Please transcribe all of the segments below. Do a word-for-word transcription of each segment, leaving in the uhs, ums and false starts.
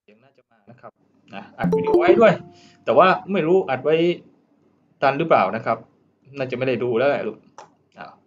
สียงน่าจะมานะครับอ่ะอัดวิดีโอไว้ด้วย แต่ว่าไม่รู้อัดไว้ทันหรือเปล่านะครับ น่าจะไม่ได้ดูแล้วแหละลูกอ้าว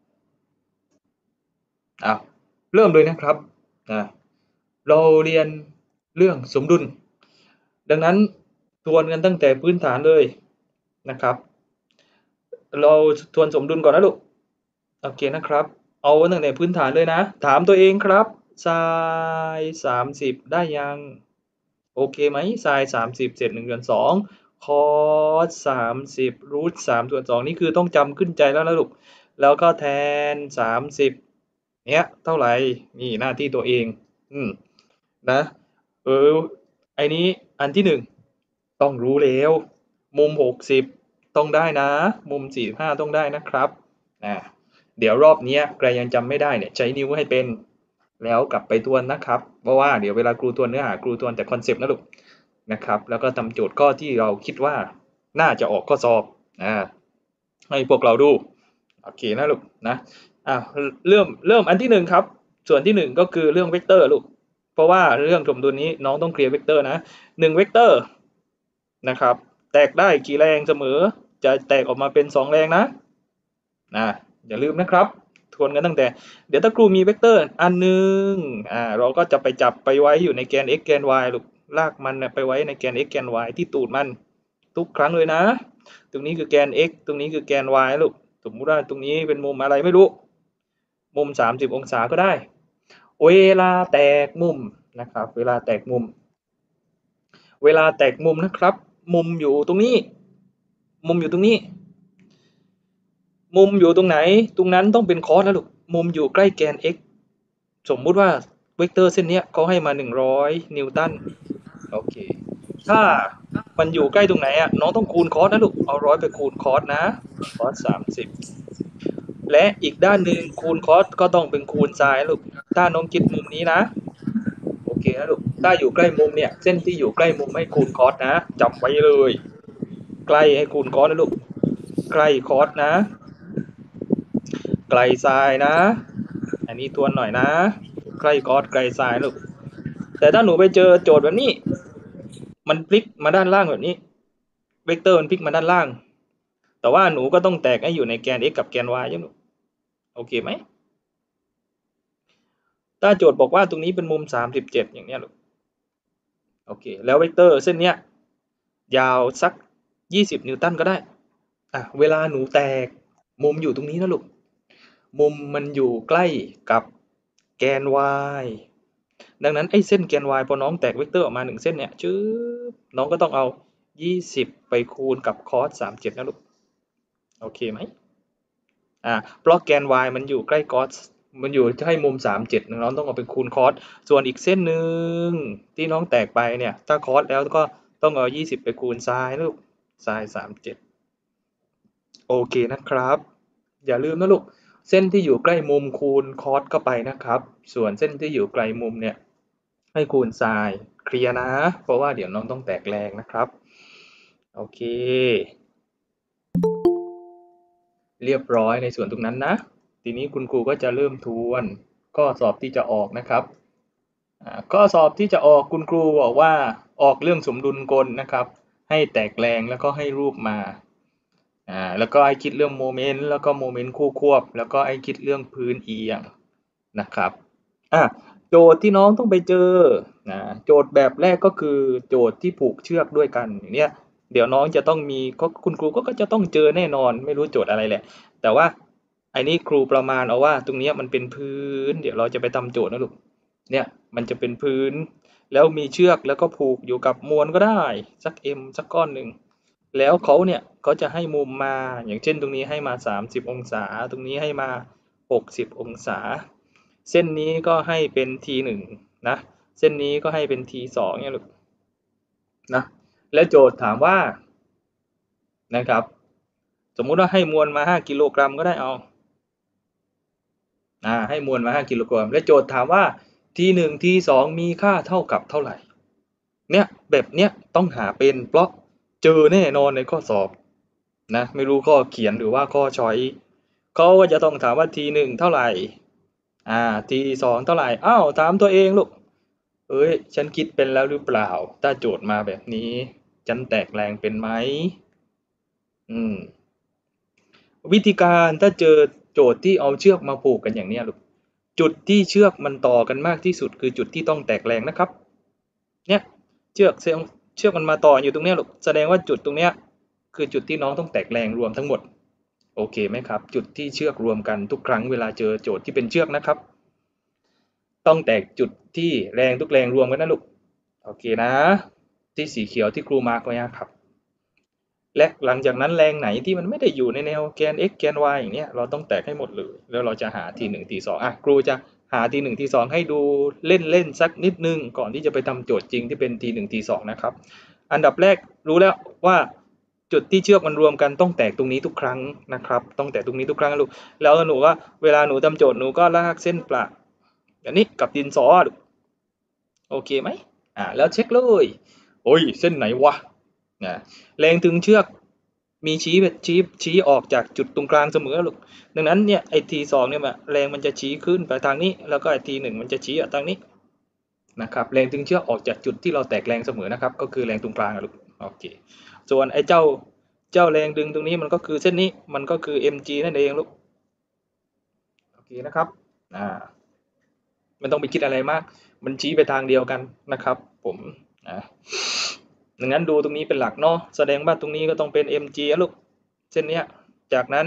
อ้าวเริ่มเลยนะครับอ่าเราเรียนเรื่องสมดุล ดังนั้นทวนกันตั้งแต่พื้นฐานเลยนะครับ เราทวนสมดุลก่อนนะลูกโอเคนะครับ เอาตั้งแต่พื้นฐานเลยนะ ถามตัวเองครับไซน์สามสิบได้ยังโอเคไหมไซน์สามสิบเศษหนึ่งส่วนสองคอสสามสิบรูทสามส่วนสองนี่คือต้องจำขึ้นใจแล้วนะลูกแล้วก็แทนสามสิบเนี้ยเท่าไหร่นี่หน้าที่ตัวเองอืมนะเออไอ้นี้อันที่หนึ่งต้องรู้แล้วมุมหกสิบต้องได้นะมุมสี่สิบห้าต้องได้นะครับอ่าเดี๋ยวรอบเนี้ยใครยังจำไม่ได้เนี่ยใช้นิ้วให้เป็นแล้วกลับไปทวนนะครับเพราะว่าเดี๋ยวเวลาครูทวนเนื้อหาครูทวนแต่คอนเซปต์นะลูกนะครับแล้วก็ทำโจทย์ข้อที่เราคิดว่าน่าจะออกข้อสอบอ่าให้พวกเราดูโอเคนะลูกนะอ่าเริ่มเริ่มอันที่หนึ่งครับส่วนที่หนึ่งก็คือเรื่องเวกเตอร์ลูกเพราะว่าเรื่องสมดุลนี้น้องต้องเคลียร์เวกเตอร์นะหนึ่งเวกเตอร์นะครับแตกได้กี่แรงเสมอจะแตกออกมาเป็นสองแรงนะนะอย่าลืมนะครับทวนกันตั้งแต่เดี๋ยวถ้าครูมีเวกเตอร์อันหนึ่งอ่าเราก็จะไปจับไปไว้อยู่ในแกน x แกน y ลูกลากมันไปไว้ในแกน x แกน y ที่ตูดมันทุกครั้งเลยนะตรงนี้คือแกน x ตรงนี้คือแกน y ลูกสมมุติว่าตรงนี้เป็นมุมอะไรไม่รู้มุมสามสิบองศาก็ได้เวลาแตกมุมนะครับเวลาแตกมุมเวลาแตกมุมนะครับมุมอยู่ตรงนี้มุมอยู่ตรงนี้มุมอยู่ตรงไหนตรงนั้นต้องเป็นคอสนะลูกมุมอยู่ใกล้แกน x สมมุติว่าเวกเตอร์เส้นนี้เขาให้มาหนึ่งร้อยนิวตันโอเคถ้ามันอยู่ใกล้ตรงไหนอ่ะน้องต้องคูณคอสนะลูกเอาร้อยไปคูณคอสนะคอสสามสิบและอีกด้านหนึ่งคูณคอสก็ต้องเป็นคูณไซน์ลูกถ้าน้องคิดมุมนี้นะโอเคนะลูกถ้าอยู่ใกล้มุมเนี่ยเส้นที่อยู่ใกล้มุมให้คูณคอสนะจำไว้เลยใกล้ให้คูณคอสนะลูกใกล้คอสนะไกลไซน์นะอันนี้ทวนหน่อยนะใกล้คอสไกลไซน์ลูกแต่ถ้าหนูไปเจอโจทย์แบบนี้มันพลิกมาด้านล่างแบบนี้เวกเตอร์มันพลิกมาด้านล่างแต่ว่าหนูก็ต้องแตกให้อยู่ในแกน x กับแกน y ยังโอเคไหมถ้าโจทย์บอกว่าตรงนี้เป็นมุมสามสิบเจ็ดอย่างเนี้ยลูกโอเคแล้วเวกเตอร์เส้นเนี้ยยาวสักยี่สิบนิวตันก็ได้อ่ะเวลาหนูแตกมุมอยู่ตรงนี้นะลูกมุมมันอยู่ใกล้กับแกน y ดังนั้นไอ้เส้นแกน y พอน้องแตกเวกเตอร์ออกมาหนึ่งเส้นเนี่ยชื๊บน้องก็ต้องเอายี่สิบไปคูณกับคอสสามสิบเจ็ดนะลูกโอเคไหมอ่าเพราะแกน y มันอยู่ใกล้คอสมันอยู่ให้มุมสามสิบเจ็ดน้องต้องเอาไปคูณคอสส่วนอีกเส้นหนึ่งที่น้องแตกไปเนี่ยถ้าคอสแล้วก็ต้องเอายี่สิบไปคูณไซน์ลูกไซน์สามสิบเจ็ดโอเคนะครับอย่าลืมนะลูกเส้นที่อยู่ใกล้มุมคูณคอสเข้าไปนะครับส่วนเส้นที่อยู่ไกลมุมเนี่ยให้คูณไซน์เคลียร์นะเพราะว่าเดี๋ยวน้องต้องแตกแรงนะครับโอเคเรียบร้อยในส่วนตรงนั้นนะทีนี้คุณครูก็จะเริ่มทวนข้อสอบที่จะออกนะครับข้อสอบที่จะออกคุณครูบอกว่าออกเรื่องสมดุลกลนะครับให้แตกแรงแล้วก็ให้รูปมาอ่าแล้วก็ให้คิดเรื่องโมเมนต์แล้วก็โมเมนต์คู่ควบแล้วก็ให้คิดเรื่องพื้นเอียงนะครับอ่ะโจทย์ที่น้องต้องไปเจอนะโจทย์แบบแรกก็คือโจทย์ที่ผูกเชือกด้วยกันอย่างเนี้ยเดี๋ยวน้องจะต้องมีก็คุณครูก็จะต้องเจอแน่นอนไม่รู้โจทย์อะไรแหละแต่ว่าไอ้นี่ครูประมาณเอาว่าตรงนี้มันเป็นพื้นเดี๋ยวเราจะไปทำโจทย์นะลูกเนี่ยมันจะเป็นพื้นแล้วมีเชือกแล้วก็ผูกอยู่กับมวลก็ได้สัก m สักก้อนหนึ่งแล้วเขาเนี่ยเขาจะให้มุมมาอย่างเช่นตรงนี้ให้มาสามสิบองศาตรงนี้ให้มาหกสิบองศาเส้นนี้ก็ให้เป็น ที หนึ่ง นะเส้นนี้ก็ให้เป็น ที สอง เนี่ยลูกนะและโจทย์ถามว่านะครับสมมุติว่าให้มวลมาห้ากิโลกรัมก็ได้เอาอ่าให้มวลมาห้ากิโลกรัมและโจทย์ถามว่า ที หนึ่ง ที สอง มีค่าเท่ากับเท่าไหร่เนี่ยแบบเนี้ยต้องหาเป็นเพราะเจอแน่นอนในข้อสอบนะไม่รู้ข้อเขียนหรือว่าข้อช้อยเขาก็จะต้องถามว่า ที หนึ่ง เท่าไหร่อ่า ที สอง เท่าไหร่อ้าวถามตัวเองลูกอ้ยฉันคิดเป็นแล้วหรือเปล่าถ้าโจทย์มาแบบนี้ฉันแตกแรงเป็นไหมอืมวิธีการถ้าเจอโจทย์ที่เอาเชือกมาผูกกันอย่างเนี้ยลูกจุดที่เชือกมันต่อกันมากที่สุดคือจุดที่ต้องแตกแรงนะครับเนี่ยเชือกเชือกเชือกมันมาต่ออยู่ตรงเนี้ยลูกแสดงว่าจุดตรงเนี้ยคือจุดที่น้องต้องแตกแรงรวมทั้งหมดโอเคไหมครับจุดที่เชือกรวมกันทุกครั้งเวลาเจอโจทย์ที่เป็นเชือกนะครับต้องแตกจุดที่แรงทุกแรงรวมกันนะลูกโอเคนะที่สีเขียวที่ครูมาร์กไว้ครับและหลังจากนั้นแรงไหนที่มันไม่ได้อยู่ในแนวแกน x แกน y อย่างเนี้ยเราต้องแตกให้หมดเลยแล้วเราจะหาทีหนึ่งทีสองอ่ะครูจะหาทีหนึ่งทีสองให้ดูเล่นเล่นสักนิดนึงก่อนที่จะไปทำโจทย์จริงที่เป็นทีหนึ่งทีสองนะครับอันดับแรกรู้แล้วว่าจุดที่เชือกมันรวมกันต้องแตกตรงนี้ทุกครั้งนะครับต้องแตกตรงนี้ทุกครั้งลูกแล้วหนูว่าเวลาหนูทำโจทย์หนูก็ลากเส้นประอันนี้กับดินสอโอเคไหมอ่าแล้วเช็คเลยโอ้ยเส้นไหนวะนะแรงตึงเชือกมีชี้แบบชี้ชี้ออกจากจุดตรงกลางเสมอลูกดังนั้นเนี่ยไอ้ทีสองเนี่ยแรงมันจะชี้ขึ้นไปทางนี้แล้วก็ไอ้ทีหนึ่งมันจะชี้ออกทางนี้นะครับแรงตึงเชือกออกจากจุดที่เราแตกแรงเสมอนะครับก็คือแรงตรงกลางลูกโอเคส่วนไอ้เจ้าเจ้าแรงดึงตรงนี้มันก็คือเส้นนี้มันก็คือ เอ็ม จี นั่นเองลูกโอเคนะครับอ่าไม่ต้องไปคิดอะไรมากมันชี้ไปทางเดียวกันนะครับผมอ่าดังนั้นดูตรงนี้เป็นหลักเนาะแสดงว่าตรงนี้ก็ต้องเป็น เอ็ม จี ลูกเส้นเนี้ยจากนั้น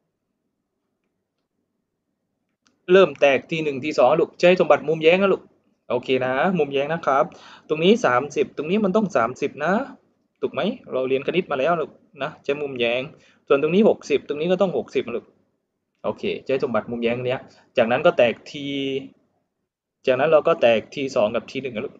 เริ่มแตกทีหนึ่งทีสองลูกใช้สมบัติมุมแย้งนะลูกโอเคนะมุมแย้งนะครับตรงนี้สามสิบตรงนี้มันต้องสามสิบนะถูกไหมเราเรียนคณิตมาแล้วลูกนะใช้มุมแย้งส่วนตรงนี้หกสิบตรงนี้ก็ต้องหกสิบลูกโอเคใช้สมบัติมุมแย้งเนี้ยจากนั้นก็แตกทีจากนั้นเราก็แตกทีสองกับทีหนึ่งลูก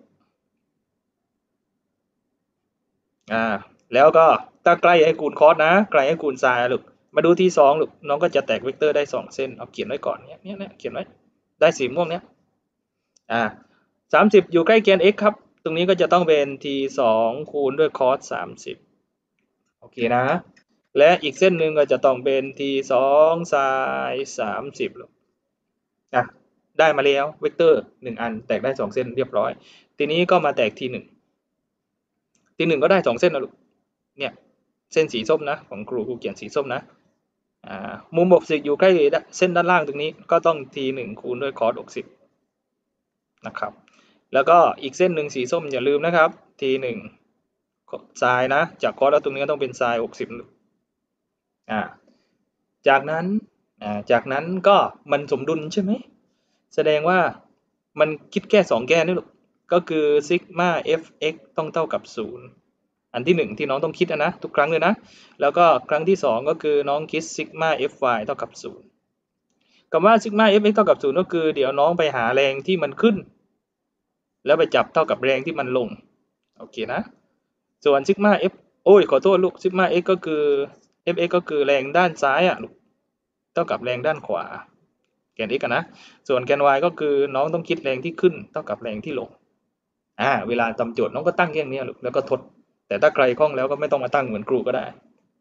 อ่าแล้วก็ถ้าใกล้ให้คูณคอสนะใกล้ให้คูณไซน์ลูกมาดูทีสองลูกน้องก็จะแตกเวกเตอร์ได้สองเส้นเอาเขียนไว้ก่อนเนี้ยเนี้ยเนี้ยเขียนไว้ได้สีม่วงเนี้ยอ่าสามสิบอยู่ใกล้แกน x ครับตรงนี้ก็จะต้องเป็น t สองคูณด้วยคอสสามสิบโอเคนะและอีกเส้นหนึ่งก็จะต้องเป็น t สองไซน์สามสิบอ่ะได้มาแล้วเวกเตอร์หนึ่งอันแตกได้สองเส้นเรียบร้อยทีนี้ก็มาแตกทีหนึ่งทีหนึ่งก็ได้สองเส้นนะลูกเนี่ยเส้นสีส้มนะของครูครูเขียนสีส้มนะอ่ามุมหกสิบอยู่ใกล้เส้นด้านล่างตรงนี้ก็ต้อง t หนึ่งคูณด้วยคอสหกสิบนะครับแล้วก็อีกเส้นหนึ่งสีส้มอย่าลืมนะครับ t หนึ่งไซน์นะจากคอสแล้วตรงนี้ก็ต้องเป็นไซน์หกสิบอ่าจากนั้นอ่าจากนั้นก็มันสมดุลใช่ไหมแสดงว่ามันคิดแค่สองแก้นี่ลูกก็คือซิกมา fx ต้องเท่ากับศูนย์อันที่หนึ่งที่น้องต้องคิดนะทุกครั้งเลยนะแล้วก็ครั้งที่สองก็คือน้องคิดซิกมา fy เท่ากับศูนย์คำว่าซิกมา fx เท่ากับศูนย์ก็คือเดี๋ยวน้องไปหาแรงที่มันขึ้นแล้วไปจับเท่ากับแรงที่มันลงโอเคนะส่วนซิกมา f โอ้ยขอโทษลูกซิกมา x ก็คือ fx ก็คือแรงด้านซ้ายอ่ะลูกเท่ากับแรงด้านขวาแกน x กันนะส่วนแกน y ก็คือน้องต้องคิดแรงที่ขึ้นเท่ากับแรงที่ลงอ่าเวลาทำโจทย์น้องก็ตั้งอย่างนี้ลูกแล้วก็ทดแต่ถ้าใครคล่องแล้วก็ไม่ต้องมาตั้งเหมือนครูก็ได้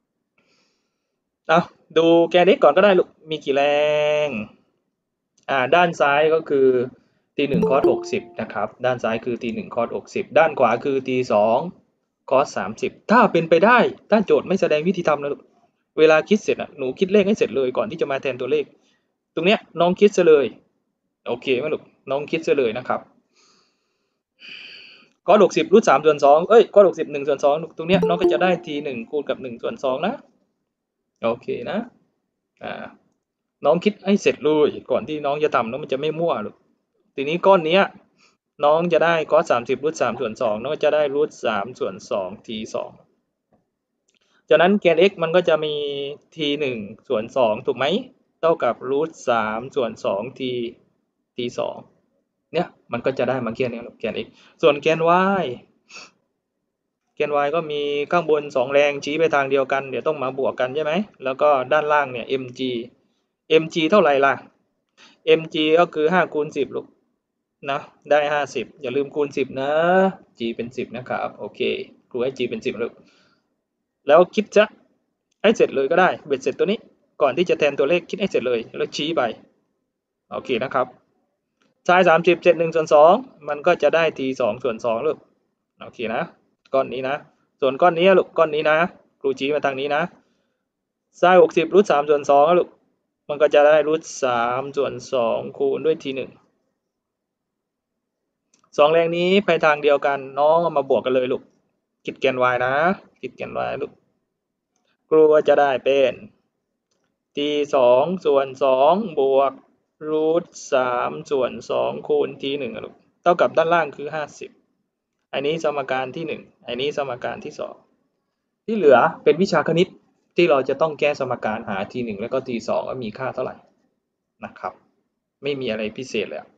เอาดูแกน x ก่อนก็ได้ลูกมีกี่แรงอ่าด้านซ้ายก็คือ t หนึ่งคอสหกสิบนะครับด้านซ้ายคือ t หนึ่งคอสหกสิบด้านขวาคือ t สองคอสสามสิบถ้าเป็นไปได้ถ้าโจทย์ไม่แสดงวิธีทำนะลูกเวลาคิดเสร็จอ่ะหนูคิดเลขให้เสร็จเลยก่อนที่จะมาแทนตัวเลขตรงเนี้ยน้องคิดซะเลยโอเคไหมลูกน้องคิดซะเลยนะครับคอสหกสิบรูทสามส่วนสองเอ้ยคอสหกสิบหนึ่งส่วนสองตรงเนี้ยน้องก็จะได้ t หนึ่งคูณกับหนึ่งส่วนสองนะโอเคนะอ่าน้องคิดให้เสร็จเลยก่อนที่น้องจะทำแล้วมันจะไม่มั่วลูกทีนี้ก้อนเนี้ยน้องจะได้คอสสามสิบรูทสามส่วนสองน้องจะได้รูทสามส่วนสอง t สองจากนั้นแกน x มันก็จะมี t หนึ่งส่วนสองถูกไหมเท่ากับรูทสามส่วนสอง t t สองเนี่ยมันก็จะได้มาแค่นี้แกน x ส่วนแกน y แกน y ก็มีข้างบนสองแรงชี้ไปทางเดียวกันเดี๋ยวต้องมาบวกกันใช่ไหมแล้วก็ด้านล่างเนี่ย mg mg เท่าไหร่ล่ะ mg ก็คือห้าคูณสิบลูกนะได้ห้าสิบอย่าลืมคูณสิบนะ g เป็นสิบนะครับโอเคครูให้ g เป็นสิบลูกแล้วคิดจะให้เสร็จเลยก็ได้เบ็ดเสร็จตัวนี้ก่อนที่จะแทนตัวเลขคิดให้เสร็จเลยแล้วชี้ไปโอเคนะครับไซน์สามสิบเศษหนึ่งส่วนสองมันก็จะได้ t สองส่วนสองลูกโอเคนะก้อนนี้นะส่วนก้อนนี้ลูกก้อนนี้นะครูชี้มาทางนี้นะไซน์หกสิบรูทสามส่วนสองลูกมันก็จะได้รูทสามส่วนสองคูณด้วย t หนึ่งสองแรงนี้ไปทางเดียวกันน้องเอามาบวกกันเลยลูกคิดแกน y นะคิดแกน y ลูกครูก็จะได้เป็น t สองส่วนสองบวกรูทสามส่วนสองคูณ t หนึ่งลูกเท่ากับด้านล่างคือห้าสิบอันนี้สมการที่หนึ่งอันนี้สมการที่สองที่เหลือเป็นวิชาคณิตที่เราจะต้องแก้สมการหา t หนึ่งแล้วก็ t สองว่ามีค่าเท่าไหร่นะครับไม่มีอะไรพิเศษเลย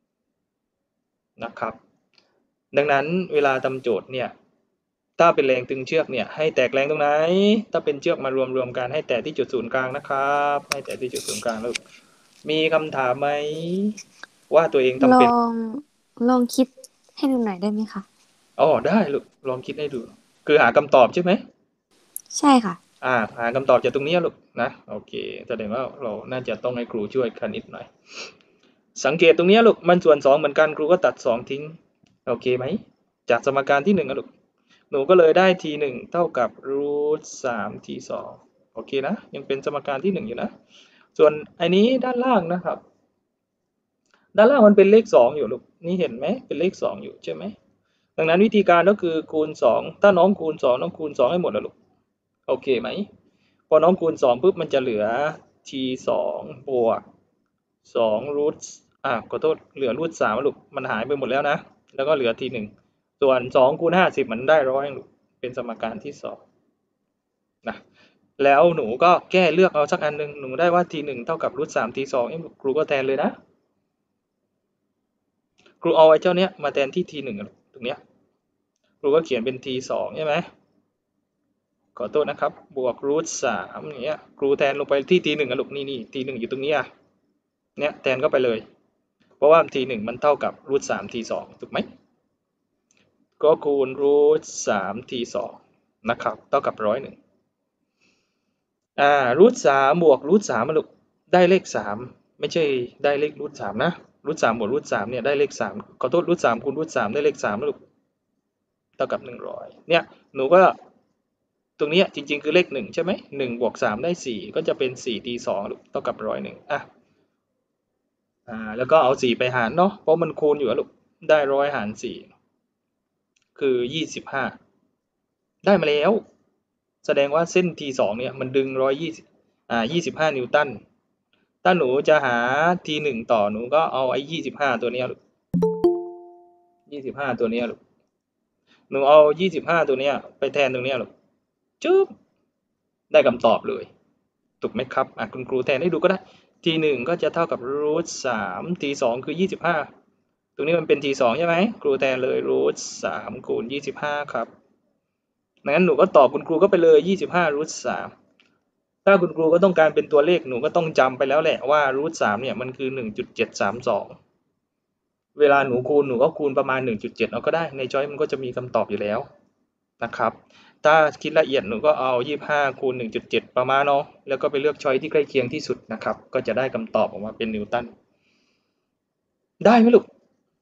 นะครับดังนั้นเวลาทำโจทย์เนี่ยถ้าเป็นแรงตึงเชือกเนี่ยให้แตกแรงตรงไหนถ้าเป็นเชือกมารวมรวมกันให้แตกที่จุดศูนย์กลางนะครับให้แตกที่จุดศูนย์กลางลูกมีคำถามไหมว่าตัวเองทำเป็นลองลองคิดให้ดูหน่อยได้ไหมคะอ๋อได้ลูกลองคิดให้ดูคือหาคำตอบใช่ไหมใช่ค่ะอ่าหาคำตอบจากตรงนี้ลูกนะโอเคแสดงว่าเราน่าจะต้องให้ครูช่วยคณิตหน่อยสังเกตตรงนี้ลูกมันส่วนสองเหมือนกันครูก็ตัดสองทิ้งโอเคไหมจากสมการที่หนึ่งลูกหนูก็เลยได้ t หนึ่งเท่ากับรูทสาม t สองโอเคนะยังเป็นสมการที่หนึ่งอยู่นะส่วนอันนี้ด้านล่างนะครับด้านล่างมันเป็นเลขสองอยู่ลูกนี่เห็นไหมเป็นเลขสองอยู่ใช่ไหมดังนั้นวิธีการก็คือคูณสองถ้าน้องคูณสองน้องคูณสองให้หมดแล้วลูกโอเคไหมพอน้องคูณสองปุ๊บมันจะเหลือ t สองบวกสองรูทอ่ะขอโทษเหลือรูทสามลูกมันหายไปหมดแล้วนะแล้วก็เหลือ t หนึ่งส่วนสองคูณห้าสิบมันได้ร้อยลูกเป็นสมการที่สองนะแล้วหนูก็แก้เลือกเอาสักอันหนึ่งหนูได้ว่า t หนึ่งเท่ากับรูทสาม t สองครูก็แทนเลยนะครูเอาไอ้เจ้าเนี้ยมาแทนที่ t หนึ่งตรงเนี้ยครูก็เขียนเป็น t สองใช่ไหมขอโทษนะครับบวกรูทสามอย่างเงี้ยครูแทนลงไปที่ t หนึ่งอะลูกนี่นี่ t หนึ่งอยู่ตรงนี้อ่ะเนี้ยแทนเข้าไปเลยเพราะว่า t หนึ่งมันเท่ากับรูทสาม t สองถูกไหมก็คูณรูทสาม t สองนะครับเท่ากับร้อยหนึ่งอ่ารูทสามบวกรูทสามมาลูกได้เลขสามไม่ใช่ได้เลขรูทสามนะรูทสามบวกรูทสามเนี่ยได้เลขสามขอโทษรูทสามคูณรูทสามได้เลขสามมาลูกเท่ากับหนึ่งร้อยเนี่ยหนูก็ตรงนี้จริงๆคือเลขหนึ่งใช่ไหมหนึ่งบวกสามได้สี่ก็จะเป็นสี่ t สองลูกเท่ากับร้อยหนึ่งอ่ะอ่าแล้วก็เอาสี่ไปหารเนาะเพราะมันคูณอยู่ลูกได้ร้อยหารสี่คือยี่สิบห้าได้มาแล้วแสดงว่าเส้น t สองเนี่ยมันดึงร้อยยี่สิบอ่ายี่สิบห้านิวตันถ้าหนูจะหา t หนึ่งต่อหนูก็เอาไอ้ยี่สิบห้าตัวนี้ลูกยี่สิบห้าตัวนี้ลูกหนูเอายี่สิบห้าตัวนี้ไปแทนตรงนี้ลูกจึ๊บได้คำตอบเลยถูกไหมครับอ่ะคุณครูแทนให้ดูก็ได้ t หนึ่งก็จะเท่ากับรูทสาม t สองคือยี่สิบห้าตรงนี้มันเป็น t สองใช่ไหมครูแทนเลยรูทสามคูณยี่สิบห้าครับงั้นหนูก็ตอบคุณครูก็ไปเลยยี่สิบห้ารูทสามถ้าคุณครูก็ต้องการเป็นตัวเลขหนูก็ต้องจำไปแล้วแหละว่ารูทสามเนี่ยมันคือหนึ่งจุดเจ็ดสามสองเวลาหนูคูณหนูก็คูณประมาณ หนึ่งจุดเจ็ด เอาก็ได้ในช้อยมันก็จะมีคำตอบอยู่แล้วนะครับถ้าคิดละเอียดหนูก็เอายี่สิบห้าคูณ หนึ่งจุดเจ็ด ประมาณเนาะแล้วก็ไปเลือกช้อยที่ใกล้เคียงที่สุดนะครับก็จะได้คำตอบออกมาเป็นนิวตันได้ไหมลูก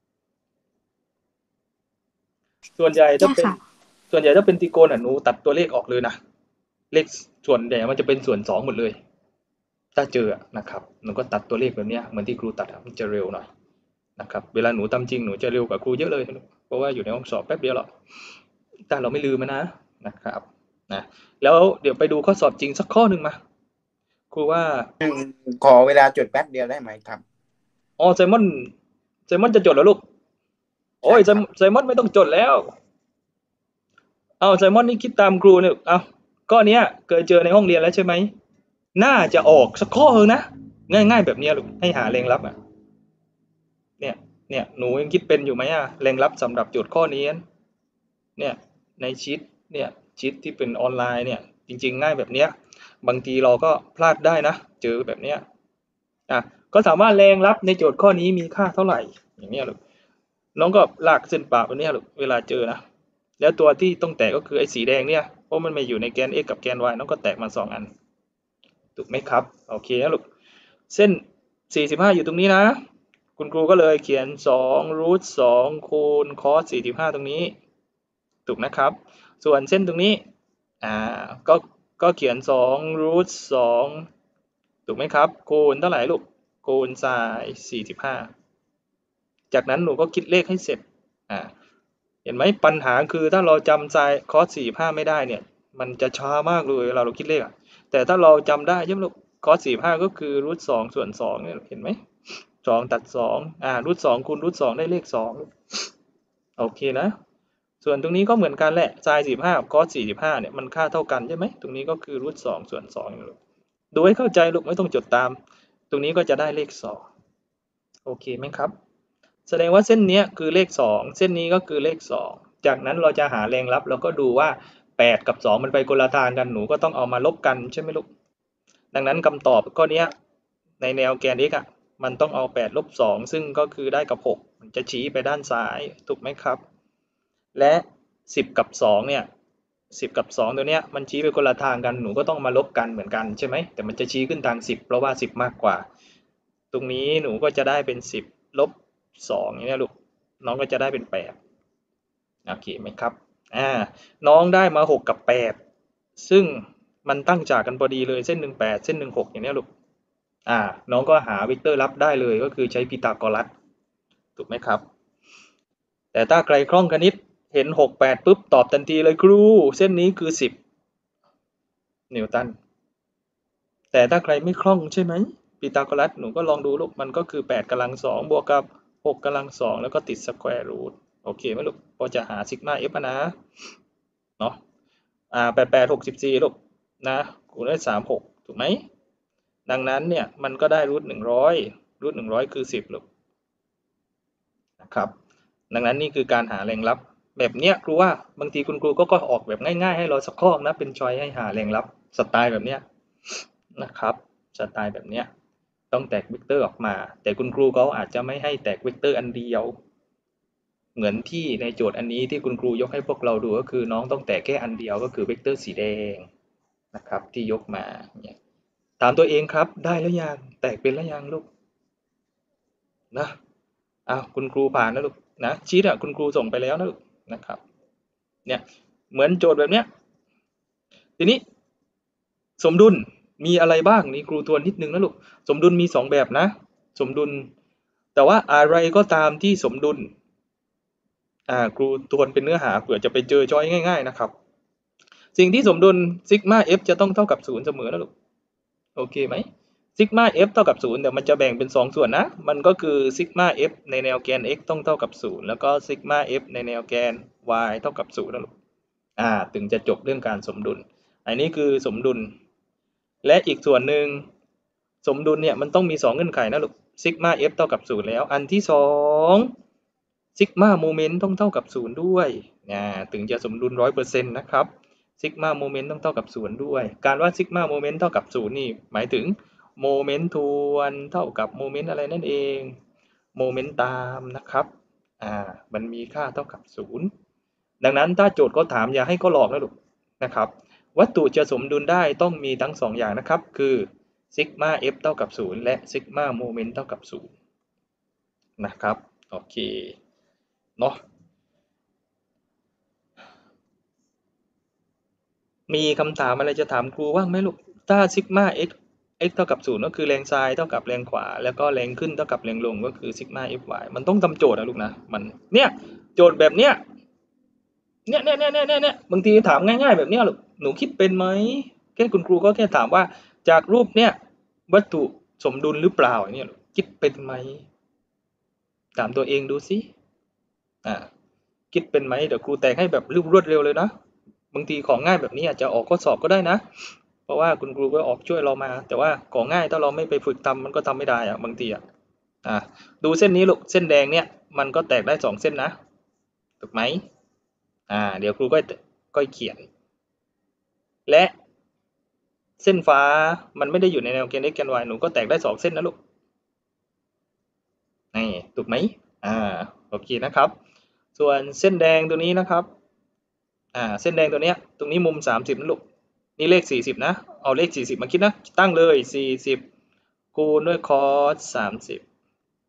ส่วนใหญ่ถ้าเป็นส่วนใหญ่ถ้าเป็นตรีโกณอ่ะหนูตัดตัวเลขออกเลยนะเลขส่วนใหญ่มันจะเป็นส่วนสองหมดเลยถ้าเจอนะครับหนูก็ตัดตัวเลขแบบนี้เหมือนที่ครูตัดมันจะเร็วหน่อยนะครับเวลาหนูทำจริงหนูจะเร็วกว่าครูเยอะเลยเพราะว่าอยู่ในห้องสอบแป๊บเดียวหรอกแต่เราไม่ลืมนะนะครับนะแล้วเดี๋ยวไปดูข้อสอบจริงสักข้อหนึ่งมาครูว่าขอเวลาจดแป๊บเดียวได้ไหมครับอ๋อไซมอนไซมอนจะจดแล้วลูกโอ้ยไซมอนไม่ต้องจดแล้วเอาไซมอนนี่คิดตามครูเนี่ยเอาข้อนี้เคยเจอในห้องเรียนแล้วใช่ไหมน่าจะออกสักข้อเถอะนะง่ายๆแบบนี้ลูกให้หาแรงลับอ่ะเนี่ยเนี่ยหนูยังคิดเป็นอยู่ไหมอ่ะแรงลับสำหรับโจทย์ข้อนี้เนี่ยในชีตเนี่ยชีตที่เป็นออนไลน์เนี่ยจริงๆง่ายแบบเนี้ยบางทีเราก็พลาดได้นะเจอแบบเนี้ยอ่ะก็ถามว่าแรงลับในโจทย์ข้อนี้มีค่าเท่าไหร่อย่างเนี้ยลูกน้องก็ลากเส้นปากแบบนี้ลูกเวลาเจอนะแล้วตัวที่ต้องแตกก็คือไอ้สีแดงเนี่ยเพราะมันไม่อยู่ในแกน x กับแกน y น้องก็แตกมาสองอันถูกไหมครับโอเคนะลูกเส้นสี่สิบห้าอยู่ตรงนี้นะคคุณครูก็เลยเขียนสองรูทสองคูณคอสสี่สิบห้าตรงนี้ถูกนะครับ ส่วนเส้นตรงนี้อ่าก็ก็เขียนสองรูทสองถูกไหมครับคูณเท่าไหร่ลูกคูณไซน์สี่สิบห้าจากนั้นหนูก็คิดเลขให้เสร็จอ่าเห็นไหมปัญหาคือถ้าเราจำไซน์คอสสี่สิบห้าไม่ได้เนี่ยมันจะช้ามากเลยเวลาเราคิดเลขอะแต่ถ้าเราจำได้ใช่ไหมลูกคอสสี่สิบห้าก็คือรูทสองส่วนสองเนี่ยเห็นไหมสองตัดสองอ่ารูทสองคูณรูทสองได้เลขสองโอเคนะส่วนตรงนี้ก็เหมือนกันแหละไซน์สี่สิบห้ากับคอสสี่สิบห้าเนี่ยมันค่าเท่ากันใช่ไหมตรงนี้ก็คือรูทสองส่วนสองดูให้เข้าใจลูกไม่ต้องจดตามตรงนี้ก็จะได้เลขสองโอเคไหมครับแสดงว่าเส้นนี้คือเลขสองเส้นนี้ก็คือเลขสองจากนั้นเราจะหาแรงลับเราก็ดูว่าแปดกับสองมันไปคนละทางกันหนูก็ต้องเอามาลบกันใช่ไหมลูกดังนั้นคำตอบข้อนี้ในแนวแกน x อ่ะมันต้องเอาแปดลบสองซึ่งก็คือได้กับหกมันจะชี้ไปด้านซ้ายถูกไหมครับและสิบกับสองเนี่ยสิบกับสองตัวเนี้ยมันชี้ไปคนละทางกันหนูก็ต้องมาลบกันเหมือนกันใช่ไหมแต่มันจะชี้ขึ้นทางสิบเพราะว่าสิบมากกว่าตรงนี้หนูก็จะได้เป็นสิบลบสองอย่างนี้ลูกน้องก็จะได้เป็นแปดโอเคไหมครับอ่าน้องได้มาหกกับแปดซึ่งมันตั้งจากกันพอดีเลยเส้นหนึ่งแปดเส้นหนึ่งหกอย่างนี้ลูกอ่าน้องก็หาเวกเตอร์ลับได้เลยก็คือใช้พีทาโกรัสถูกไหมครับแต่ถ้าใครคล่องคณิตเห็นหกแปดปุ๊บตอบทันทีเลยครูเส้นนี้คือสิบนิวตันแต่ถ้าใครไม่คล่องใช่ไหมพีทาโกรัสหนูก็ลองดูลูกมันก็คือแปดกำลังสองบวกกับหกกำลังสองแล้วก็ติดสแควร์รูทโอเคไหมลูกพอจะหาซิกมาเอฟนะเนาะอ่าแปดแปดหกสิบสี่ลูกนะคูณด้วยสามหกถูกไหมดังนั้นเนี่ยมันก็ได้รูทหนึ่งร้อยรูทหนึ่งร้อยคือสิบลูกนะครับดังนั้นนี่คือการหาแรงลับแบบเนี้ยครูว่าบางทีคุณครูก็ก็ออกแบบง่ายๆให้เราสักข้อนะเป็นชอยให้หาแรงลับสไตล์แบบเนี้ยนะครับสไตล์แบบเนี้ยต้องแตกเวกเตอร์ออกมาแต่คุณครูเขาอาจจะไม่ให้แตกเวกเตอร์อันเดียวเหมือนที่ในโจทย์อันนี้ที่คุณครูยกให้พวกเราดูก็คือน้องต้องแตกแค่อันเดียวก็คือเวกเตอร์สีแดงนะครับที่ยกมาเนี่ยถามตัวเองครับได้แล้วยังแตกเป็นแล้วยังลูกนะอ้าวคุณครูผ่านนะลูกนะชีทอ่ะคุณครูส่งไปแล้วนะลูกนะครับเนี่ยเหมือนโจทย์แบบเนี้ยทีนี้สมดุลมีอะไรบ้างนี่ครูทวนนิดนึงนะลูกสมดุลมีสองแบบนะสมดุลแต่ว่าอะไรก็ตามที่สมดุลอ่าครูทวนเป็นเนื้อหาเผื่อจะไปเจอช้อยง่ายๆนะครับสิ่งที่สมดุลซิกมา f จะต้องเท่ากับศูนย์เสมอนะลูกโอเคไหมซิกมา f เท่ากับศูนย์เดี๋ยวมันจะแบ่งเป็นสองส่วนนะมันก็คือซิกมา f ในแนวแกน x ต้องเท่ากับศูนย์แล้วก็ซิกมา f ในแนวแกน y เท่ากับศูนย์นะลูกอ่าถึงจะจบเรื่องการสมดุลอันนี้คือสมดุลและอีกส่วนหนึ่งสมดุลเนี่ยมันต้องมีสองเงื่อนไขนะลูกซิกมา f เท่ากับศูนย์แล้วอันที่สองซิกมาโมเมนต์ต้องเท่ากับศูนย์ด้วยอ่าถึงจะสมดุล ร้อยเปอร์เซ็นต์ นะครับซิกมาโมเมนต์ต้องเท่ากับศูนย์ด้วยการว่าซิกมาโมเมนต์เท่ากับศูนย์นี่หมายถึงโมเมนต์ทวนเท่ากับโมเมนต์อะไรนั่นเองโมเมนต์ตามนะครับอ่ามันมีค่าเท่ากับศูนย์ดังนั้นถ้าโจทย์เขาถามอย่าให้เขาหลอกนะลูกนะครับวัตถุจะสมดุลได้ต้องมีทั้งสองอย่างนะครับคือซิกมา f เท่ากับศูนย์และซิกมาโมเมนต์เท่ากับศูนย์นะครับโอเคเนาะมีคำถามอะไรจะถามครูบ้างไหมลูกถ้าซิกมา x x เท่ากับศูนย์ก็คือแรงซ้ายเท่ากับแรงขวาแล้วก็แรงขึ้นเท่ากับแรงลงก็คือซิกมา fy มันต้องทำโจทย์นะลูกนะมันเนี่ยโจทย์แบบเนี้ยเนี่ยเนี่ยเนี่ยเนี่ยเนี่ยบางทีถามง่ายๆแบบเนี้ยลูกหนูคิดเป็นไหมแค่คุณครูก็แค่ถามว่าจากรูปเนี่ยวัตถุสมดุลหรือเปล่าเนี่ยคิดเป็นไหมถามตัวเองดูสิอ่าคิดเป็นไหมเดี๋ยวครูแตกให้แบบรวดเร็วเลยนะบางทีของง่ายแบบนี้อาจจะออกข้อสอบก็ได้นะเพราะว่าคุณครูก็ออกช่วยเรามาแต่ว่าของง่ายถ้าเราไม่ไปฝึกทำมันก็ทำไม่ได้อะบางทีอ่ะอ่าดูเส้นนี้ลูกเส้นแดงเนี่ยมันก็แตกได้สองเส้นนะถูกไหมอ่าเดี๋ยวครูก็ก็เขียนและเส้นฟ้ามันไม่ได้อยู่ในแนวแกน x แกน y หนูก็แตกได้สองเส้นนะลูกนี่ถูกไหมอ่าโอเคนะครับส่วนเส้นแดงตัวนี้นะครับอ่าเส้นแดงตัวเนี้ยตรงนี้มุมสามสิบนะลูกนี่เลขสี่สิบนะเอาเลขสี่สิบมาคิดนะตั้งเลยสี่สิบคูณด้วยคอสสามสิบโอเค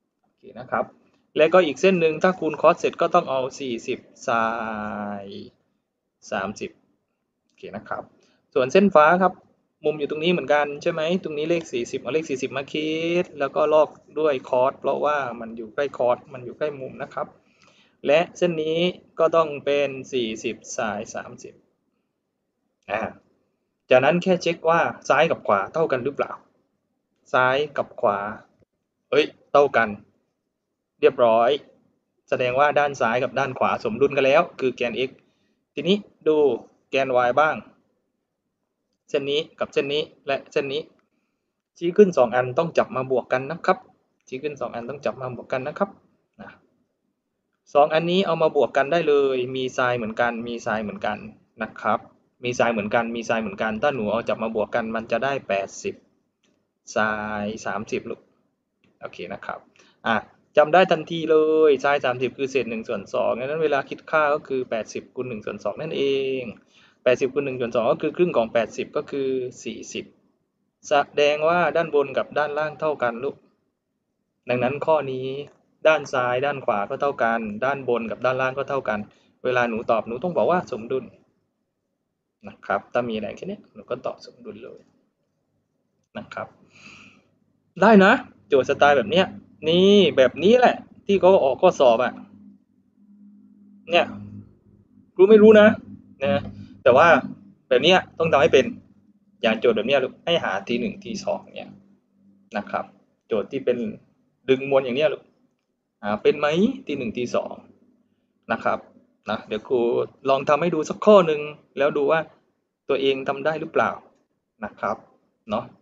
เคนะครับแล้วก็อีกเส้นหนึ่งถ้าคูณคอสเสร็จก็ต้องเอาสี่สิบ sin สามสิบโอเคนะครับส่วนเส้นฟ้าครับมุมอยู่ตรงนี้เหมือนกันใช่ไหมตรงนี้เลขสี่สิบเอาเลขสี่สิบมาคิดแล้วก็ลอกด้วยคอสเพราะว่ามันอยู่ใกล้คอสมันอยู่ใกล้มุมนะครับและเส้นนี้ก็ต้องเป็นสี่สิบ sin สามสิบอ่าจากนั้นแค่เช็คว่าซ้ายกับขวาเท่ากันหรือเปล่าซ้ายกับขวาเอ้ยเท่ากันเรียบร้อยแสดงว่าด้านซ้ายกับด้านขวาสมดุลกันแล้วคือแกน x ทีนี้ดูแกน y บ้างเส้นนี้กับเส้นนี้และเส้นนี้ชี้ขึ้นสองอันต้องจับมาบวกกันนะครับชี้ขึ้นสองอันต้องจับมาบวกกันนะครับนะสองอันนี้เอามาบวกกันได้เลยมีไซน์เหมือนกันมีไซน์เหมือนกันนะครับมีไซน์เหมือนกันมีไซน์เหมือนกันถ้าหนูเอาจับมาบวกกันมันจะได้แปดสิบไซน์สามสิบลูกโอเคนะครับอ่ะจำได้ทันทีเลยไซน์สามสิบคือเศษหนึ่งส่วนสองดังนั้นเวลาคิดค่าก็คือแปดสิบคูณหนึ่งส่วนสองนั่นเองแปดสิบคูณหนึ่งส่วนสองก็คือครึ่งของแปดสิบก็คือสี่สิบแสดงว่าด้านบนกับด้านล่างเท่ากันลูกดังนั้นข้อนี้ด้านซ้ายด้านขวาก็เท่ากันด้านบนกับด้านล่างก็เท่ากันเวลาหนูตอบหนูต้องบอกว่าสมดุลนะครับถ้ามีอะไรแค่นี้หนูก็ตอบสมดุลเลยนะครับได้นะโจทย์สไตล์แบบเนี้ยนี่แบบนี้แหละที่เขาออกข้อสอบอ่ะเนี่ยรู้ไม่รู้นะนะแต่ว่าแบบเนี้ยต้องทำให้เป็นอย่างโจทย์แบบเนี้ยลูกให้หาทีหนึ่งทีสองเนี่ยนะครับโจทย์ที่เป็นดึงมวลอย่างเนี้ยลูกหาเป็นไหมทีหนึ่งทีสองนะครับนะเดี๋ยวครูลองทำให้ดูสักข้อหนึ่งแล้วดูว่าตัวเองทำได้หรือเปล่านะครับเนาะ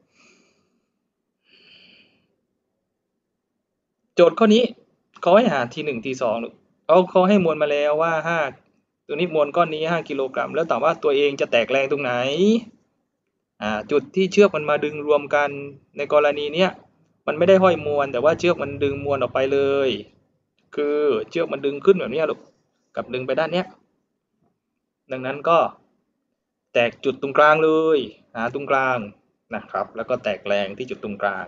โจทย์ข้อนี้เขาให้หาทีหนึ่งทีสองลูกเขาเขาให้มวลมาแล้วว่าห้าตัวนี้มวลก้อนนี้ห้ากิโลกรัมแล้วถามว่าตัวเองจะแตกแรงตรงไหนอ่าจุดที่เชือกมันมาดึงรวมกันในกรณีเนี้ยมันไม่ได้ห้อยมวลแต่ว่าเชือกมันดึงมวลออกไปเลยคือเชือกมันดึงขึ้นแบบนี้ลูกกับดึงไปด้านเนี้ยดังนั้นก็แตกจุดตรงกลางเลยหาตรงกลางนะครับแล้วก็แตกแรงที่จุดตรงกลาง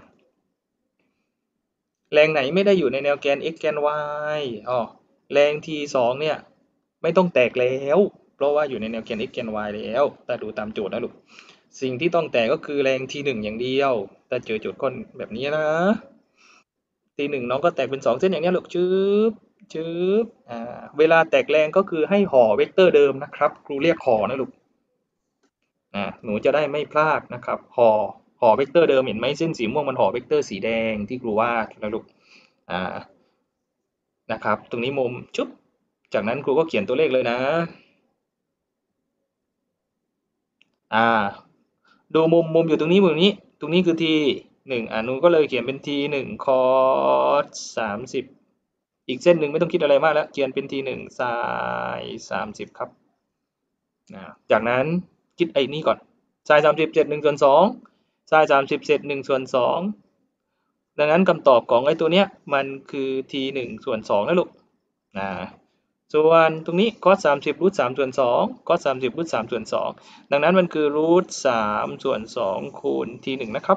แรงไหนไม่ได้อยู่ในแนวแกน x แกน y อ๋อแรง t สองเนี่ยไม่ต้องแตกแล้วเพราะว่าอยู่ในแนวแกน x แกน y แล้วถ้าดูตามโจทย์นะลูกสิ่งที่ต้องแตกก็คือแรง ที หนึ่ง อย่างเดียวถ้าเจอโจทย์ก้อนแบบนี้นะ ที หนึ่ง น้องก็แตกเป็นสองเส้นอย่างนี้ลูกชืบชืบอ่าเวลาแตกแรงก็คือให้ห่อเวกเตอร์เดิมนะครับครูเรียกห่อนะลูกอ่าหนูจะได้ไม่พลาดนะครับห่อห่อเวกเตอร์เดิมเห็นไหมเส้นสีม่วงมันห่อเวกเตอร์สีแดงที่ครูวาดนะลูกอ่านะครับตรงนี้มุมชุบจากนั้นครูก็เขียนตัวเลขเลยนะอ่าดูมุมมุมอยู่ตรงนี้มุมนี้ตรงนี้คือทีหนึ่งอ่าหนูก็เลยเขียนเป็นทีหนึ่งคอสสามสิบอีกเส้นหนึ่งไม่ต้องคิดอะไรมากแล้วเขียนเป็นทีหนึ่งไซน์สามสิบครับนะจากนั้นคิดไอ้นี่ก่อนไซน์สามสิบเศษหนึ่งส่วนสองไซน์สามสิบเศษหนึ่งส่วนสองดังนั้นคำตอบของไอ้ตัวเนี้ยมันคือทีหนึ่งส่วนสองนะลูกนะส่วนตรงนี้คอสสามสิบรูทสามส่วนสองคอสสามสิบรูทสามส่วนสองดังนั้นมันคือรูทสามส่วนสองคูณทีหนึ่งนะครับ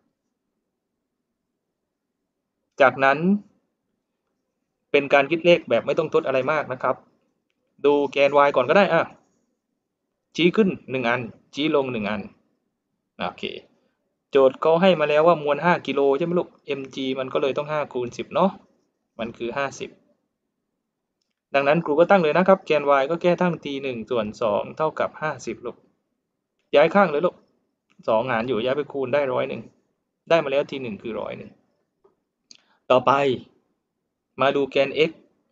จากนั้นเป็นการคิดเลขแบบไม่ต้องทดอะไรมากนะครับดูแกน y ก่อนก็ได้อ่ะชี้ขึ้นหนึ่งอันชี้ลงหนึ่งอันโอเคโจทย์เขาให้มาแล้วว่ามวลห้ากิโลใช่ไหมลูก mg มันก็เลยต้องห้าคูณสิบเนาะมันคือห้าสิบดังนั้นครูก็ตั้งเลยนะครับแกน y ก็แค่ตั้ง t หนึ่งส่วนสองเท่ากับห้าสิบลูกย้ายข้างเลยลูกสองหารอยู่ย้ายไปคูณได้ร้อยหนึ่งได้มาแล้ว t หนึ่งคือร้อยหนึ่งต่อไปมาดูแกน x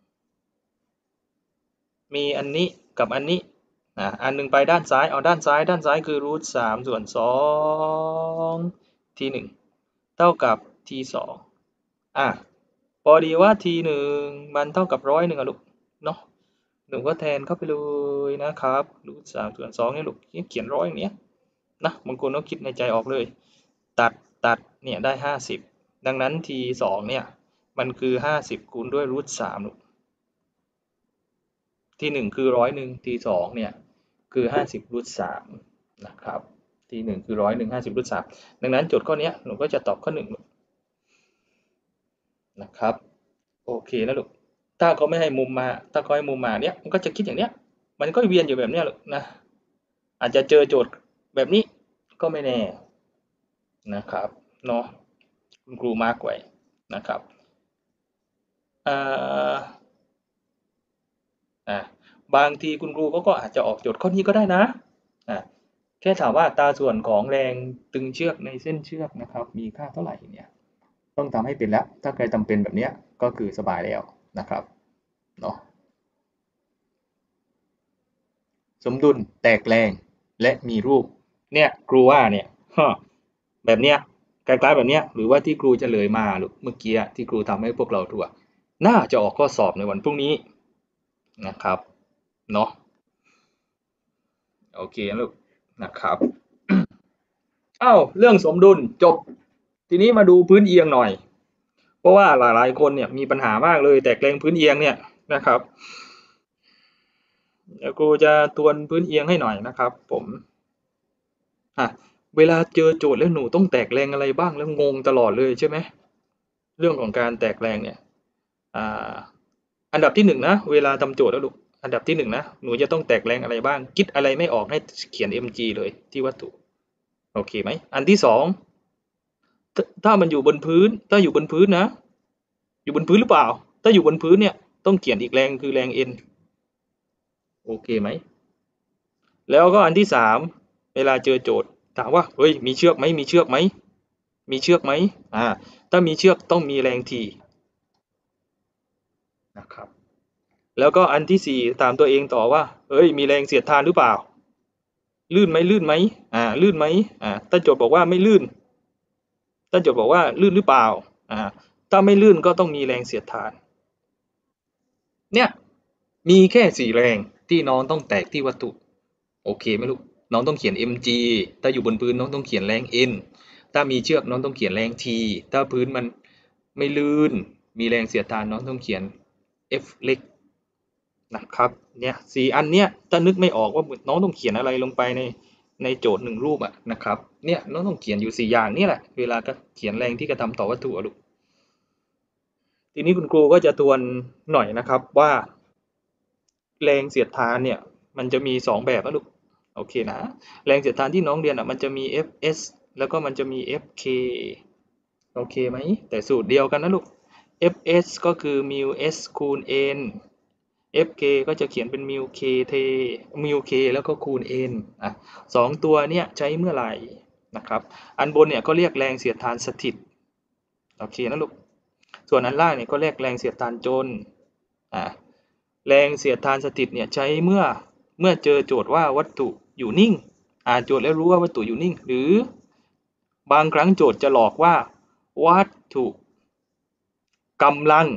มีอันนี้กับอันนี้อ่ะอันหนึ่งไปด้านซ้ายเอาด้านซ้ายด้านซ้ายคือรูทสามส่วนสองทีหนึ่งเท่ากับทีสองอ่ะพอดีว่าทีหนึ่งมันเท่ากับร้อยหนึ่งอะลูกเนาะหนูก็แทนเข้าไปเลยนะครับรูทสามส่วนสองเนี่ยลูกเขียนร้อยอย่างเนี้ยนะบางคนก็คิดในใจออกเลยตัดตัดเนี่ยได้ห้าสิบดังนั้นทีสองเนี่ยมันคือห้าสิบคูณด้วยรูทสามลูกที่หนึ่งคือร้อยหนึ่งทีสองเนี่ยคือห้าสิบรูทสามนะครับทีหนึ่งคือร้อยหนึ่งห้าสิบรูทสามดังนั้นโจทย์ข้อนี้หนูก็จะตอบข้อหนึ่งนะครับโอเคนะลูกถ้าเขาไม่ให้มุมมาถ้าเขาให้มุมมาเนี้ยมันก็จะคิดอย่างเนี้ยมันก็เวียนอยู่แบบเนี้ยลูกนะอาจจะเจอโจทย์แบบนี้ก็ไม่แน่นะครับเนาะคุณครูมาร์กไว้นะครับอ่าอ่าบางทีคุณครูเขาก็อาจจะออกโจทย์ข้อนี้ก็ได้นะอ่าแค่ถามว่าอัตราส่วนของแรงตึงเชือกในเส้นเชือกนะครับมีค่าเท่าไหร่เนี่ยต้องทำให้เป็นแล้วถ้าใครทำเป็นแบบเนี้ยก็คือสบายแล้วนะครับเนาะสมดุลแตกแรงและมีรูปเนี่ยครูว่าเนี่ยฮะแบบเนี้ยคล้ายๆแบบเนี้ยหรือว่าที่ครูเฉลยมาหรือเมื่อกี้ที่ครูทำให้พวกเราดูน่าจะออกข้อสอบในวันพรุ่งนี้นะครับเนาะโอเคลูกนะครับอ้าวเรื่องสมดุลจบทีนี้มาดูพื้นเอียงหน่อยเพราะว่าหลายๆคนเนี่ยมีปัญหามากเลยแตกแรงพื้นเอียงเนี่ยนะครับเดี๋ยวครูจะทวนพื้นเอียงให้หน่อยนะครับผมอ่ะเวลาเจอโจทย์แล้วหนูต้องแตกแรงอะไรบ้างแล้วงงตลอดเลยใช่ไหมเรื่องของการแตกแรงเนี่ยอ่าอันดับที่หนึ่งนะเวลาทำโจทย์แล้วลูกอันดับที่หนึ่งนะหนูจะต้องแตกแรงอะไรบ้างคิดอะไรไม่ออกให้เขียน เอ็ม จี เลยที่วัตถุโอเคไหมอันที่สองถ้าถ้ามันอยู่บนพื้นถ้าอยู่บนพื้นนะอยู่บนพื้นหรือเปล่าถ้าอยู่บนพื้นเนี่ยต้องเขียนอีกแรงคือแรง N โอเคไหมแล้วก็อันที่สามเวลาเจอโจทย์ถามว่าเฮ้ยมีเชือกไหมมีเชือกไหมมีเชือกไหมอ่าถ้ามีเชือกต้องมีแรง T นะครับแล้วก็อันที่สี่ถามตัวเองต่อว่าเฮ้ยมีแรงเสียดทานหรือเปล่าลื่นไหมลื่นไหมอ่าลื่นไหมอ่าถ้าโจทย์บอกว่าไม่ลื่นถ้าโจทย์บอกว่าลื่นหรือเปล่าอ่าถ้าไม่ลื่นก็ต้องมีแรงเสียดทานเนี่ยมีแค่สี่แรงที่น้องต้องแตกที่วัตถุโอเคไหมลูกน้องต้องเขียน เอ็ม จี ถ้าอยู่บนพื้นน้องต้องเขียนแรง N ถ้ามีเชือกน้องต้องเขียนแรง T ถ้าพื้นมันไม่ลื่นมีแรงเสียดทานน้องต้องเขียน F เล็กนะครับเนี่ยสี่อันเนี้ยถ้านึกไม่ออกว่าน้องต้องเขียนอะไรลงไปในในโจทย์หนึ่งรูปอ่ะนะครับเนี่ยน้องต้องเขียนอยู่สี่อย่างนี่แหละเวลาก็เขียนแรงที่กระทำต่อวัตถุลูกทีนี้คุณครูก็จะทวนหน่อยนะครับว่าแรงเสียดทานเนี่ยมันจะมีสองแบบนะลูกโอเคนะแรงเสียดทานที่น้องเรียนอ่ะมันจะมี เอฟ เอส แล้วก็มันจะมี เอฟ เค โอเคไหมแต่สูตรเดียวกันนะลูก เอฟ เอส ก็คือ มิว s คูณ n เอฟ เค ก็จะเขียนเป็น มิว k t มิว k แล้วก็คูณ n อ่ะสองตัวเนี้ยใช้เมื่อไหร่นะครับอันบนเนี่ยก็เรียกแรงเสียดทานสถิตโอเคนะลูกส่วนอันล่างเนี่ยก็เรียกแรงเสียดทานจนอ่ะแรงเสียดทานสถิตเนี่ยใช้เมื่อเมื่อเจอโจทย์ว่าวัตถุอยู่นิ่งอ่านโจทย์แล้วรู้ว่าวัตถุอยู่นิ่งหรือบางครั้งโจทย์จะหลอกว่าวัตถุกำลัง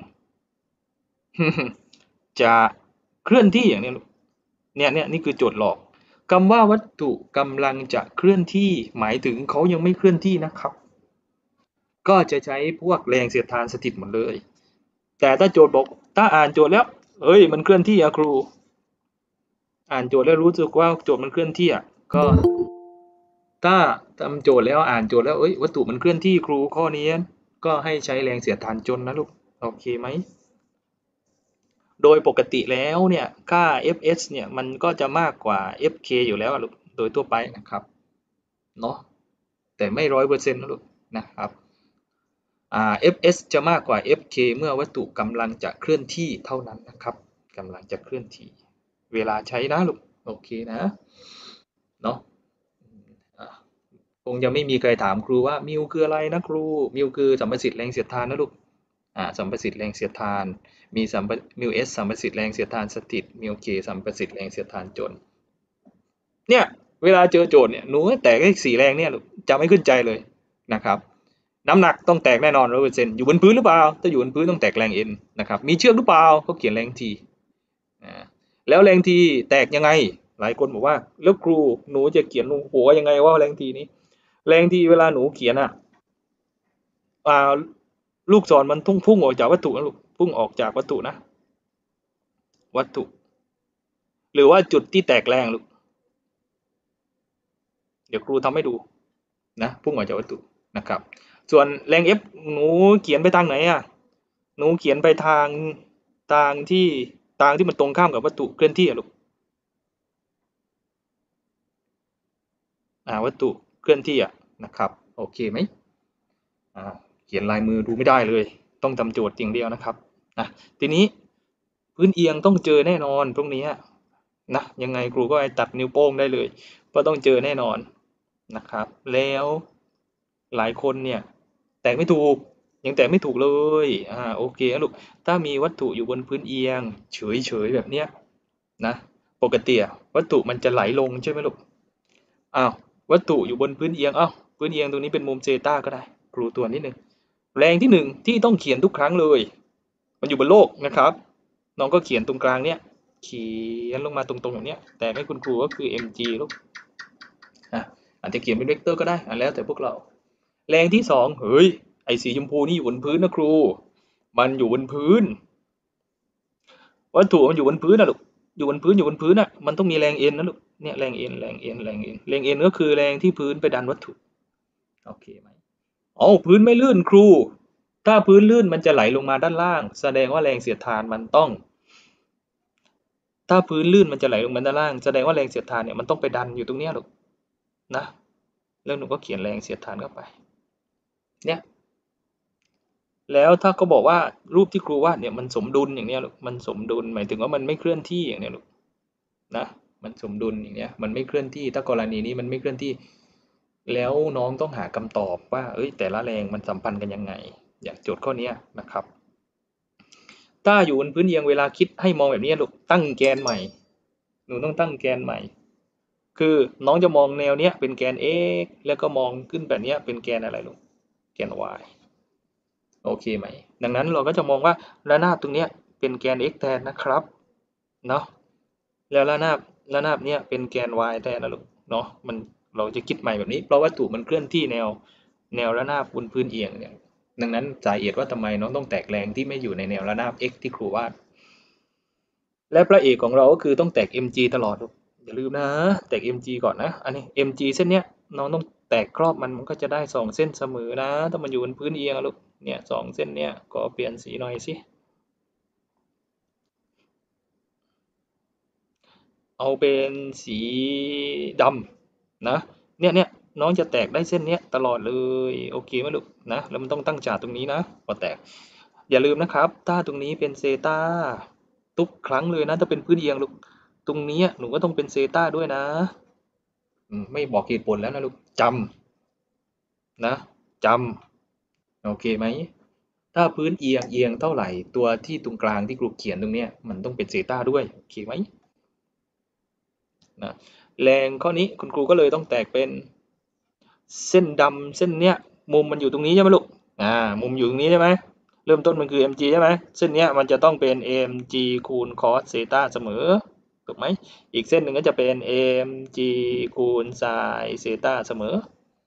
จะเคลื่อนที่อย่างนี้เนี่ยเนี่ยนี่คือโจทย์หลอกคำว่าวัตถุกำลังจะเคลื่อนที่หมายถึงเขายังไม่เคลื่อนที่นะครับก็จะใช้พวกแรงเสียดทานสถิตหมดเลยแต่ถ้าโจทย์บอกถ้าอ่านโจทย์แล้วเอ้ยมันเคลื่อนที่อะครูอ่านโจทย์แล้วรู้สึกว่าโจทย์มันเคลื่อนที่อะก็ถ้าทำโจทย์แล้วอ่านโจทย์แล้วเอ้ยวัตถุมันเคลื่อนที่ครูข้อนี้ก็ให้ใช้แรงเสียดทานจนนะลูกโอเคไหม โดยปกติแล้วเนี่ยค่า เอฟ เอส เนี่ยมันก็จะมากกว่า เอฟ เค อยู่แล้วลูกโดยทั่วไปนะครับเนาะแต่ไม่ร้อยเปอร์เซ็นต์นะลูกนะครับอ่า เอฟ เอส จะมากกว่า เอฟ เค เมื่อวัตถุกำลังจะเคลื่อนที่เท่านั้นนะครับกำลังจะเคลื่อนที่เวลาใช้นะลูกโอเคนะเนาะอ่าคงจะไม่มีใครถามครูว่ามิวคืออะไรนะครูมิวคือสัมประสิทธิ์แรงเสียดทานนะลูก อ่าสัมประสิทธิ์แรงเสียดทานมีสัมปมิวเอสสัมประสิทธิ์แรงเสียดทานสถิตมิวเคสัมประสิทธิ์แรงเสียดทานจนเนี่ยเวลาเจอโจทย์เนี่ยหนูแตกได้สี่แรงเนี่ยจะไม่ขึ้นใจเลยนะครับน้ำหนักต้องแตกแน่นอนร้อยเปอร์เซ็นต์อยู่บนพื้นหรือเปล่าถ้าอยู่บนพื้นต้องแตกแรงเอ็นนะครับมีเชือกหรือเปล่าเขาเขียนแรงทีอ่าแล้วแรงทีแตกยังไงหลายคนบอกว่าแล้วครูหนูจะเขียนหัวยังไงว่าแรงทีนี้แรงทีเวลาหนูเขียนอ่ะ อ่าลูกศรมันพุ่งพุ่งออกจากวัตถุนะลูกพุ่งออกจากวัตถุนะวัตถุหรือว่าจุดที่แตกแรงลูกเดี๋ยวครูทำให้ดูนะพุ่งออกจากวัตถุนะครับส่วนแรง F หนูเขียนไปทางไหนอ่ะหนูเขียนไปทางทางที่ทางที่มันตรงข้ามกับวัตถุเคลื่อนที่อะลูกอ่าวัตถุเคลื่อนที่อะนะครับโอเคไหมอ่าเขียนลายมือดูไม่ได้เลยต้องจำโจทย์อย่างเดียวนะครับนะทีนี้พื้นเอียงต้องเจอแน่นอนพวกนี้นะยังไงครูก็ให้ตัดนิ้วโป้งได้เลยเพราะต้องเจอแน่นอนนะครับแล้วหลายคนเนี่ยแตกไม่ถูกยังแตกไม่ถูกเลยอ่าโอเคนะลูกถ้ามีวัตถุอยู่บนพื้นเอียงเฉยๆแบบเนี้ยนะปกติอะวัตถุมันจะไหลลงใช่ไหมลูกอ้าววัตถุอยู่บนพื้นเอียงอ้าวพื้นเอียงตรงนี้เป็นมุมเซต้าก็ได้ครูตัวนิดนึงแรงที่หนึ่งที่ต้องเขียนทุกครั้งเลยมันอยู่บนโลกนะครับน้องก็เขียนตรงกลางเนี้ยเขียนลงมาตรงๆอย่างเนี้ยแต่ให้คุณครูก็คือ mg ลูกอ่ะอาจจะเขียนเป็นเวกเตอร์ก็ได้อ่ะแล้วแต่พวกเราแรงที่สองเฮ้ยไอ้สีชมพูนี่อยู่บนพื้นนะครูมันอยู่บนพื้นวัตถุมันอยู่บนพื้นนะลูกอยู่บนพื้นอยู่บนพื้นอ่ะมันต้องมีแรงเอ็นนะลูกเนี่ยแรงเอ็นแรงเอ็นแรงเอ็นแรงเอ็นก็คือแรงที่พื้นไปดันวัตถุโอเคไหมอ๋อพื้นไม่ลื่นครูถ้าพื้นลื่นมันจะไหลลงมาด้านล่างแสดงว่าแรงเสียดทานมันต้องถ้าพื้นลื่นมันจะไหลลงมาด้านล่างแสดงว่าแรงเสียดทานเนี่ยมันต้องไปดันอยู่ตรงเนี้ยลูกนะแล้วหนูก็เขียนแรงเสียดทานเข้าไปเนี่ยแล้วถ้าก็บอกว่ารูปที่ครูวาดเนี่ยมันสมดุลอย่างเนี้ยลูกมันสมดุลหมายถึงว่ามันไม่เคลื่อนที่อย่างเนี้ยลูกนะมันสมดุลอย่างเนี้ยมันไม่เคลื่อนที่ถ้ากรณีนี้มันไม่เคลื่อนที่แล้วน้องต้องหาคำตอบว่าเอ้ยแต่ละแรงมันสัมพันธ์กันยังไงอย่างโจทย์ข้อนี้นะครับถ้าอยู่บนพื้นเอียงเวลาคิดให้มองแบบนี้ลูกตั้งแกนใหม่หนูต้องตั้งแกนใหม่คือน้องจะมองแนวเนี้ยเป็นแกน x แล้วก็มองขึ้นแบบนี้เป็นแกนอะไรลูกแกน y โอเคไหมดังนั้นเราก็จะมองว่าระนาบตรงเนี้ยเป็นแกน x แทนนะครับเนาะแล้วระนาบระนาบเนี้ยเป็นแกน y แทนนะลูกเนาะมันเราจะคิดใหม่แบบนี้เพราะวัตถุมันเคลื่อนที่แนวแนวระนาบบนพื้นเอียงเนี่ยดังนั้นสาเหตุว่าทำไมน้องต้องแตกแรงที่ไม่อยู่ในแนวระนาบ x ที่ครูวาดและพระเอกของเราก็คือต้องแตก mg ตลอดลูกอย่าลืมนะแตก mg ก่อนนะอันนี้ mg เส้นเนี้ยน้องต้องแตกครอบมันมันก็จะได้สองเส้นเสมอนะถ้ามันอยู่บนพื้นเอียงลูกเนี่ยสองเส้นเนี้ยก็เปลี่ยนสีหน่อยสิเอาเป็นสีดำนะเนี่ยเนี่ยน้องจะแตกได้เส้นเนี้ยตลอดเลยโอเคไหมลูกนะแล้วมันต้องตั้งฉากตรงนี้นะพอแตกอย่าลืมนะครับถ้าตรงนี้เป็นเซตาทุกครั้งเลยนะถ้าเป็นพื้นเอียงลูกตรงนี้หนูก็ต้องเป็นเซตาด้วยนะไม่บอกเหตุผลแล้วนะลูกจำนะจำโอเคไหมถ้าพื้นเอียงเอียงเท่าไหร่ตัวที่ตรงกลางที่ครูเขียนตรงเนี้ยมันต้องเป็นเซตาด้วยโอเคไหมนะแรงข้อนี้คุณครูก็เลยต้องแตกเป็นเส้นดำเส้นเนี้ยมุมมันอยู่ตรงนี้ใช่ไหมลูกอ่ามุมอยู่ตรงนี้ใช่ไหมเริ่มต้นมันคือ mg ใช่ไหมเส้นเนี้ยมันจะต้องเป็น mg คูณ cos เซตาเสมอถูกไหมอีกเส้นหนึ่งก็จะเป็น mg คูณ sin เซตาเสมอ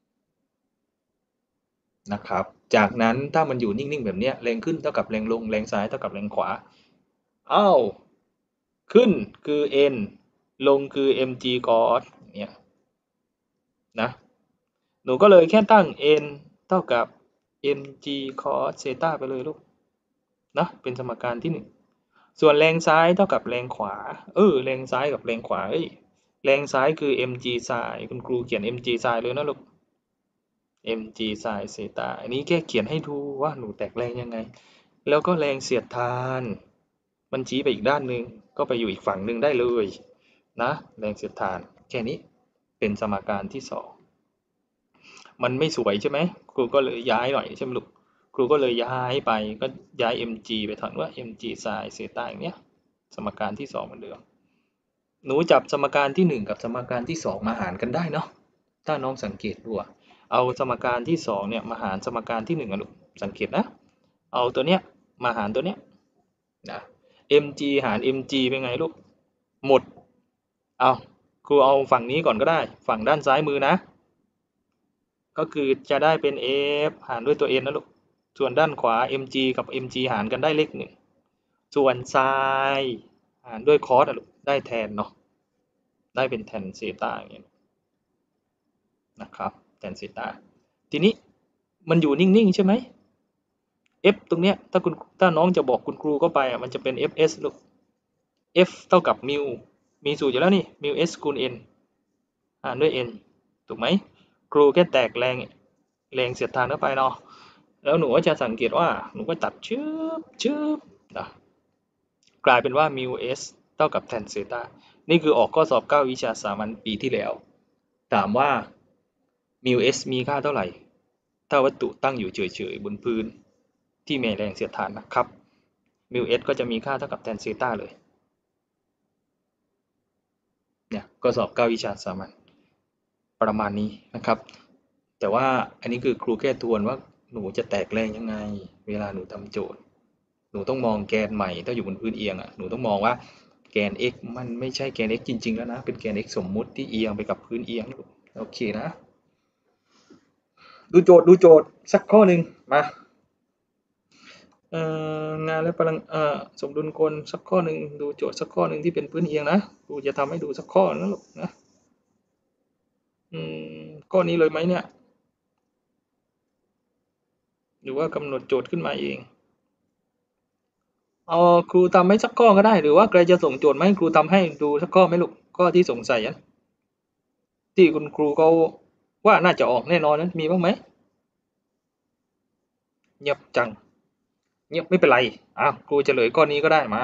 นะครับจากนั้นถ้ามันอยู่นิ่งๆแบบเนี้ยแรงขึ้นเท่ากับแรงลงแรงซ้ายเท่ากับแรงขวาอ้าวขึ้นคือ n ลงคือ mg cos เนี่ยนะหนูก็เลยแค่ตั้ง n เท่ากับ mg cos เซตาไปเลยลูกนะเป็นสมการที่หนึ่งส่วนแรงซ้ายเท่ากับแรงขวาเออแรงซ้ายกับแรงขวาเอ้ยแรงซ้ายคือ mg sin คุณครูเขียน mg sin เลยนะลูก mg sin เซตาอันนี้แค่เขียนให้ดูว่าหนูแตกแรงยังไงแล้วก็แรงเสียดทานมันชี้ไปอีกด้านหนึ่งก็ไปอยู่อีกฝั่งหนึ่งได้เลยนะแรงเสียดทานแค่นี้เป็นสมการที่สองมันไม่สวยใช่ไหมครูก็เลยย้ายหน่อยใช่ไหมลูกครูก็เลยย้ายไปก็ย้าย mg ไปถอนว่า mg sin เซตาอย่างเนี้ยสมการที่สองเหมือนเดิมหนูจับสมการที่หนึ่งกับสมการที่สองมาหารกันได้เนาะถ้าน้องสังเกตดูเอาสมการที่สองเนี่ยมาหารสมการที่หนึ่งอะลูกสังเกตนะเอาตัวเนี้ยมาหารตัวเนี้ยนะ mg หาร mg เป็นไงลูกหมดเอาครูเอาฝั่งนี้ก่อนก็ได้ฝั่งด้านซ้ายมือนะก็คือจะได้เป็น f หารด้วยตัว n นะลูกส่วนด้านขวา mg กับ mg หารกันได้เลขหนึ่งส่วน sin หารด้วย cos อะลูกได้แทนเนาะได้เป็นแทนเซตาอย่างเงี้ยนะครับแทนเซตาทีนี้มันอยู่นิ่งๆใช่ไหม f ตรงเนี้ยถ้าคุณถ้าน้องจะบอกคุณครูเข้าไปอ่ะมันจะเป็น fs ลูก f เท่ากับมิวมีสูตรอยู่แล้วนี่มิว s คูณ n หารด้วย n ถูกไหมครูแค่แตกแรงแรงเสียดทานเข้าไปเนาะแล้วหนูก็จะสังเกตว่าหนูก็ตัดชืบชืบนะกลายเป็นว่ามิว s เท่ากับแทนเซตานี่คือออกข้อสอบเก้าวิชาสามัญปีที่แล้วถามว่ามิว s มีค่าเท่าไหร่ถ้าวัตถุตั้งอยู่เฉยๆบนพื้นที่มีแรงเสียดทานนะครับมิว s ก็จะมีค่าเท่ากับแทนเซตาเลยเนี่ยข้อสอบเก้าวิชาสามัญประมาณนี้นะครับแต่ว่าอันนี้คือครูแค่ทวนว่าหนูจะแตกแรงยังไงเวลาหนูทำโจทย์หนูต้องมองแกนใหม่ถ้าอยู่บนพื้นเอียงอ่ะหนูต้องมองว่าแกน x มันไม่ใช่แกน x จริงๆแล้วนะเป็นแกน x สมมุติที่เอียงไปกับพื้นเอียงโอเคนะดูโจทย์ดูโจทย์สักข้อหนึ่งมาเอ่องานและพลังเอ่อสมดุลกลสักข้อหนึ่งดูโจทย์สักข้อหนึ่งที่เป็นพื้นเอียงนะครูจะทำให้ดูสักข้อนะลูกนะอืมข้อนี้เลยไหมเนี่ยหรือว่ากำหนดโจทย์ขึ้นมาเองเอาครูทำให้สักข้อก็ได้หรือว่าใครจะส่งโจทย์มาให้ครูทำให้ดูสักข้อไหมลูกข้อที่สงสัยอ่ะที่คุณครูเขาว่าน่าจะออกแน่นอนนั้นมีบ้างไหมเงียบจังเงียบไม่เป็นไรอ่ะครูเฉลยข้อนี้ก็ได้มา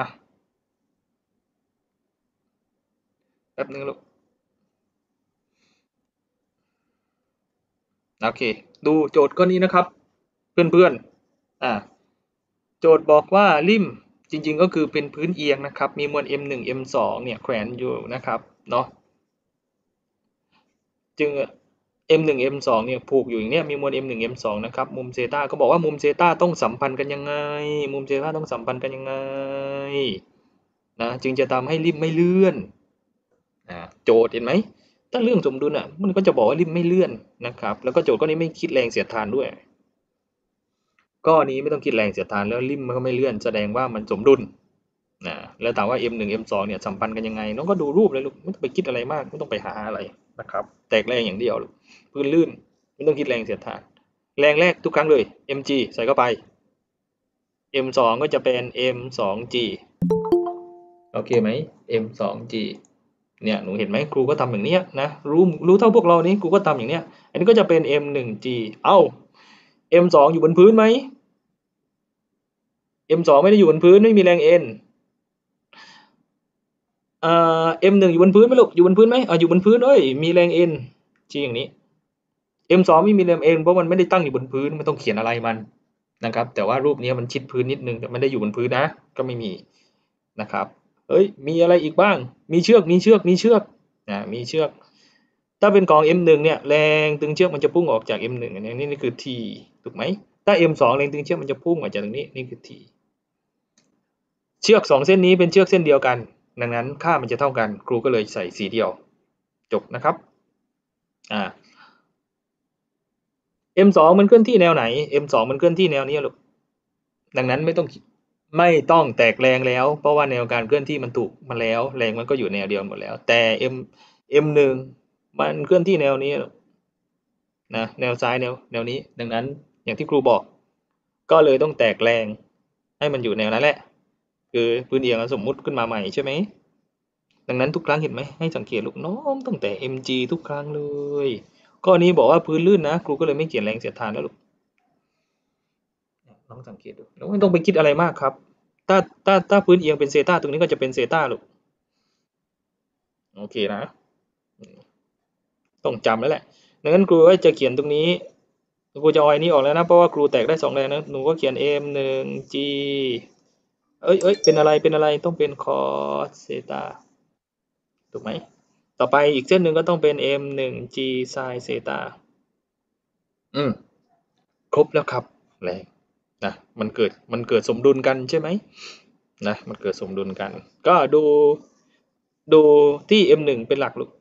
แป๊บนึงลูกโอเคดูโจทย์ข้อนี้นะครับเพื่อนๆอ่าโจทย์บอกว่าริมจริงๆก็คือเป็นพื้นเอียงนะครับมีมวล เอ็ม หนึ่ง เอ็ม สอง เนี่ยแขวนอยู่นะครับเนาะจึง เอ็ม หนึ่ง เอ็ม สอง เนี่ยผูกอยู่อย่างเนี้ยมีมวล เอ็ม หนึ่ง เอ็ม สอง นะครับมุมเซตาก็บอกว่ามุมเซตาต้องสัมพันธ์กันยังไงมุมเซตาต้องสัมพันธ์กันยังไงนะจึงจะทำให้ริมไม่เลื่อนนะโจทย์เห็นไหมถ้าเรื่องสมดุลอ่ะมันก็จะบอกว่าริมไม่เลื่อนนะครับแล้วก็โจทย์ข้อนี้ไม่คิดแรงเสียดทานด้วยข้อนี้ไม่ต้องคิดแรงเสียดทานแล้วริมมันก็ไม่เลื่อนแสดงว่ามันสมดุลนะแล้วถามว่า เอ็ม หนึ่ง เอ็ม สอง เนี่ยสัมพันธ์กันยังไงน้องก็ดูรูปเลยลูกไม่ต้องไปคิดอะไรมากไม่ต้องไปหาอะไรนะครับแตกแรงอย่างเดียวพื้นลื่นไม่ต้องคิดแรงเสียดทานแรงแรกทุกครั้งเลย เอ็ม จี ใส่เข้าไป เอ็ม สอง ก็จะเป็น เอ็ม สอง จี โอเคไหม เอ็ม สอง จี เนี่ยหนูเห็นไหมครูก็ทำอย่างเนี้ยนะรู้รู้เท่าพวกเรานี้ครูก็ทำอย่างเนี้ยอันนี้ก็จะเป็น เอ็ม หนึ่ง จี เอ้า เอ็ม สอง อยู่บนพื้นไหม เอ็ม สอง ไม่ได้อยู่บนพื้นไม่มีแรง N อ่า เอ็ม หนึ่ง อยู่บนพื้นไหมลูกอยู่บนพื้นไหมอ่าอยู่บนพื้นเอ้ยมีแรง N ชี้อย่างนี้ เอ็ม สอง ไม่มีแรง N เพราะมันไม่ได้ตั้งอยู่บนพื้นไม่ต้องเขียนอะไรมันนะครับแต่ว่ารูปนี้มันชิดพื้นนิดนึงแต่ไม่ได้อยู่บนพื้นนะก็ไม่มีนะครับเอ้ยมีอะไรอีกบ้างมีเชือกมีเชือกมีเชือกนะมีเชือกถ้าเป็นของ เอ็ม หนึ่ง เนี่ยแรงตึงเชือกมันจะพุ่งออกจาก เอ็ม หนึ่ง อันนี้นี่คือ T ถูกไหมถ้า เอ็ม สอง แรงตึงเชือกมันจะพุ่งออกจากตรงนี้นี่คือ T เชือกสองเส้นนี้เป็นเชือกเส้นเดียวกันดังนั้นค่ามันจะเท่ากันครูก็เลยใส่สีเดียวจบนะครับอ่า เอ็ม สอง มันเคลื่อนที่แนวไหน เอ็ม สอง มันเคลื่อนที่แนวนี้ลูกดังนั้นไม่ต้องไม่ต้องแตกแรงแล้วเพราะว่าแนวการเคลื่อนที่มันถูกมาแล้วแรงมันก็อยู่แนวเดียวหมดแล้วแต่ M เอ็ม หนึ่ง มันเคลื่อนที่แนวนี้นะแนวซ้ายแนวแนวนี้ดังนั้นอย่างที่ครูบอกก็เลยต้องแตกแรงให้มันอยู่แนวนั้นแหละคือพื้นเอียงสมมุติขึ้นมาใหม่ใช่ไหมดังนั้นทุกครั้งเห็นไหมให้สังเกตลูกน้องตั้งแต่ เอ็ม จี ทุกครั้งเลยข้อนี้บอกว่าพื้นลื่นนะครูก็เลยไม่เขียนแรงเสียดทานแล้วลูกลองสังเกตดูแล้วไม่ต้องไปคิดอะไรมากครับถ้าถ้าถ้าพื้นเอียงเป็นเซตาตรงนี้ก็จะเป็นเซตาลูกโอเคนะต้องจำแล้วแหละดังนั้นครูก็จะเขียนตรงนี้ครูจะเอาไอ้นี้ออกแล้วนะเพราะว่าครูแตกได้สองแรงนะหนูก็เขียน m หนึ่ง g เอ้ยเอ้ยเป็นอะไรเป็นอะไรต้องเป็น cos เซตาถูกไหมต่อไปอีกเส้นหนึ่งก็ต้องเป็น m หนึ่ง g sin เซตาอืมครบแล้วครับแรงนะมันเกิดมันเกิดสมดุลกันใช่ไหมนะมันเกิดสมดุลกันก็ดูดูที่ เอ็ม หนึ่ง เป็นหลักลูก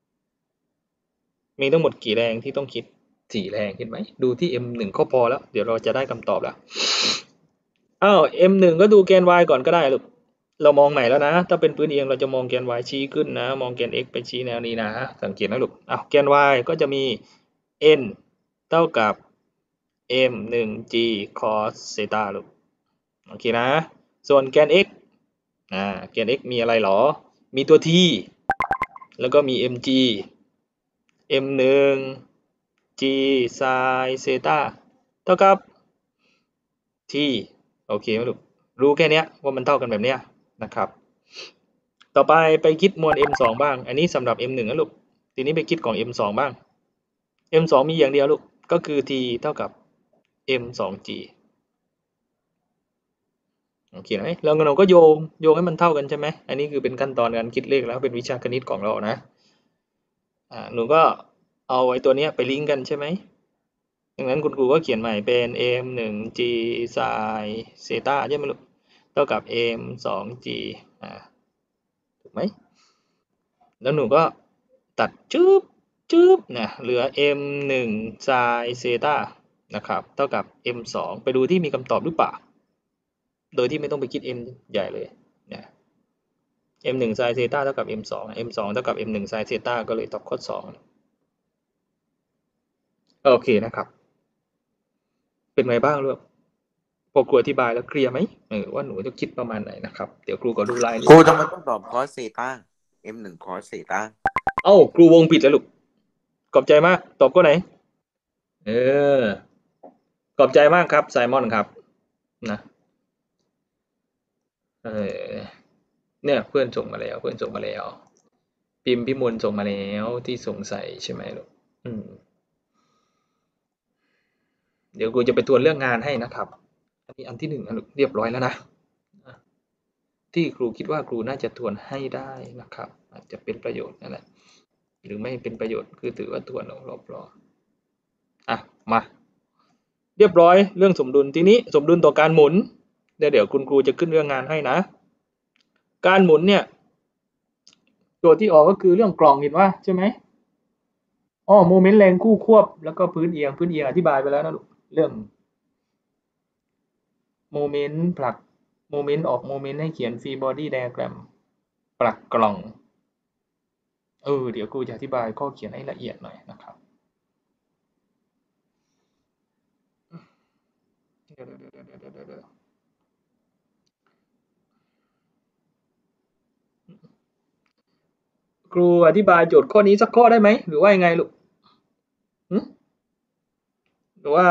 มีทั้งหมดกี่แรงที่ต้องคิดสี่แรงเห็นไหมดูที่ เอ็ม หนึ่ง ก็พอแล้วเดี๋ยวเราจะได้คำตอบแล้วอ้าว เอ็ม หนึ่ง ก็ดูแกน y ก่อนก็ได้ลูกเรามองใหม่แล้วนะถ้าเป็นพื้นเอียงเราจะมองแกน y ชี้ขึ้นนะมองแกน x ไปชี้แนวนี้นะสังเกตนะลูกอ้าวแกน y ก็จะมี n เท่ากับ m หนึ่ง g cos เซตาลูกโอเคนะส่วนแกน x อ่าแกน x มีอะไรหรอมีตัว t แล้วก็มี mg m หนึ่ง g sin เซตาเท่ากับ t โอเคไหมลูกรู้แค่นี้ว่ามันเท่ากันแบบเนี้ยนะครับต่อไปไปคิดมวล m สองบ้างอันนี้สำหรับ m หนึ่งนะลูกทีนี้ไปคิดของ m สองบ้าง m สองมีอย่างเดียวลูกก็คือ t เท่ากับ m สอง g โอเคไหมแล้วเราก็โยงโยงให้มันเท่ากันใช่ไหมอันนี้คือเป็นขั้นตอนการคิดเลขแล้วเป็นวิชาคณิตของเรานะอ่าหนูก็เอาไว้ตัวนี้ไปลิงก์กันใช่ไหมดังนั้นคุณครูก็เขียนใหม่เป็น m หนึ่ง g sin เซตาใช่ไหมลูกเท่ากับ m สอง g อ่าถูกไหมแล้วหนูก็ตัดจึ๊บจึ๊บนะเหลือ m หนึ่ง sin เซตานะครับเท่ากับ m สองไปดูที่มีคำตอบหรือเปล่าโดยที่ไม่ต้องไปคิด m ใหญ่เลยนะ m หนึ่ง sin เซตาเท่ากับ m สอง m สองเท่ากับ m หนึ่ง sin เซตาก็เลยตอบข้อสองโอเคนะครับเป็นไงบ้างลูกพอครูอธิบายแล้วเคลียร์ไหมเออว่าหนูจะคิดประมาณไหนนะครับเดี๋ยวครูก็ดูไลน์ครูทำไมต้องตอบคอสเซตา m หนึ่งคอสเซตาเอ้าครูวงผิดแล้วลูกขอบใจมากตอบข้อไหนเออขอบใจมากครับไซมอนครับนะเออเนี่ยเพื่อนส่งมาแล้วเพื่อนส่งมาแล้วพิมพ์พิมลส่งมาแล้วที่สงสัยใช่ไหมลูกอืมเดี๋ยวครูจะไปทวนเรื่องงานให้นะครับอันนี้อันที่หนึ่งเรียบร้อยแล้วนะที่ครูคิดว่าครูน่าจะทวนให้ได้นะครับอาจจะเป็นประโยชน์นั่นแหละหรือไม่เป็นประโยชน์คือถือว่าทวนรอบๆอ่ะมาเรียบร้อยเรื่องสมดุลทีนี้สมดุลต่อการหมุนเดี๋ยวเดี๋ยวคุณครูจะขึ้นเรื่องงานให้นะการหมุนเนี่ยโจทย์ที่ออกก็คือเรื่องกล่องเห็นว่าใช่ไหมอ๋อโมเมนต์แรงคู่ควบแล้วก็พื้นเอียงพื้นเอียงอธิบายไปแล้วนะลูกเรื่องโมเมนต์ผลักโมเมนต์ออกโมเมนต์ให้เขียนฟรีบอดี้ไดอะแกรมผลักกล่องเออเดี๋ยวครูจะอธิบายข้อเขียนให้ละเอียดหน่อยนะครับเดี๋ยวเดี๋ยวเดี๋ยวเดี๋ยวเดี๋ยวครูอธิบายโจทย์ข้อนี้สักข้อได้ไหมหรือว่ายังไงลูกหรือว่า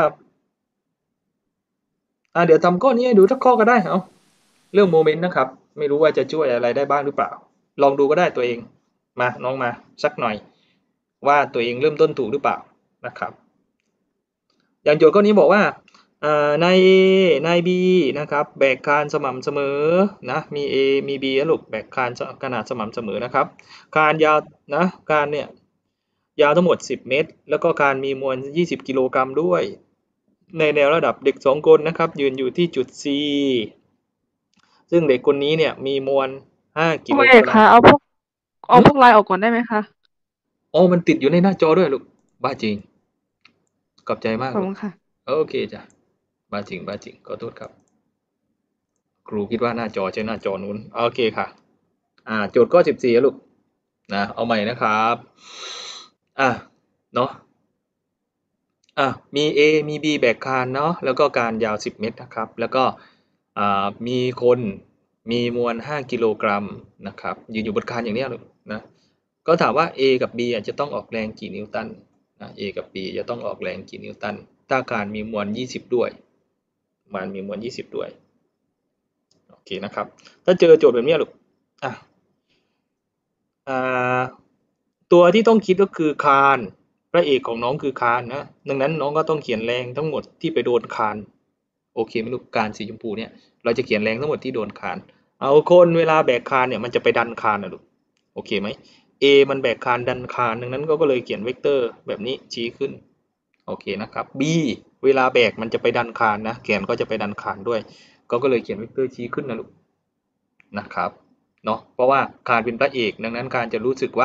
อ่าเดี๋ยวทำข้อนี้ให้ดูสักข้อก็ได้เอาเรื่องโมเมนต์นะครับไม่รู้ว่าจะช่วยอะไรได้บ้างหรือเปล่าลองดูก็ได้ตัวเองมาน้องมาสักหน่อยว่าตัวเองเริ่มต้นถูกหรือเปล่านะครับอย่างโจทย์ข้อนี้บอกว่าใน A ใน B นะครับแบกคานสม่ำเสมอนะมี A มี B นะลูกแบกคานขนาดสม่ำเสมอนะครับคานยาวนะคานเนี่ยยาวทั้งหมดสิบเมตรแล้วก็คานมีมวลยี่สิบกิโลกรัมด้วยในแนวระดับเด็กสองคนนะครับยืนอยู่ที่จุด C ซึ่งเด็กคนนี้เนี่ยมีมวลห้ากิโลกรัมครูเอกคะเอาพวกเอาพวกไลน์ออกก่อนได้ไหมคะอ๋อมันติดอยู่ในหน้าจอด้วยลูกบ้าจริงขอบใจมากขอบคุณค่ะโอเคจ้ะบ้าจริงบ้าจริงขอโทษครับครูคิดว่าหน้าจอใช่หน้าจอนู้นโอเคค่ะอ่าโจทย์ข้อสิบสี่ลูกนะเอาใหม่นะครับอ่ะเนาะอ่ะมี A มี B แบกคานเนาะแล้วก็การยาวสิบเมตรนะครับแล้วก็อ่ามีคนมีมวลห้ากิโลกรัมนะครับยืนอยู่บนคานอย่างนี้นะก็ถามว่า A กับ B จะต้องออกแรงกี่นิวตันนะ A กับ B จะต้องออกแรงกี่นิวตันถ้าคานมีมวลยี่สิบด้วยมันมีมวลยี่สิบด้วยโอเคนะครับถ้าเจอโจทย์แบบนี้ลูกอ่ะอ่าตัวที่ต้องคิดก็คือคานพระเอกของน้องคือคานนะดังนั้นน้องก็ต้องเขียนแรงทั้งหมดที่ไปโดนคานโอเคไหมลูกคานสีชมพูเนี่ยเราจะเขียนแรงทั้งหมดที่โดนคานเอาคนเวลาแบกคานเนี่ยมันจะไปดันคานนะลูกโอเคไหม A มันแบกคานดันคานดังนั้นก็เลยเขียนเวกเตอร์แบบนี้ชี้ขึ้นโอเคนะครับ B เวลาแบกมันจะไปดันคานนะแขนก็จะไปดันคานด้วยก็เลยเขียนเวกเตอร์ชี้ขึ้นนะลูกนะครับเนาะเพราะว่าคานเป็นพระเอกดังนั้นคานจะรู้สึกว่า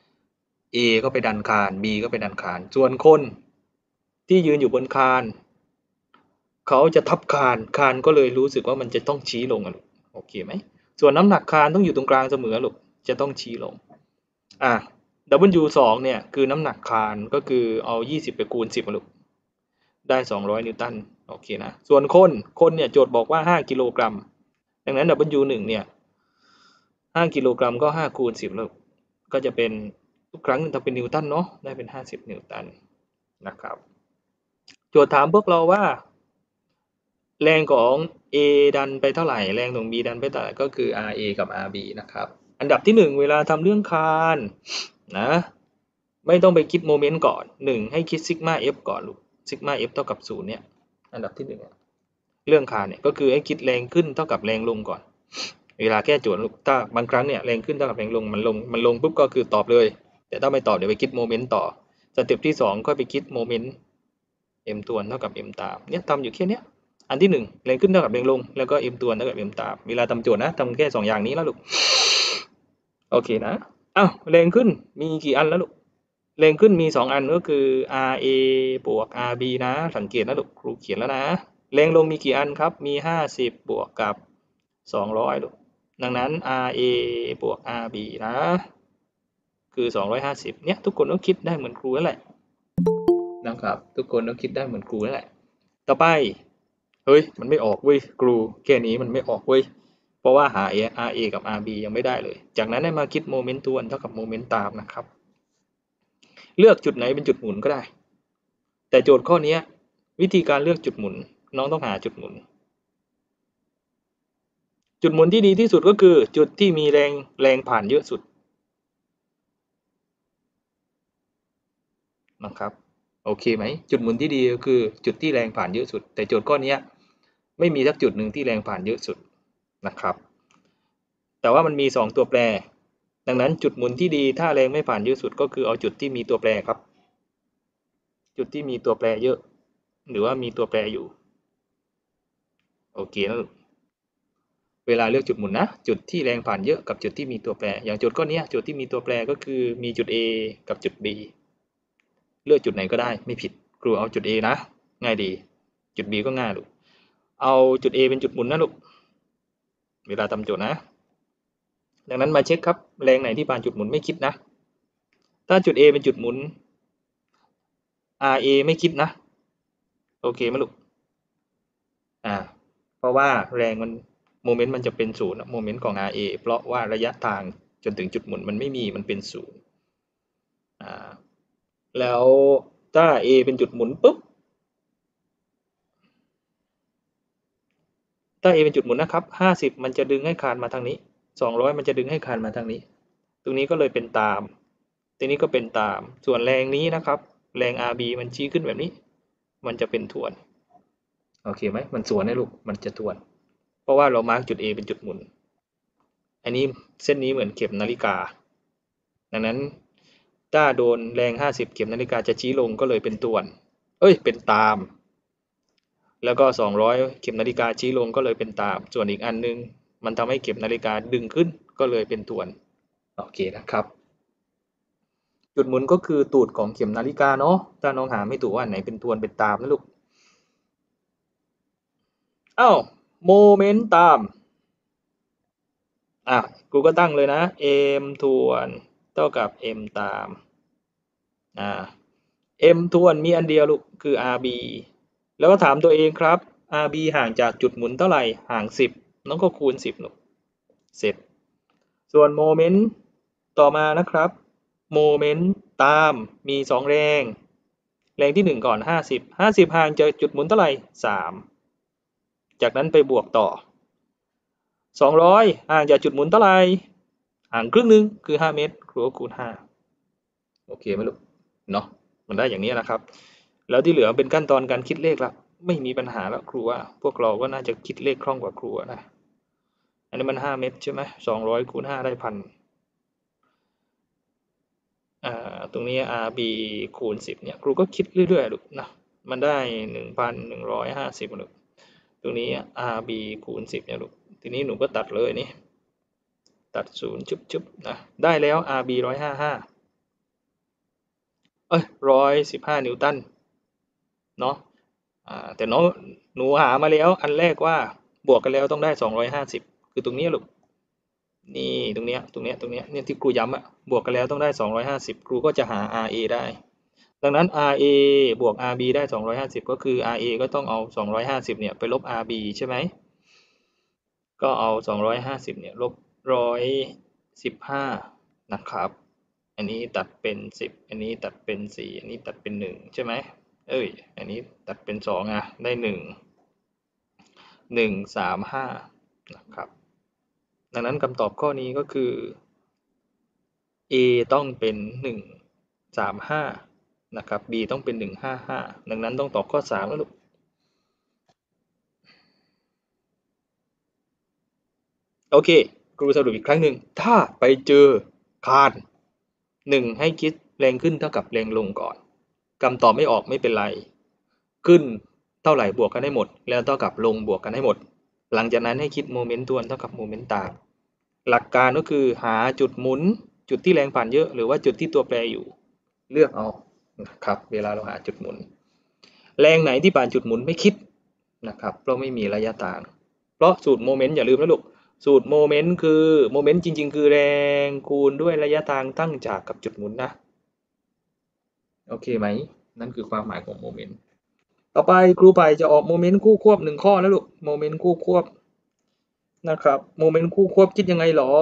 A ก็ไปดันคาน B ก็ไปดันคานส่วนคนที่ยืนอยู่บนคานเขาจะทับคานคานก็เลยรู้สึกว่ามันจะต้องชี้ลงอ่ะลูกโอเคไหมส่วนน้ำหนักคานต้องอยู่ตรงกลางเสมอลูกจะต้องชี้ลงอ่ะ ดับเบิลยู สองเนี่ยคือน้ำหนักคานก็คือเอายี่สิบไปคูณสิบลูกได้สองร้อยนิวตันโอเคนะส่วนคนคนเนี่ยโจทย์บอกว่าห้ากิโลกรัมดังนั้น ดับเบิลยู หนึ่งเนี่ยห้ากิโลกรัมก็ห้าคูณสิบแล้วก็จะเป็นทุกครั้งถ้าเป็นนิวตันเนาะได้เป็นห้าสิบนิวตันนะครับโจทย์ถามพวกเราว่าแรงของ A ดันไปเท่าไหร่แรงของ B ดันไปเท่าไหร่ก็คือ อาร์ เอ กับ อาร์ บี นะครับอันดับที่หนึ่งเวลาทำเรื่องคานนะไม่ต้องไปคิดโมเมนต์ก่อนหนึ่งให้คิดซิกมา F ก่อนลูกซิกมา F เท่ากับศูนย์เนี่ยอันดับที่หนึ่งเรื่องคานเนี่ยก็คือให้คิดแรงขึ้นเท่ากับแรงลงก่อนเวลาแก้โจทย์ลูกถ้าบางครั้งเนี่ยแรงขึ้นเท่ากับแรงลงมันลงมันลงปุ๊บก็คือตอบเลยแต่ถ้าไม่ตอบเดี๋ยวไปคิดโมเมนต์ต่อสเต็ปที่สองก็ไปคิดโมเมนต์ m ตัวเท่ากับ m ตามเนี่ยทำอยู่แค่เนี้ยอันที่หนึ่งแรงขึ้นเท่ากับแรงลงแล้วก็ m ตัวเท่ากับ m ตามเวลาทำโจทย์นะทำแค่สองอย่างนี้แล้วลูกโอเคนะอ้าวแรงขึ้นมีกี่อันแล้วลูกแรงขึ้นมีสองอันก็คือ อาร์ เอ บวก อาร์ บี นะสังเกตนะลูกครูเขียนแล้วนะแรงลงมีกี่อันครับมีห้าสิบบวกกับสองร้อยลูกดังนั้น อาร์ เอ บวก อาร์ บี นะคือสองร้อยห้าสิบเนี่ยทุกคนต้องคิดได้เหมือนครูนั่นแหละนะครับทุกคนต้องคิดได้เหมือนครูนั่นแหละต่อไปเฮ้ยมันไม่ออกเว้ยครูแค่นี้มันไม่ออกเว้ยเพราะว่าหา อาร์ เอ กับ อาร์ บี ยังไม่ได้เลยจากนั้นให้มาคิดโมเมนต์ทวนเท่ากับโมเมนต์ตามนะครับเลือกจุดไหนเป็นจุดหมุนก็ได้แต่โจทย์ข้อนี้วิธีการเลือกจุดหมุนน้องต้องหาจุดหมุนจุดหมุนที่ดีที่สุดก็คือจุดที่มีแรงแรงผ่านเยอะสุดนะครับโอเคไหมจุดหมุนที่ดีก็คือจุดที่แรงผ่านเยอะสุดแต่โจทย์ข้อนี้ไม่มีสักจุดหนึ่งที่แรงผ่านเยอะสุดนะครับแต่ว่ามันมีสองตัวแปรดังนั้นจุดหมุนที่ดีถ้าแรงไม่ผ่านเยอะสุดก็คือเอาจุดที่มีตัวแปรครับจุดที่มีตัวแปรเยอะหรือว่ามีตัวแปรอยู่โอเคนะเวลาเลือกจุดหมุนนะจุดที่แรงผ่านเยอะกับจุดที่มีตัวแปรอย่างโจทย์ข้อนี้จุดที่มีตัวแปรก็คือมีจุด A กับจุด B เลือกจุดไหนก็ได้ไม่ผิดครูเอาจุด A นะง่ายดีจุด B ก็ง่ายลูกเอาจุด A เป็นจุดหมุนนะลูกเวลาทำโจทย์นะดังนั้นมาเช็คครับแรงไหนที่ผ่านจุดหมุนไม่คิดนะถ้าจุด A เป็นจุดหมุน อาร์ เอ ไม่คิดนะโอเคไหมลูกอ่าเพราะว่าแรงมันโมเมนต์มันจะเป็นศูนย์โมเมนต์ของ อาร์ เอ เพราะว่าระยะทางจนถึงจุดหมุนมันไม่มีมันเป็นศูนย์อ่าแล้วถ้า A เป็นจุดหมุนปุ๊บถ้า A เป็นจุดหมุนนะครับห้าสิบมันจะดึงให้คานมาทางนี้สองร้อยมันจะดึงให้คานมาทางนี้ตรงนี้ก็เลยเป็นตามตรงนี้ก็เป็นตามส่วนแรงนี้นะครับแรง อาร์ บี มันชี้ขึ้นแบบนี้มันจะเป็นทวนโอเคไหมมันสวนให้ลูกมันจะทวนเพราะว่าเรามาร์กจุด A เป็นจุดหมุนอันนี้เส้นนี้เหมือนเข็มนาฬิกาดังนั้นถ้าโดนแรงห้าสิบเข็มนาฬิกาจะชี้ลงก็เลยเป็นทวนเอ้ยเป็นตามแล้วก็สองร้อยเข็มนาฬิกาชี้ลงก็เลยเป็นตามส่วนอีกอันนึงมันทำให้เข็มนาฬิกาดึงขึ้นก็เลยเป็นทวนโอเคนะครับจุดหมุนก็คือตูดของเข็มนาฬิกาเนาะถ้าน้องหาไม่ถูกว่าไหนเป็นทวนเป็นตามนะลูกอ้าวโมเมนต์ตามอ่ะกูก็ตั้งเลยนะ m ทวนเท่ากับ m ตามอ่า m ทวนมีอันเดียวลูกคือ rb แล้วก็ถามตัวเองครับ rb ห่างจากจุดหมุนเท่าไหร่ห่างสิบน้องก็คูณสิบลูกเสร็จส่วนโมเมนต์ต่อมานะครับโมเมนต์ตามมีสองแรงแรงที่หนึ่งก่อนห้าสิบ ห้าสิบห่างจากจุดหมุนเท่าไหร่สามจากนั้นไปบวกต่อสองร้อยห่างจากจุดหมุนเท่าไหร่ห่างครึ่งหนึ่งคือห้าเมตรครูก็คูณห้าโอเคไหมลูกเนาะมันได้อย่างนี้นะครับแล้วที่เหลือเป็นขั้นตอนการคิดเลขละไม่มีปัญหาแล้วครูว่าพวกเราก็น่าจะคิดเลขคล่องกว่าครูนะอันนี้มันห้าเมตรใช่ไหมสองร้อยคูณห้าได้พันอ่าตรงนี้ rb คูณสิบเนี่ยครูก็คิดเรื่อยๆลูกนะมันได้หนึ่งพันหนึ่งร้อยห้าสิบลูกตรงนี้ rb คูณสิบเนี่ยลูกทีนี้หนูก็ตัดเลยนี่ตัดศูนย์ชุบๆนะได้แล้ว rb ร้อยห้าห้าเอ้ยร้อยสิบห้านิวตันเนาะอ่าแต่น้องหนูหามาแล้วอันแรกว่าบวกกันแล้วต้องได้สองร้อยห้าสิบคือตรงนี้ลูกนี่ตรงเนี้ยตรงเนี้ยตรงเนี้ยเนี่ยที่ครูย้ำอะบวกกันแล้วต้องได้สองร้อยห้าสิบครูก็จะหา อาร์ เอ ได้ดังนั้น อาร์ เอ บวก อาร์ บี ได้สองร้อยห้าสิบก็คือ อาร์ เอ ก็ต้องเอาสองร้อยห้าสิบเนี่ยไปลบ อาร์ บี ใช่ไหมก็เอาสองร้อยห้าสิบเนี่ยลบหนึ่งร้อยสิบห้านะครับอันนี้ตัดเป็นสิบอันนี้ตัดเป็นสี่อันนี้ตัดเป็นหนึ่งใช่ไหมเอ้ยอันนี้ตัดเป็นสองอ่ะได้หนึ่ง หนึ่ง สาม ห้านะครับดังนั้นคำตอบข้อนี้ก็คือ A ต้องเป็นหนึ่ง สาม ห้านะครับ B ต้องเป็นหนึ่ง ห้า ห้าดังนั้นต้องตอบข้อสามแล้วลูกโอเคครูสรุปอีกครั้งหนึ่งถ้าไปเจอคานหนึ่งให้คิดแรงขึ้นเท่ากับแรงลงก่อนคำตอบไม่ออกไม่เป็นไรขึ้นเท่าไหร่บวกกันให้หมดแล้วเท่ากับลงบวกกันให้หมดหลังจากนั้นให้คิดโมเมนต์ทวนเท่ากับโมเมนต์ต่างหลักการก็คือหาจุดหมุนจุดที่แรงผ่านเยอะหรือว่าจุดที่ตัวแปรอยู่เลือกเอานะครับเวลาเราหาจุดหมุนแรงไหนที่ผ่านจุดหมุนไม่คิดนะครับเพราะไม่มีระยะต่างเพราะสูตรโมเมนต์อย่าลืมนะลูกสูตรโมเมนต์คือโมเมนต์จริงๆคือแรงคูณด้วยระยะทางตั้งจากกับจุดหมุนนะโอเคไหมนั่นคือความหมายของโมเมนต์ต่อไปครูไผ่จะออกโมเมนต์คู่ควบหนึ่งข้อแล้วลูกโมเมนต์คู่ควบนะครับโมเมนต์คู่ควบคิดยังไงหรอ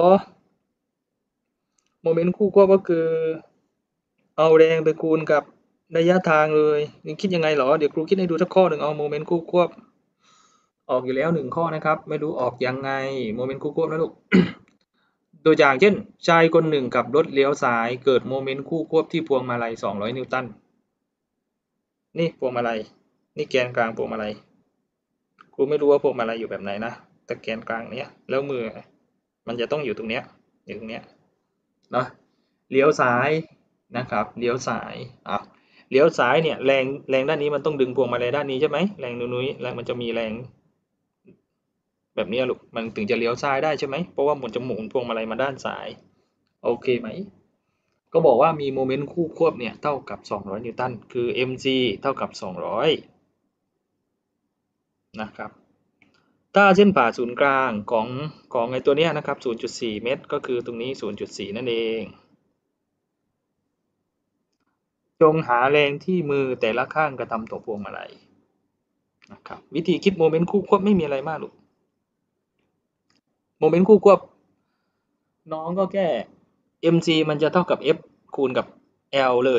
โมเมนต์คู่ควบก็คือเอาแรงไปคูณกับระยะทางเลยนี่คิดยังไงหรอเดี๋ยวครูคิดให้ดูสักข้อหนึ่งเอาโมเมนต์คู่ควบออกอยู่แล้วหนึ่งข้อนะครับไม่รู้ออกยังไงโมเมนต์คู่ควบนะลูก ตัวอย่างเช่นชายคนหนึ่งขับรถเลี้ยวซ้ายเกิดโมเมนต์คู่ควบที่พวงมาลัยสองร้อยนิวตันนี่พวงมาลัยนี่แกนกลางพวงมาลัยครูไม่รู้ว่าพวงมาลัยอยู่แบบไหนนะแต่แกนกลางเนี้ยแล้วมือมันจะต้องอยู่ตรงเนี้ยอยู่ตรงเนี้ยเนาะเลี้ยวซ้ายนะครับเลี้ยวซ้ายอ่ะเลี้ยวซ้ายเนี่ยแรงแรงด้านนี้มันต้องดึงพวงมาลัยด้านนี้ใช่ไหมแรงนุ้ยแรงมันจะมีแรงแบบนี้ลูกมันถึงจะเลี้ยวซ้ายได้ใช่ไหมเพราะว่ามันจะหมุนพวงมาลัยมาด้านซ้ายโอเคไหมก็บอกว่ามีโมเมนต์คู่ควบเนี่ยเท่ากับสองร้อยนิวตันคือ mg เท่ากับสองร้อยนะครับถ้าเส้นผ่าศูนย์กลางของของไอ้ตัวเนี้ยนะครับ ศูนย์จุดสี่ เมตรก็คือตรงนี้ ศูนย์จุดสี่ นั่นเองจงหาแรงที่มือแต่ละข้างกระทำต่อพวงมาลัยนะครับวิธีคิดโมเมนต์คู่ควบไม่มีอะไรมากลูกโมเมนต์คู่ควบน้องก็แค่ mg มันจะเท่ากับ f คูณกับ l เลย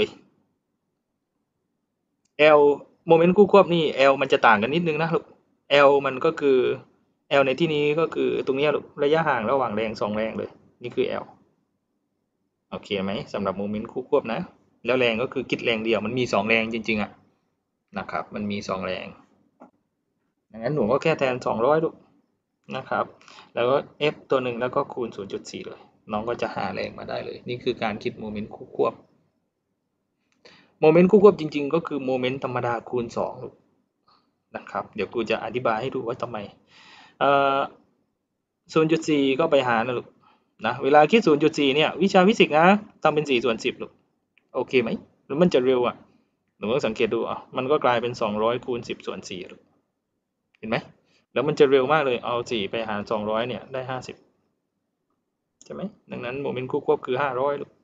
l โมเมนต์คู่ควบนี่ l มันจะต่างกันนิดนึงนะลูก l มันก็คือ l ในที่นี้ก็คือตรงนี้ลูกระยะห่างระหว่างแรงสองแรงเลยนี่คือ l โอเคไหมสำหรับโมเมนต์คู่ควบนะแล้วแรงก็คือคิดแรงเดียวมันมีสองแรงจริงๆอ่ะนะครับมันมีสองแรงดังนั้นหนูก็แค่แทนสองร้อยลูกนะครับแล้วก็ f ตัวหนึ่งแล้วก็คูณ ศูนย์จุดสี่ เลยน้องก็จะหาแรงมาได้เลยนี่คือการคิดโมเมนต์คู่ควบโมเมนต์คู่ควบจริงๆก็คือโมเมนต์ธรรมดาคูณสองนะครับเดี๋ยวกูจะอธิบายให้ดูว่าทำไมเอ่อ ศูนย์จุดสี่ ก็ไปหานะลูกนะเวลาคิด ศูนย์จุดสี่ เนี่ยวิชาฟิสิกส์นะทำเป็นสี่ส่วนสิบลูกโอเคไหมหรือมันจะเร็วอ่ะหนูต้องสังเกตดูอ่ะมันก็กลายเป็นสองร้อยคูณสิบส่วนสี่ลูกเห็นไหมแล้วมันจะเร็วมากเลยเอาสี่ไปหารสองร้อยเนี่ยได้ห้าสิบใช่ไหมดังนั้นโมเมนต์คู่ควบคือห้าร้อยลูก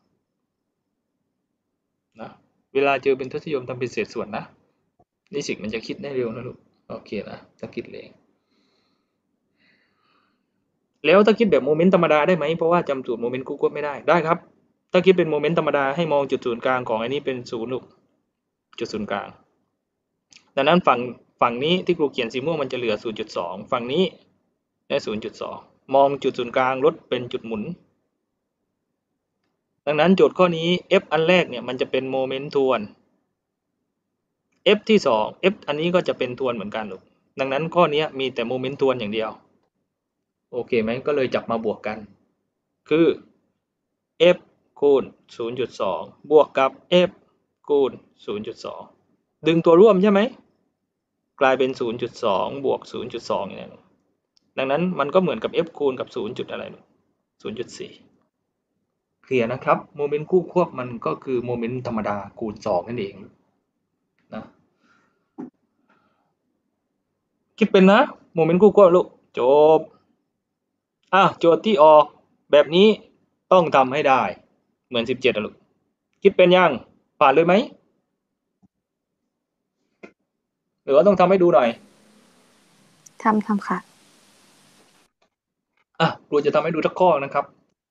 นะเวลาเจอเป็นทศนิยมทำเป็นเศษส่วนนะฟิสิกส์มันจะคิดได้เร็วนะลูกโอเคนะถ้าคิดเลยแล้วถ้าคิดแบบโมเมนต์ธรรมดาได้ไหมเพราะว่าจำสูตรโมเมนต์คู่ควบไม่ได้ได้ครับถ้าคิดเป็นโมเมนต์ธรรมดาให้มองจุดศูนย์กลางของอันนี้เป็นศูนย์ลูกจุดศูนย์กลางดังนั้นฝั่งฝั่งนี้ที่ครูเขียนสีม่วงมันจะเหลือ ศูนย์จุดสอง ฝั่งนี้ได้ ศูนย์จุดสอง มองจุดศูนย์กลางลดเป็นจุดหมุนดังนั้นโจทย์ข้อนี้ f อันแรกเนี่ยมันจะเป็นโมเมนต์ทวน f ที่สอง f อันนี้ก็จะเป็นทวนเหมือนกันลูกดังนั้นข้อนี้มีแต่โมเมนต์ทวนอย่างเดียวโอเคไหมก็เลยจับมาบวกกันคือ f คูณ ศูนย์จุดสอง บวกกับ f คูณ ศูนย์จุดสอง ดึงตัวร่วมใช่ไหมกลายเป็น ศูนย์จุดสอง บวก ศูนย์จุดสอง อย่างนี้ดังนั้นมันก็เหมือนกับ f คูณกับ ศูนย์ จุดอะไร ศูนย์จุดสี่ เคลียร์นะครับโมเมนต์คู่ควบมันก็คือโมเมนต์ธรรมดาคูณสองนั่นเองนะคิดเป็นนะโมเมนต์คู่ควบลูกจบอ่ะโจทย์ที่ออกแบบนี้ต้องทำให้ได้เหมือนสิบเจ็ดอ่ะลูกคิดเป็นยังผ่านเลยไหมหรือว่าต้องทำให้ดูหน่อยทำทำค่ะอ่ะครูจะทำให้ดูทักข้อนะครับ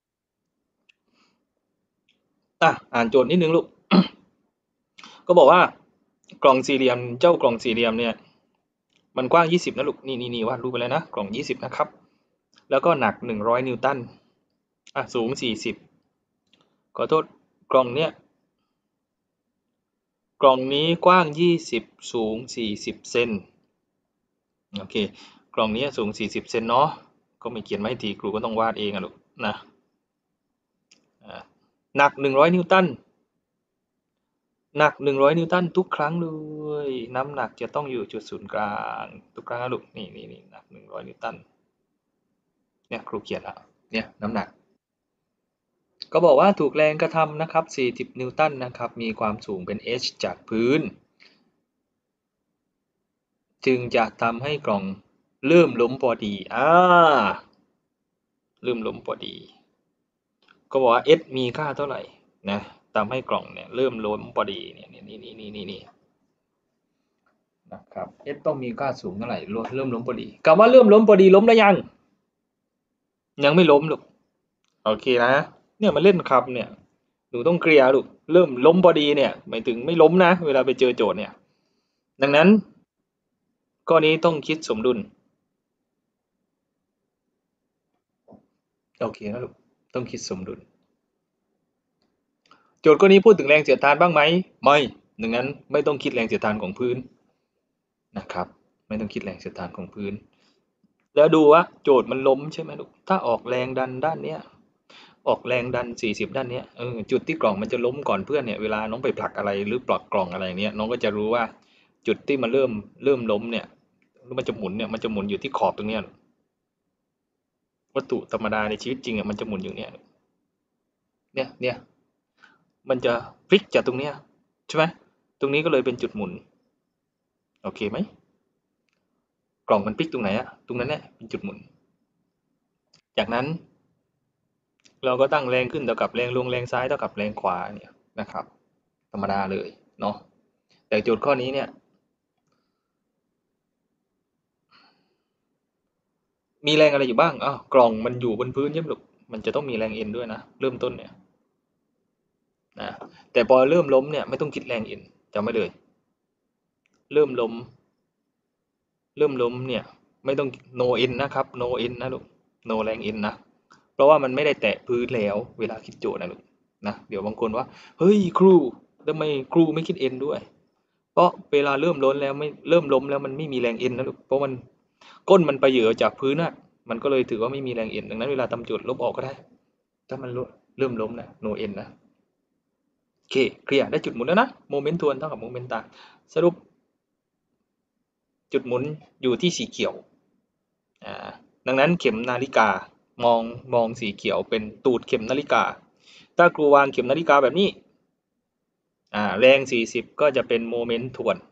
อ่ะอ่านโจทย์นิดนึงลูก ก็บอกว่ากล่องสี่เหลี่ยมเจ้ากล่องสี่เหลี่ยมเนี่ยมันกว้างยี่สิบนะลูกนี่นี่นี่วาดรูปไปแล้วนะกล่องยี่สิบนะครับแล้วก็หนักหนึ่งร้อยนิวตันอ่ะสูงสี่สิบขอโทษกล่องเนี้ยกล่องนี้กว้างยี่สิบสูงสี่สิบเซนโอเคกล่องนี้สูงสี่สิบเซนเนาะก็ไม่เขียนมาให้ทีครูก็ต้องวาดเองอะลูกนะอ่าหนักหนึ่งร้อยนิวตันหนักหนึ่งร้อยนิวตันทุกครั้งเลยน้ำหนักจะต้องอยู่จุดศูนย์กลางทุกครั้งนะลูกนี่นี่นี่หนักหนึ่งร้อยนิวตันเนี่ยครูเขียนแล้วเนี่ยน้ำหนักก็บอกว่าถูกแรงกระทำนะครับสี่สิบนิวตันนะครับมีความสูงเป็น h จากพื้นจึงจะทำให้กล่องเริ่มล้มพอดีอ่าเริ่มล้มพอดีก็บอกว่า h มีค่าเท่าไหร่นะทำให้กล่องเนี่ยเริ่มล้มพอดีเนี่ยนี่นี่นี่นี่นี่นะครับ h ต้องมีค่าสูงเท่าไหร่เริ่มล้มพอดีคำว่าเริ่มล้มพอดีล้มแล้วยังยังไม่ล้มลูกโอเคนะเนี่ยมาเล่นคำเนี่ยหนูต้องเคลียร์ลูกเริ่มล้มพอดีเนี่ยหมายถึงไม่ล้มนะเวลาไปเจอโจทย์เนี่ยดังนั้นข้อนี้ต้องคิดสมดุลโอเคนะลูกต้องคิดสมดุลโจทย์ข้อนี้พูดถึงแรงเสียดทานบ้างไหมไม่ดังนั้นไม่ต้องคิดแรงเสียดทานของพื้นนะครับไม่ต้องคิดแรงเสียดทานของพื้นแล้วดูว่าโจทย์มันล้มใช่ไหมลูกถ้าออกแรงดันด้านเนี้ยออกแรงดันสี่สิบด้านเนี้ยเออจุดที่กล่องมันจะล้มก่อนเพื่อนเนี่ยเวลาน้องไปผลักอะไรหรือปลอกกล่องอะไรเนี้ยน้องก็จะรู้ว่าจุดที่มันเริ่มเริ่มล้มเนี่ยมันจะหมุนเนี่ยมันจะหมุนอยู่ที่ขอบตรงเนี้ยวัตถุธรรมดาในชีวิตจริงอ่ะมันจะหมุนอยู่เนี่ยเนี่ยเนี่ยมันจะพลิกจากตรงเนี้ยใช่ไหมตรงนี้ก็เลยเป็นจุดหมุนโอเคไหมกล่องมันพลิกตรงไหนอะตรงนั้นแหละเป็นจุดหมุนจากนั้นเราก็ตั้งแรงขึ้นเท่ากับแรงลงแรงซ้ายเท่ากับแรงขวาเนี่ยนะครับธรรมดาเลยเนาะแต่โจทย์ข้อนี้เนี่ยมีแรงอะไรอยู่บ้างอ้าวกล่องมันอยู่บนพื้นใช่ไหมลูกมันจะต้องมีแรงเอ็นด้วยนะเริ่มต้นเนี่ยนะแต่พอเริ่มล้มเนี่ยไม่ต้องคิดแรงเอ็นจำไว้เลยเริ่มล้มเริ่มล้มเนี่ยไม่ต้อง no n นะครับ no n นะลูก no แรง n นะเพราะว่ามันไม่ได้แตะพื้นแล้วเวลาคิดโจทย์นะลูกนะเดี๋ยวบางคนว่าเฮ้ยครูทำไมครูไม่คิด n ด้วยเพราะเวลาเริ่มล้มแล้วไม่เริ่มล้มแล้วมันไม่มีแรง n นะลูกเพราะมันก้นมันไปเหยอจากพื้นน่ะมันก็เลยถือว่าไม่มีแรง n ดังนั้นเวลาทำโจทย์ลบออกก็ได้ถ้ามันเริ่มล้มนะ no n นะโอเคเคลียร์ได้จุดหมุนแล้วนะโมเมนต์ทวนเท่ากับโมเมนต์ตามสรุปจุดหมุนอยู่ที่สีเขียวอ่าดังนั้นเข็มนาฬิกามองมองสีเขียวเป็นตูดเข็มนาฬิกาถ้าครูวางเข็มนาฬิกาแบบนี้อ่าแรงสี่สิบก็จะเป็นโมเมนต์ทวน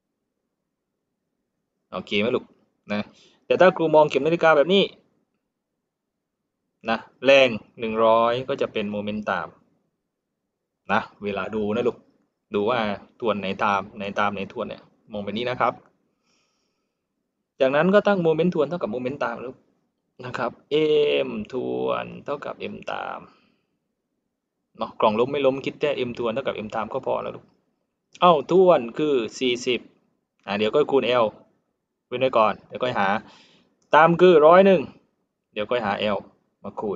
โอเคไหมลูกนะแต่ถ้าครูมองเข็มนาฬิกาแบบนี้นะแรงหนึ่งร้อยก็จะเป็นโมเมนต์ตามนะเวลาดูนะลูกดูว่าทวนไหนตามไหนตามไหนทวนเนี่ยมองแบบนี้นะครับจากนั้นก็ตั้งโมเมนต์ทวนเท่ากับโมเมนต์ตามลูกนะครับ m ทวนเท่ากับ m ตามเนาะกล่องล้มไม่ล้มคิดแค่ m ทวนเท่ากับ m ตามก็พอแล้วลูกเอ้าทวนคือสี่สิบอ่าเดี๋ยวก็คูณ l ไว้ก่อนเดี๋ยวก็หาตามคือร้อยหนึ่งเดี๋ยวก็หา l มาคูณ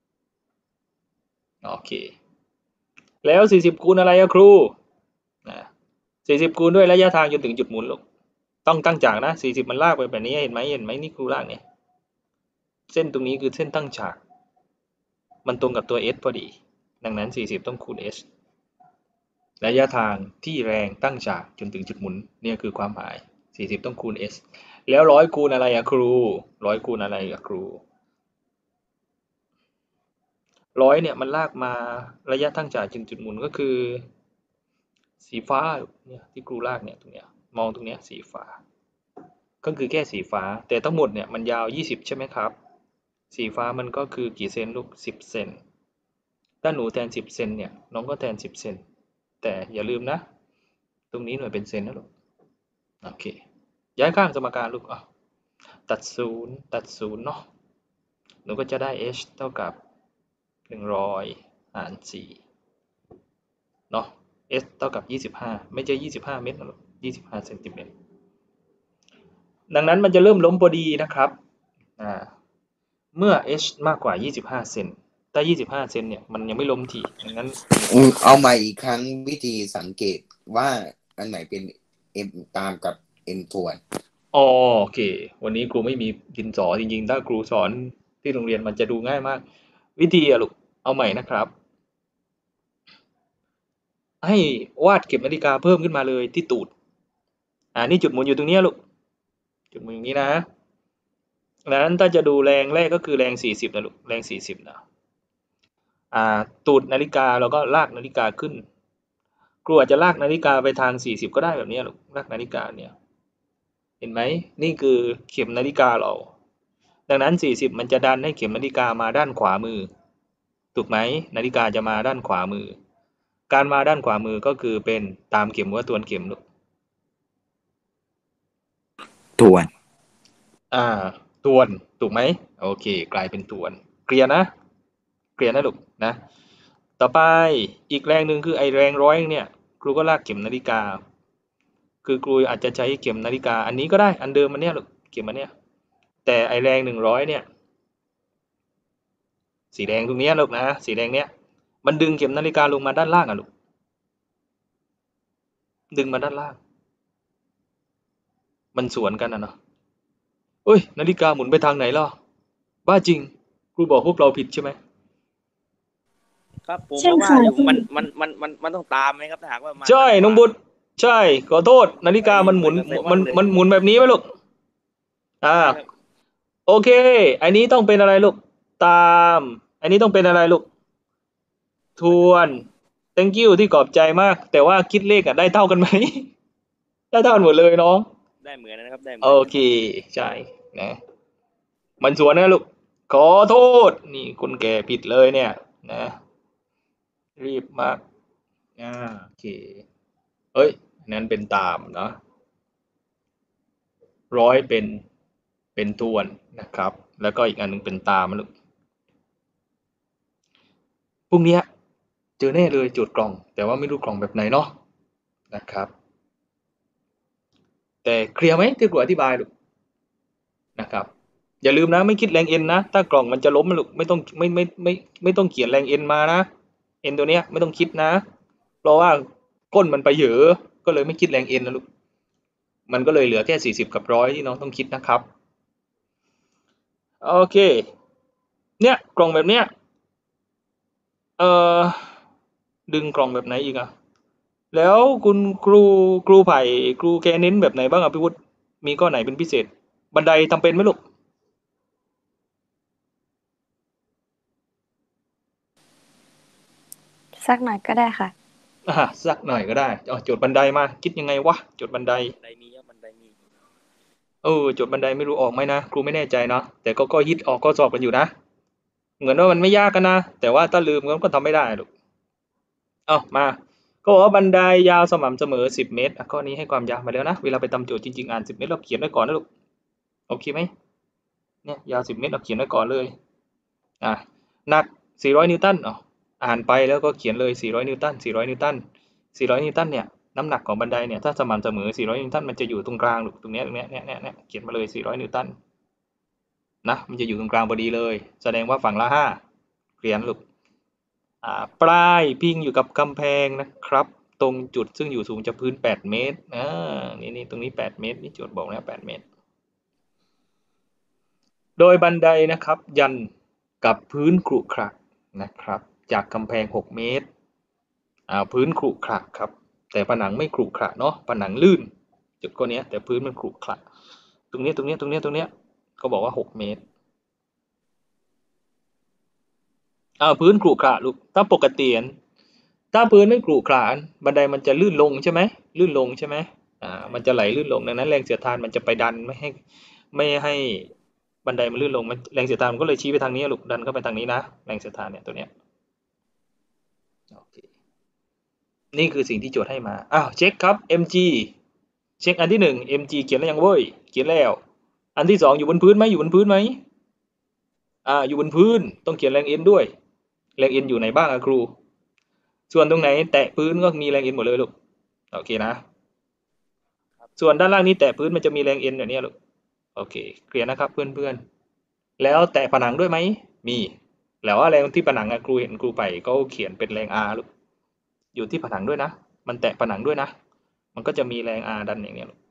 โอเคแล้วสี่สิบคูณอะไรอะครูนะสี่สิบคูณด้วยระยะทางจนถึงจุดหมุนลูกต้องตั้งฉากนะสี่สิบมันลากไปแบบนี้เห็นไหมเห็นไหมนี่ครูลากเนี่ยเส้นตรงนี้คือเส้นตั้งฉากมันตรงกับตัว s พอดีดังนั้นสี่สิบต้องคูณ s ระยะทางที่แรงตั้งฉากจนถึงจุดหมุนเนี่ยคือความหมายสี่สิบต้องคูณ s แล้วร้อยคูณอะไรอะครูร้อยคูณอะไรอะครูร้อยเนี่ยมันลากมาระยะตั้งฉากจนจุดหมุนก็คือสีฟ้าเนี่ยที่ครูลากเนี่ยตรงเนี้ยมองตรงเนี้ยสีฟ้าก็คือแค่สีฟ้าแต่ทั้งหมดเนี่ยมันยาวยี่สิบใช่ไหมครับสีฟ้ามันก็คือกี่เซนลูกสิบเซนถ้าหนูแทนสิบเซนเนี่ยน้องก็แทนสิบเซนแต่อย่าลืมนะตรงนี้หน่วยเป็นเซนนะลูกโอเคย้ายข้างสมการลูกอ่ะตัดศูนย์ตัดศูนย์เนาะหนูก็จะได้ h เท่ากับหนึ่งร้อยหารสี่เนาะ s เท่ากับยี่สิบห้าไม่ใช่ยี่สิบห้าเมตรนะลูกยี่สิบห้าเซนติเมตรดังนั้นมันจะเริ่มล้มพอดีนะครับอ่าเมื่อ h มากกว่ายี่สิบห้าเซนถ้ายี่สิบห้าเซนเนี่ยมันยังไม่ล้มทีดังนั้นเอาใหม่อีกครั้งวิธีสังเกตว่าอันไหนเป็น m ตามกับ m ทวนอ๋อโอเควันนี้ครูไม่มีดินสอจริงๆถ้าครูสอนที่โรงเรียนมันจะดูง่ายมากวิธีอะลูกเอาใหม่นะครับให้วาดเข็มนาฬิกาเพิ่มขึ้นมาเลยที่ตูดอ่านี่จุดหมุนอยู่ตรงนี้ลูกจุดหมุนอย่างนี้นะนั้นถ้าจะดูแรงแรกก็คือแรงสี่สิบนะลูกแรงสี่สิบนะอ่าตูดนาฬิกาเราก็ลากนาฬิกาขึ้นครูอาจจะลากนาฬิกาไปทางสี่สิบก็ได้แบบนี้ลูกลากนาฬิกาเนี่ยเห็นไหมนี่คือเข็มนาฬิกาเราดังนั้นสี่สิบมันจะดันให้เข็มนาฬิกามาด้านขวามือถูกไหมนาฬิกาจะมาด้านขวามือการมาด้านขวามือก็คือเป็นตามเข็มว่าทวนเข็มลูกทวนอ่าทวนถูกไหมโอเคกลายเป็นทวนเคลียร์นะเคลียร์นะลูกนะต่อไปอีกแรงหนึ่งคือไอแรงร้อยเนี่ยครูก็ลากเข็มนาฬิกาคือครูอาจจะใช้เข็มนาฬิกาอันนี้ก็ได้อันเดิมมันเนี้ยลูกเข็มอันเนี้ยแต่ไอแรงหนึ่งร้อยเนี่ยสีแดงตรงนี้ลูกนะสีแดงเนี้ยมันดึงเข็มนาฬิกาลงมาด้านล่างอ่ะลูกดึงมาด้านล่างมันสวนกันอ่ะเนาะเอ้ยนาฬิกาหมุนไปทางไหนล่ะบ้าจริงครูบอกพวกเราผิดใช่ไหมครับผมก็ว่าอยู่มันมันมันมันมันต้องตามไหมครับถ้าหากว่ามาใช่น้องบุตรใช่ขอโทษนาฬิกามันหมุนมันมันหมุนแบบนี้ไหมลูกอ่าโอเคอันนี้ต้องเป็นอะไรลูกตามอันนี้ต้องเป็นอะไรลูกทวน thank you ที่ขอบใจมากแต่ว่าคิดเลขอ่ะได้เท่ากันไหมได้เท่ากันหมดเลยน้องได้เหมือนนะครับได้เหมือนโอเคใช่นะมันสวนนะลูกขอโทษนี่คุณแก่ผิดเลยเนี่ยนะรีบมากอ่าโอเคเอ้ยนั้นเป็นตามเนาะร้อยเป็นเป็นทวนนะครับแล้วก็อีกอันนึงเป็นตามลูกพรุ่งนี้เจอแน่เลยโจทย์กล่องแต่ว่าไม่รู้กล่องแบบไหนเนาะนะครับแต่เคลียร์ไหมที่ครูอธิบายลูกนะครับอย่าลืมนะไม่คิดแรงเอ็นนะถ้ากล่องมันจะล้มลูกไม่ต้องไม่ไม่ไม่ไม่ต้องเขียนแรงเอ็นมานะเอ็นตัวเนี้ยไม่ต้องคิดนะเพราะว่าก้นมันไปเหยอะก็เลยไม่คิดแรงเอ็นนะลูกมันก็เลยเหลือแค่สี่สิบกับร้อยที่น้องต้องคิดนะครับโอเคเนี่ยกล่องแบบเนี้ยเอ่อดึงกล่องแบบไหนอีกอะแล้วคุณครูครูไผ่ครูแกเน้นแบบไหนบ้างอ่ะพี่วุฒิมีข้อไหนเป็นพิเศษบันไดทำเป็นไหมลูกสักหน่อยก็ได้ค่ะอ่าสักหน่อยก็ได้อ๋อโจทย์บันไดมาคิดยังไงวะโจทย์บันไดบันไดมีครับบันไดมีเออโจทย์บันไดไม่รู้ออกไหมนะครูไม่แน่ใจเนาะแต่ก็ก็ฮิตออกก็สอบกันอยู่นะเหมือนว่ามันไม่ยากกันนะแต่ว่าถ้าลืมก็ทำไม่ได้ลูกเอามาก็บอกว่าบันไดยาวสม่ำเสมอสิบเมตรอ่ะข้อนี้ให้ความยาวมาแล้วนะเวลาไปทำโจทย์จริงๆอ่านสิบเมตรเราเขียนไว้ก่อนนะลูกโอเคไหมเนี่ยยาวสิบเมตรเราเขียนไว้ก่อนเลยอ่ะหนักสี่ร้อยนิวตันอ๋ออ่านไปแล้วก็เขียนเลยสี่ร้อยนิวตันสี่ร้อยนิวตันสี่ร้อยนิวตันเนี่ยน้ำหนักของบันไดเนี่ยถ้าสม่ำเสมอสี่ร้อยนิวตันมันจะอยู่ตรงกลางลูกตรงเนี้ยตรงเนี้ยเนี่ยเนี่ยเนี่ยเขียนมาเลยสี่ร้อยนิวตันนะมันจะอยู่ตรงกลางพอดีเลยแสดงว่าฝั่งละห้าเขียนลูกอ่าปลายพิงอยู่กับกำแพงนะครับตรงจุดซึ่งอยู่สูงจากพื้นแปดเมตรอ่านี่นี่ตรงนี้แปดเมตรนี่โจทย์บอกแล้วแปดเมตรโดยบันไดนะครับยันกับพื้นขรุขระนะครับจากกำแพงหกเมตรอ่าพื้นขรุขระครับแต่ผนังไม่ขรุขระเนาะผนังลื่นจุดก็เนี้ยแต่พื้นมันขรุขระตรงนี้ตรงนี้ตรงนี้ตรงนี้เขาบอกว่าหกเมตรอ่าพื้นขรุขระลูกถ้าปกติถ้าพื้นไม่ขรุขระบันไดมันจะลื่นลงใช่ไหมลื่นลงใช่ไหมอ่ามันจะไหลลื่นลงดังนั้นแรงเสียดทานมันจะไปดันไม่ให้ไม่ให้บันไดมันลื่นลงมันแรงเสียดทานมันก็เลยชี้ไปทางนี้ลูกดันเข้าไปทางนี้นะแรงเสียดทานเนี่ยตัวเนี้ยโอเคนี่คือสิ่งที่โจทย์ให้มาอ้าวเช็คครับ mg เช็คอันที่หนึ่ง mg เขียนแล้วยังเว้ยเขียนแล้วอันที่สองอยู่บนพื้นไหมอยู่บนพื้นไหมอ่าอยู่บนพื้นต้องเขียนแรง n ด้วยแรง n อยู่ไหนบ้างอะครูส่วนตรงไหนแตะพื้นก็มีแรง n หมดเลยลูกโอเคนะส่วนด้านล่างนี้แตะพื้นมันจะมีแรง n แบบนี้ลูกโอเคเคลียร์นะครับเพื่อนๆแล้วแตะผนังด้วยไหมมีแล้วว่าแรงที่ผนังอะครูเห็นครูไปก็เขียนเป็นแรง r ลูกอยู่ที่ผนังด้วยนะมันแตะผนังด้วยนะมันก็จะมีแรง r ดันอย่างนี้ลูก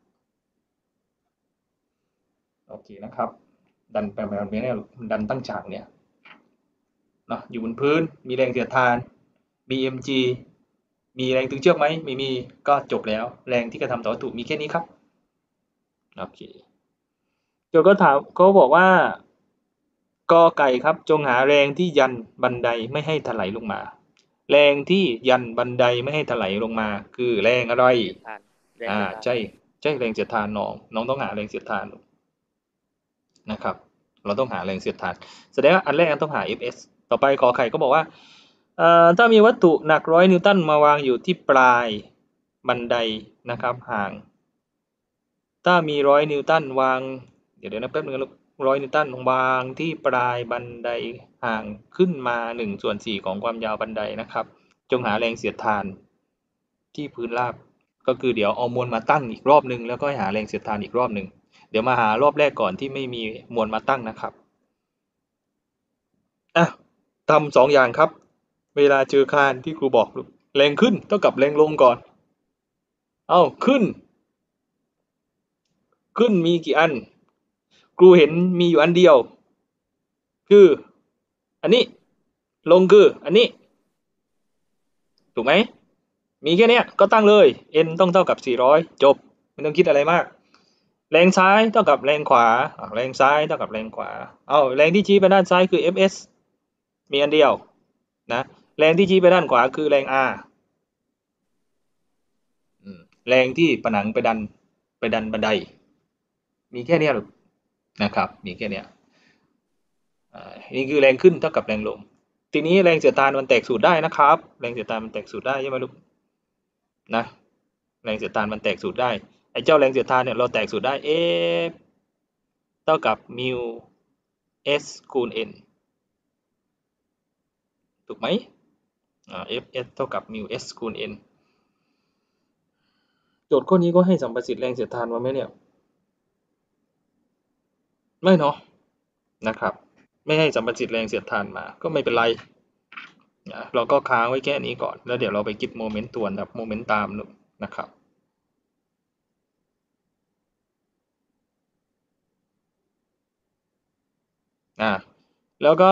โอเคนะครับดันไปแบบนี้เนี่ยดันตั้งฉากเนี่ยเนาะอยู่บนพื้นมีแรงเสียดทานมี mg มีแรงตึงเชือกไหมไม่มีก็จบแล้วแรงที่กระทำต่อวัตถุมีแค่นี้ครับโอเคโจทย์ก็ถามเขาบอกว่ากอไก่ครับจงหาแรงที่ยันบันไดไม่ให้ถลายลงมาแรงที่ยันบันไดไม่ให้ถลายลงมาคือแรงอะไรอ่าใช่ใช่แรงเสียดทานน้องน้องต้องหาแรงเสียดทานนะครับเราต้องหาแรงเสียดทานแสดงว่าอันแรกต้องหา fs ต่อไปขอไข่ก็บอกว่าถ้ามีวัตถุหนักร้อยนิวตันมาวางอยู่ที่ปลายบันไดนะครับห่างถ้ามีร้อยนิวตันวางเดี๋ยวเดี๋ยวนะแป๊บนึงลูกร้อยนิวตันวางที่ปลายบันไดห่างขึ้นมาหนึ่งส่วนสี่ของความยาวบันไดนะครับจงหาแรงเสียดทานที่พื้นราบก็คือเดี๋ยวเอามวลมาตั้งอีกรอบนึงแล้วก็หาแรงเสียดทานอีกรอบนึงเดี๋ยวมาหารอบแรกก่อนที่ไม่มีมวลมาตั้งนะครับอ่ะทำสองอย่างครับเวลาเจอคานที่ครูบอกแรงขึ้นเท่ากับแรงลงก่อนเอาขึ้นขึ้นมีกี่อันครูเห็นมีอยู่อันเดียวคืออันนี้ลงคืออันนี้ถูกไหมมีแค่นี้ก็ตั้งเลย n ต้องเท่ากับสี่ร้อยจบไม่ต้องคิดอะไรมากแรงซ้ายเท่ากับแรงขวาแรงซ้ายเท่ากับแรงขวาเอาแรงที่ชี้ไปด้านซ้ายคือ fs มีอันเดียวนะแรงที่ชี้ไปด้านขวาคือแรง r แรงที่ผนังไปดันไปดันบันไดมีแค่นี้หรอกนะครับมีแค่นี้นี่คือแรงขึ้นเท่ากับแรงลงทีนี้แรงเสียดทานมันแตกสูตรได้นะครับแรงเสียดทานมันแตกสูตรได้ใช่ไหมลูกนะแรงเสียดทานมันแตกสูตรได้ไอ้เจ้าแรงเสียดทานเนี่ยเราแตกสูตรได้ F เท่ากับมิว s คูณ n ถูกไหมอ่า fs เท่ากับมิว s คูณ n โจทย์ข้อนี้ก็ให้สัมประสิทธิ์แรงเสียดทานมาไหมเนี่ยไม่เนาะนะครับไม่ให้สัมประสิทธิ์แรงเสียดทานมาก็ไม่เป็นไรเราก็ค้างไว้แค่นี้ก่อนแล้วเดี๋ยวเราไปคิดโมเมนต์ตัวนกับโมเมนต์ตามนะครับอ่าแล้วก็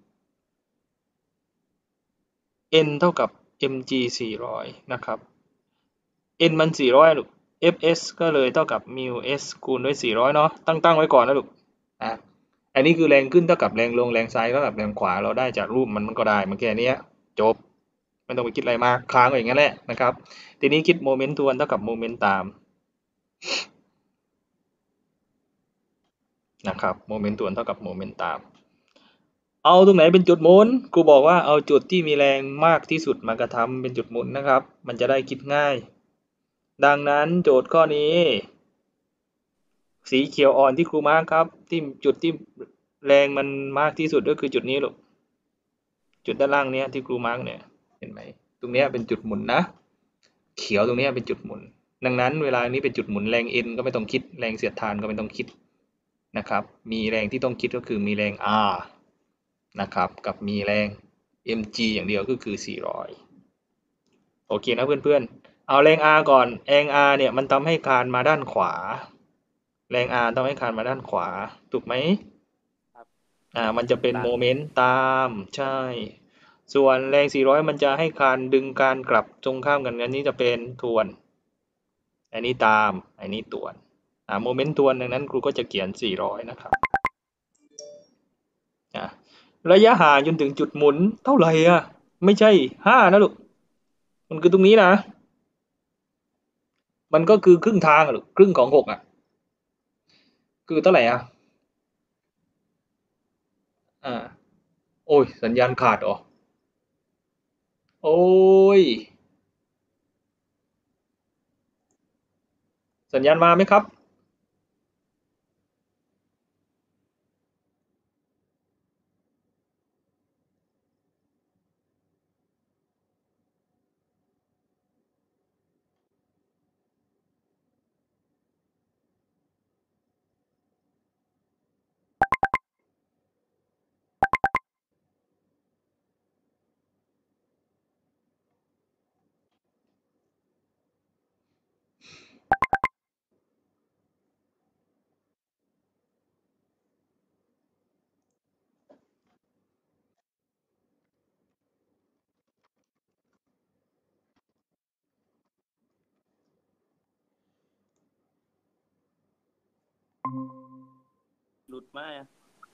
n เท่ากับ mg สี่ร้อยนะครับ n มันสี่ร้อยลูก fs ก็เลยเท่ากับ mu s คูณด้วยสี่ร้อยเนาะตั้งตั้งไว้ก่อนนะลูกอ่ะอันนี้คือแรงขึ้นเท่ากับแรงลงแรงซ้ายเท่ากับแรงขวาเราได้จากรูปมันมันก็ได้มันแค่นี้จบไม่ต้องไปคิดอะไรมากค้างไว้อย่างนั้นแหละนะครับทีนี้คิดโมเมนต์ทวนเท่ากับโมเมนต์ตามนะครับโมเมนต์ทวนเท่ากับโมเมนต์ตามเอาตรงไหนเป็นจุดหมุนครูบอกว่าเอาจุดที่มีแรงมากที่สุดมากระทำเป็นจุดหมุนนะครับมันจะได้คิดง่ายดังนั้นโจทย์ข้อนี้สีเขียวอ่อนที่ครูมาร์คครับที่จุดที่แรงมันมากที่สุดก็คือจุดนี้ลูกจุดด้านล่างเนี้ยที่ครูมาร์คเนี่ยเห็นไหมตรงนี้เป็นจุดหมุนนะเขียวตรงนี้เป็นจุดหมุนดังนั้นเวลานี้เป็นจุดหมุนแรง n ก็ไม่ต้องคิดแรงเสียดทานก็ไม่ต้องคิดนะครับมีแรงที่ต้องคิดก็คือมีแรง r นะครับกับมีแรง mg อย่างเดียวก็คือสี่ร้อยโอเคนะเพื่อนๆเอาแรง r ก่อนแรง r เนี่ยมันทำให้คานมาด้านขวาแรง r ทำให้คานมาด้านขวาถูกไหมอ่ามันจะเป็นโมเมนต์ตามใช่ส่วนแรงสี่ร้อยมันจะให้คานดึงการกลับตรงข้ามกันอันนี้จะเป็นทวนอันนี้ตามอันนี้ทวนอ่าโมเมนต์ทวนดังนั้นครูก็จะเขียนสี่ร้อยนะครับอ่าระยะห่างจนถึงจุดหมุนเท่าไหร่อ่ะไม่ใช่ห้านะลูกมันคือตรงนี้นะมันก็คือครึ่งทางอ่ะลูกครึ่งของหกอ่ะคือเท่าไหร่อ่ะอ่าโอ้ยสัญญาณขาดอ๋อโอ้ยสัญญาณมาไหมครับหลุดมาอ่ะ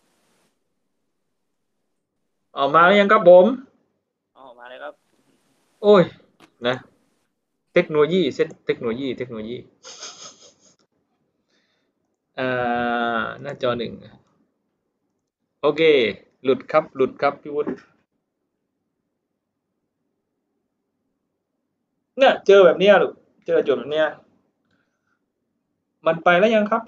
ออกมาหรือยังครับผมอ๋อมาเลยครับโอ้ยนะเทคโนโลยีเซตเทคโนโลยีเทคโนโลยีอ่าหน้าจอหนึ่งโอเคหลุดครับหลุดครับพี่วุฒิเนี่ยเจอแบบเนี้ยลูกเจอจุดแบบเนี้ยมันไปแล้วยังครับผม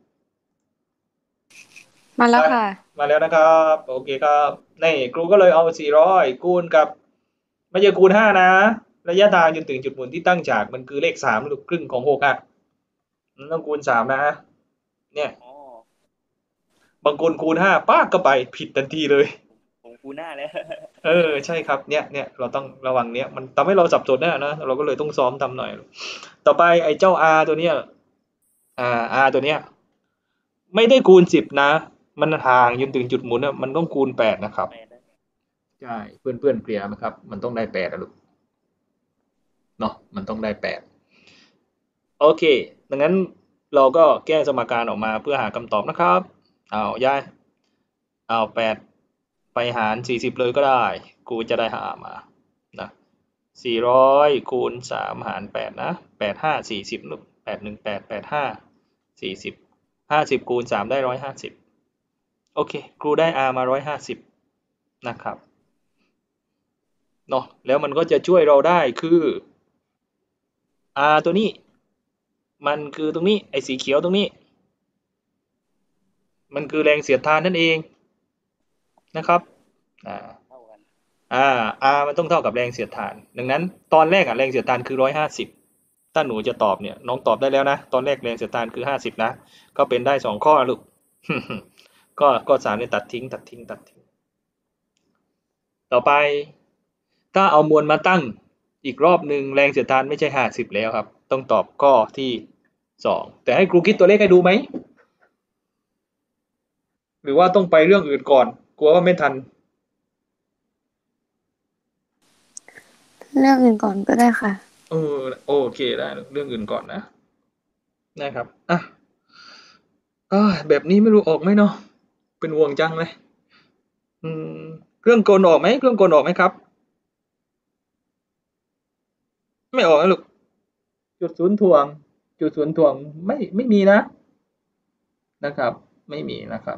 มาแล้วค่ะมาแล้วนะครับโอเคครับนี่ครูก็เลยเอาสี่ร้อยคูณกับไม่ใช่คูณห้านะระยะทางจนถึงจุดหมุนที่ตั้งฉากมันคือเลขสามลูกครึ่งของหกอ่ะมันต้องคูณสามนะเนี่ยอ๋อบางคนคูณห้าป้าก็ไปผิดทันทีเลยผมคูหน้าแล้วเออใช่ครับเนี่ยเนี่ยเราต้องระวังเนี้ยมันทำให้เราสับสนนะนะเราก็เลยต้องซ้อมทำหน่อย ต่อไปไอ้เจ้า r ตัวเนี้ยอ่า r ตัวเนี้ยไม่ได้คูณสิบนะมันห่างจนถึงจุดหมุนอ่ะมันต้องคูณแปดนะครับแปดนะใช่เพื่อนเพื่อนเคลียร์ไหมครับ มันต้องได้แปดอะลูกเนาะมันต้องได้แปดโอเคดังนั้นเราก็แก้สมการออกมาเพื่อหาคำตอบนะครับเอาย้ายเอาแปดไปหารสี่สิบเลยก็ได้กูจะได้หามานะสี่ร้อยคูณสามหารแปดนะแปดห้าสี่สิบลูกแปดหนึ่งแปดแปดห้าสี่สิบห้าสิบคูณสามได้ร้อยห้าสิบโอเคครูได้ r มาร้อยห้าสิบนะครับเนาะแล้วมันก็จะช่วยเราได้คือ r ตัวนี้มันคือตรงนี้ไอ้สีเขียวตรงนี้มันคือแรงเสียดทานนั่นเองนะครับอ่าเท่ากันอ่า r มันต้องเท่ากับแรงเสียดทานดังนั้นตอนแรกอ่ะแรงเสียดทานคือร้อยห้าสิบถ้าหนูจะตอบเนี่ยน้องตอบได้แล้วนะตอนแรกแรงเสียดทานคือห้าสิบนะก็เป็นได้สองข้อลูก ก็ก็สามเนี่ยตัดทิ้งตัดทิ้งตัดทิ้งต่อไปถ้าเอามวลมาตั้งอีกรอบหนึ่งแรงเสียดทานไม่ใช่ห้าสิบแล้วครับต้องตอบข้อที่สองแต่ให้ครูคิดตัวเลขให้ดูไหมหรือว่าต้องไปเรื่องอื่นก่อนกลัวว่าไม่ทันเรื่องอื่นก่อนก็ได้ค่ะเออโอเคได้เรื่องอื่นก่อนนะนะครับอ่ะอ่าแบบนี้ไม่รู้ออกไหมเนาะเป็นห่วงจังเลยอืมเครื่องกลออกไหมเครื่องกลออกไหมครับไม่ออกนะลูกจุดศูนย์ถ่วงจุดศูนย์ถ่วงไม่ไม่มีนะนะครับไม่มีนะครับ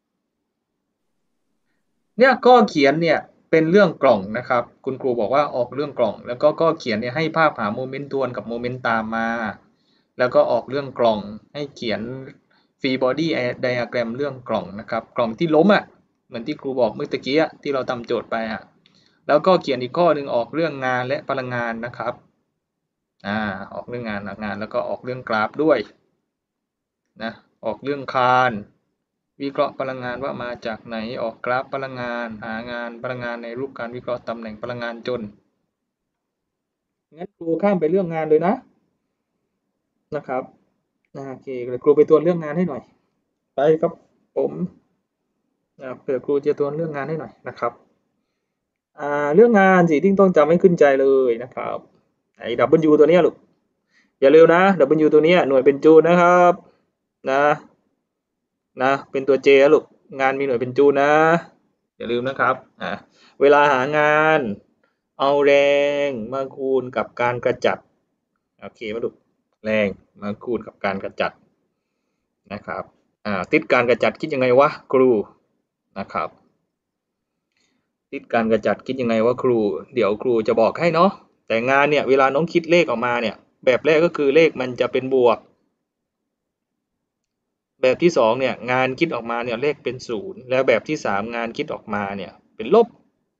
เนี่ยก็เขียนเนี่ยเป็นเรื่องกล่องนะครับคุณครูบอกว่าออกเรื่องกล่องแล้วก็ก็เขียนเนี่ยให้ภาพหาโมเมนต์ทวนกับโมเมนต์ตามมาแล้วก็ออกเรื่องกล่องให้เขียนฟรีบอดี้ไดอะแกรมเรื่องกล่องนะครับกล่องที่ล้มอ่ะเหมือนที่ครูบอกเมื่อตะกี้ที่เราทำโจทย์ไปอ่ะแล้วก็เขียนอีกข้อหนึ่งออกเรื่องงานและพลังงานนะครับอ่าออกเรื่องงานงานแล้วก็ออกเรื่องกราฟด้วยนะออกเรื่องคานวิเคราะห์พลังงานว่ามาจากไหนออกกราฟพลังงานหางานพลังงานในรูปการวิเคราะห์ตำแหน่งพลังงานจนงั้นครูข้ามไปเรื่องงานเลยนะนะครับโอเคเดี๋ยวครูไปทวนเรื่องงานให้หน่อยไปครับผมเผื่อครูจะทวนเรื่องงานให้หน่อยนะครับอ่าเรื่องงานสิ่งที่ต้องจำให้ขึ้นใจเลยนะครับไอ้ W ตัวนี้ลูกอย่าลืมนะ W ตัวนี้หน่วยเป็นจูลนะครับนะนะเป็นตัว J ลูกงานมีหน่วยเป็นจูลนะอย่าลืมนะครับอ่าเวลาหางานเอาแรงมาคูณกับการกระจัดโอเคมาดูแรงมาคูณกับการกระจัดนะครับอ่าติดการกระจัดคิดยังไงวะครูนะครับติดการกระจัดคิดยังไงวะครูเดี๋ยวครูจะบอกให้เนาะแต่งานเนี่ยเวลาน้องคิดเลขออกมาเนี่ยแบบแรกก็คือเลขมันจะเป็นบวกแบบที่สองเนี่ยงานคิดออกมาเนี่ยเลขเป็นศูนย์แล้วแบบที่สามงานคิดออกมาเนี่ยเป็นลบ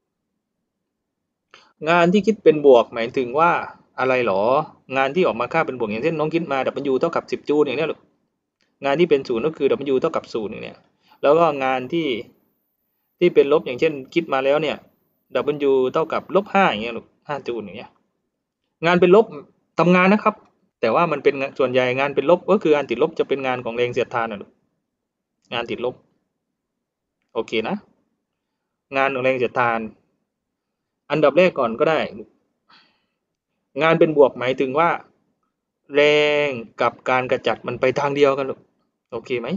งานที่คิดเป็นบวกหมายถึงว่าอะไรหรองานที่ออกมาค่าเป็นบวกอย่างเช่นน้องคิดมา W เท่ากับสิบจูลอย่างเนี้ยงานที่เป็นศูนย์ก็คือ W เท่ากับศูนย์อย่างเนี้ยแล้วก็งานที่ที่เป็นลบอย่างเช่นคิดมาแล้วเนี่ย W เท่ากับลบห้าอย่างเงี้ยลูกห้าจูลอย่างเงี้ยงานเป็นลบทำงานนะครับแต่ว่ามันเป็นส่วนใหญ่งานเป็นลบก็คืองานติดลบจะเป็นงานของแรงเสียดทานนะลูกงานติดลบโอเคนะงานของแรงเสียดทานอันดับแรกก่อนก็ได้งานเป็นบวกหมายถึงว่าแรงกับการกระจัดมันไปทางเดียวกันลูกโอเคไหม